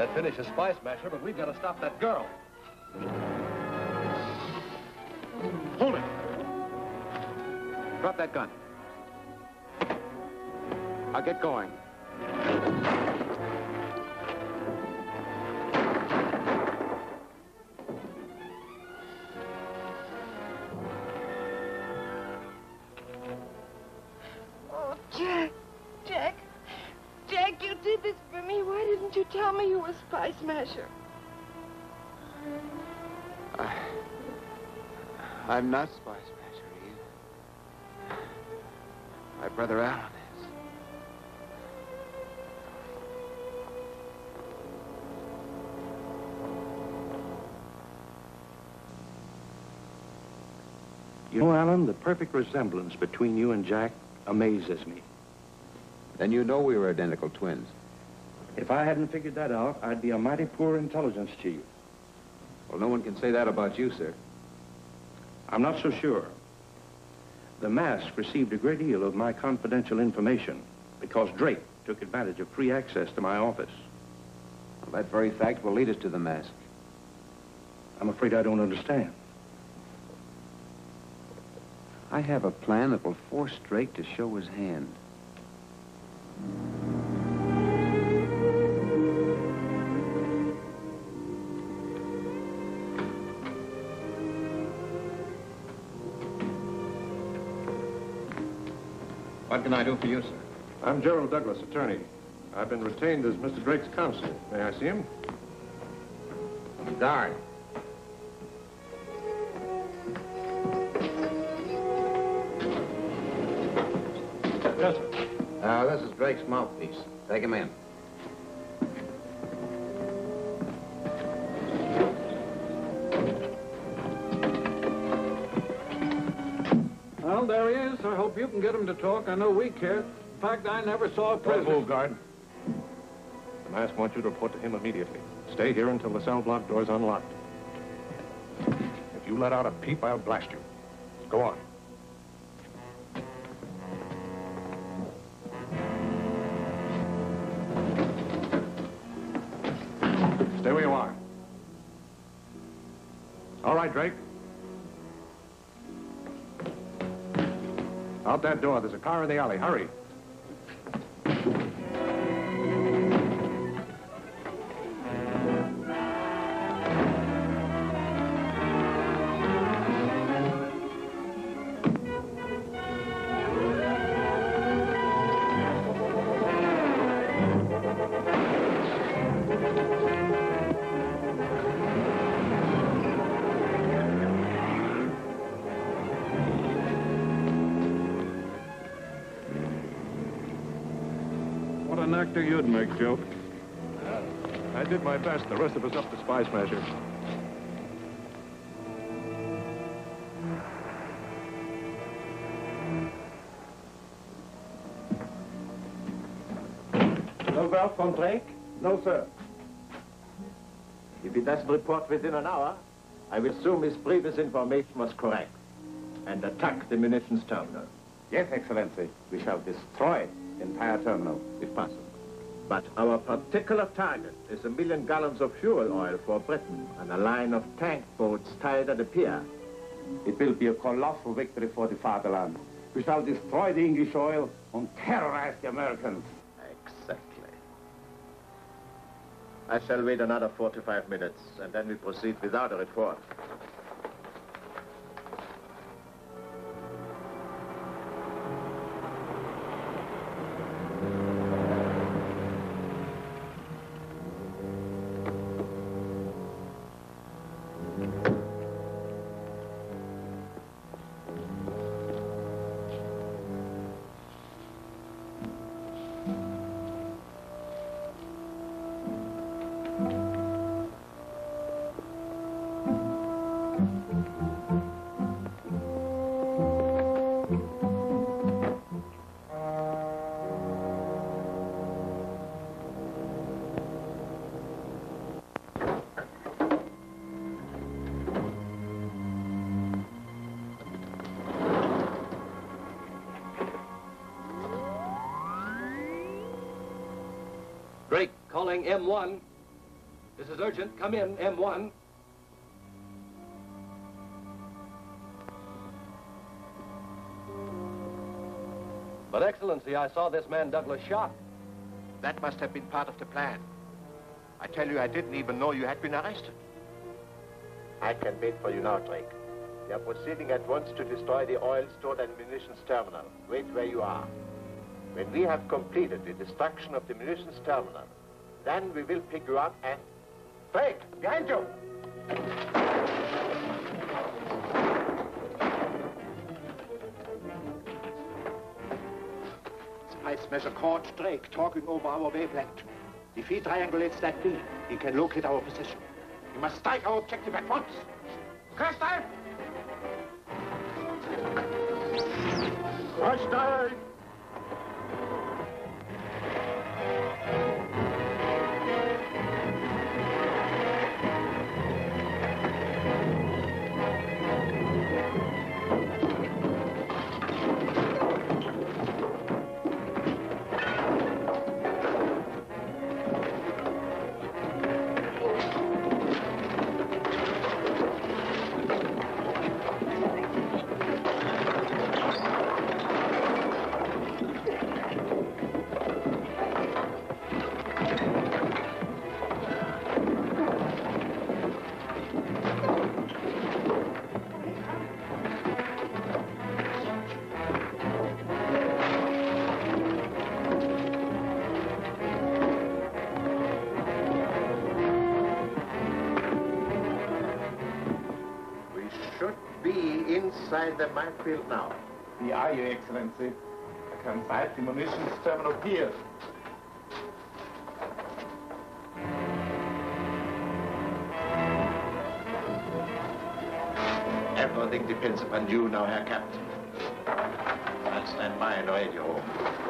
That finish is Spy Smasher, but we've got to stop that girl. Hold it. Drop that gun. I'll get going. Oh, Jack. Jack. Jack, you did this for me. Why didn't you tell me you were Spy Smasher? I... I'm not Spy Smasher, Eve. My brother Alan is. You know, Alan, the perfect resemblance between you and Jack amazes me. Then you know we were identical twins. If I hadn't figured that out, I'd be a mighty poor intelligence chief. Well, no one can say that about you, sir. I'm not so sure. The mask received a great deal of my confidential information because Drake took advantage of free access to my office. Well, that very fact will lead us to the mask. I'm afraid I don't understand. I have a plan that will force Drake to show his hand. What can I do for you, sir? I'm Gerald Douglas, attorney. I've been retained as Mister Drake's counsel. May I see him? Guard. Yes, sir. Now, this is Drake's mouthpiece. Take him in. Well, there he is. I hope you can get him to talk. I know we care. In fact, I never saw a Don't prisoner. move, guard. The mask wants you to report to him immediately. Stay here until the cell block door's unlocked. If you let out a peep, I'll blast you. Go on. Stay where you are. All right, Drake. Out that door. There's a car in the alley. Hurry. What an actor you'd make, Joe. I did my best. The rest of us up to Spy Smasher. No word from Drake? No, sir. If he doesn't report within an hour, I will assume his previous information was correct and attack the munitions terminal. Yes, Excellency. We shall destroy the entire terminal, if possible. But our particular target is a million gallons of fuel oil for Britain and a line of tank boats tied at the pier. It will be a colossal victory for the fatherland. We shall destroy the English oil and terrorize the Americans. Exactly. I shall wait another forty-five minutes, and then we proceed without a report. Drake, calling M one. This is urgent. Come in, M one. But, Excellency, I saw this man Douglas shot. That must have been part of the plan. I tell you, I didn't even know you had been arrested. I can wait for you now, Drake. We are proceeding at once to destroy the oil stored and munitions terminal. Wait where you are. When we have completed the destruction of the munitions terminal, then we will pick you up and... Drake, behind you! Spice Smasher caught Drake talking over our wavelength. If he triangulates that beam, he can locate our position. We must strike our objective at once. Crash dive! Crash dive! Inside the minefield now. Here are you, Excellency. I can find the munitions terminal here. Everything depends upon you now, Herr Captain. I'll stand by and radio.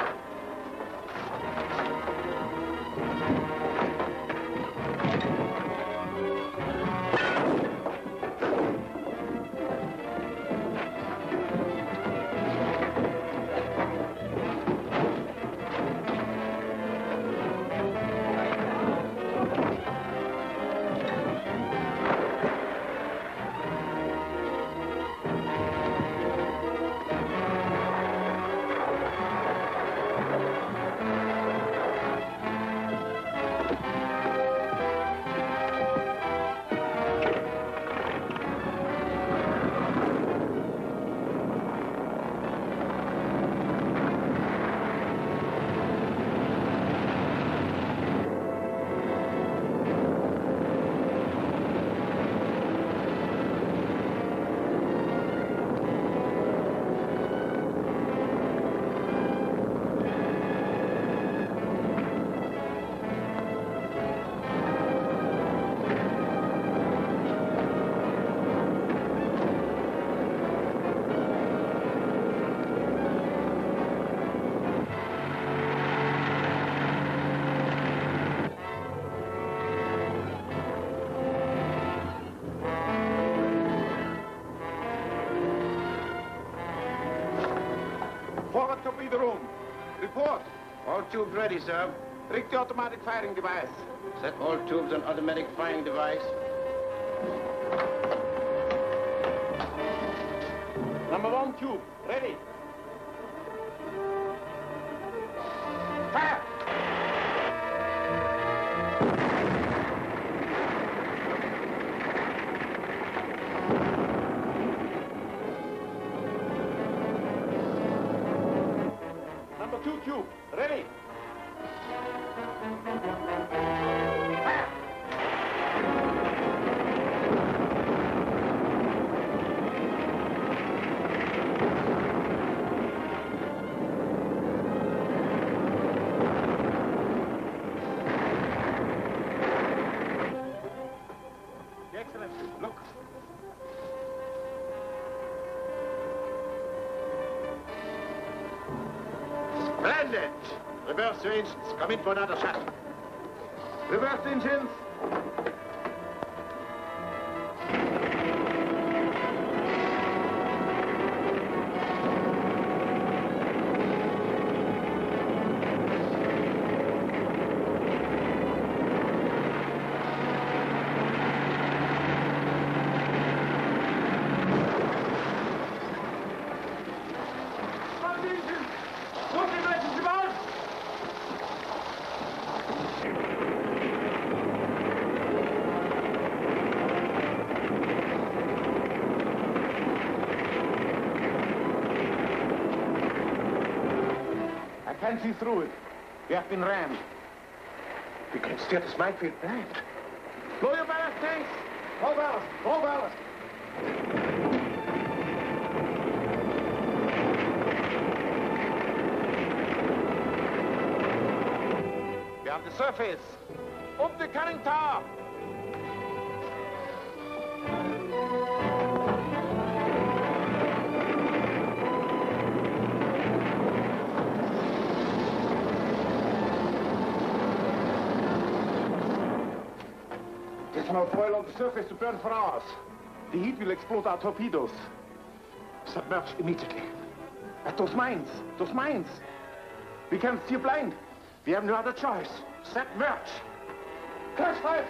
Forward to be the room. Report. All tubes ready, sir. Rig the automatic firing device. Set all tubes on automatic firing device. Number one tube, ready. Fire! Number two tube, ready. Fire! Excellent. Look. Splendid! Reverse your engines. Come in for another shot. Reverse engines. can't see through it. We have been rammed. We can steer this minefield blind. Blow your ballast tanks! Low ballast! Low ballast! We have the surface. Up the conning tower! There's enough oil on the surface to burn for hours. The heat will explode our torpedoes. Submerge immediately. At those mines, those mines. We can steer blind. We have no other choice. Submerge. Catch fire!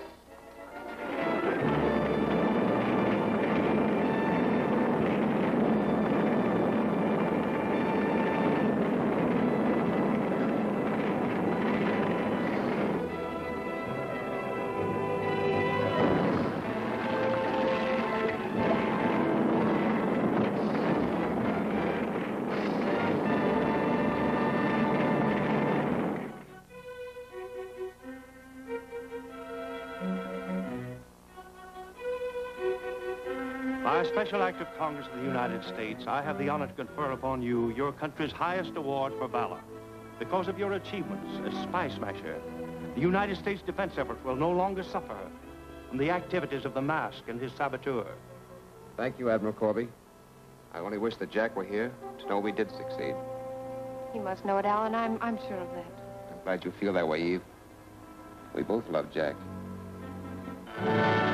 By a special act of Congress of the United States, I have the honor to confer upon you your country's highest award for valor. Because of your achievements as Spy Smasher, the United States defense efforts will no longer suffer from the activities of the Mask and his saboteur. Thank you, Admiral Corby. I only wish that Jack were here to know we did succeed. He must know it, Alan. I'm, I'm sure of that. I'm glad you feel that way, Eve. We both love Jack.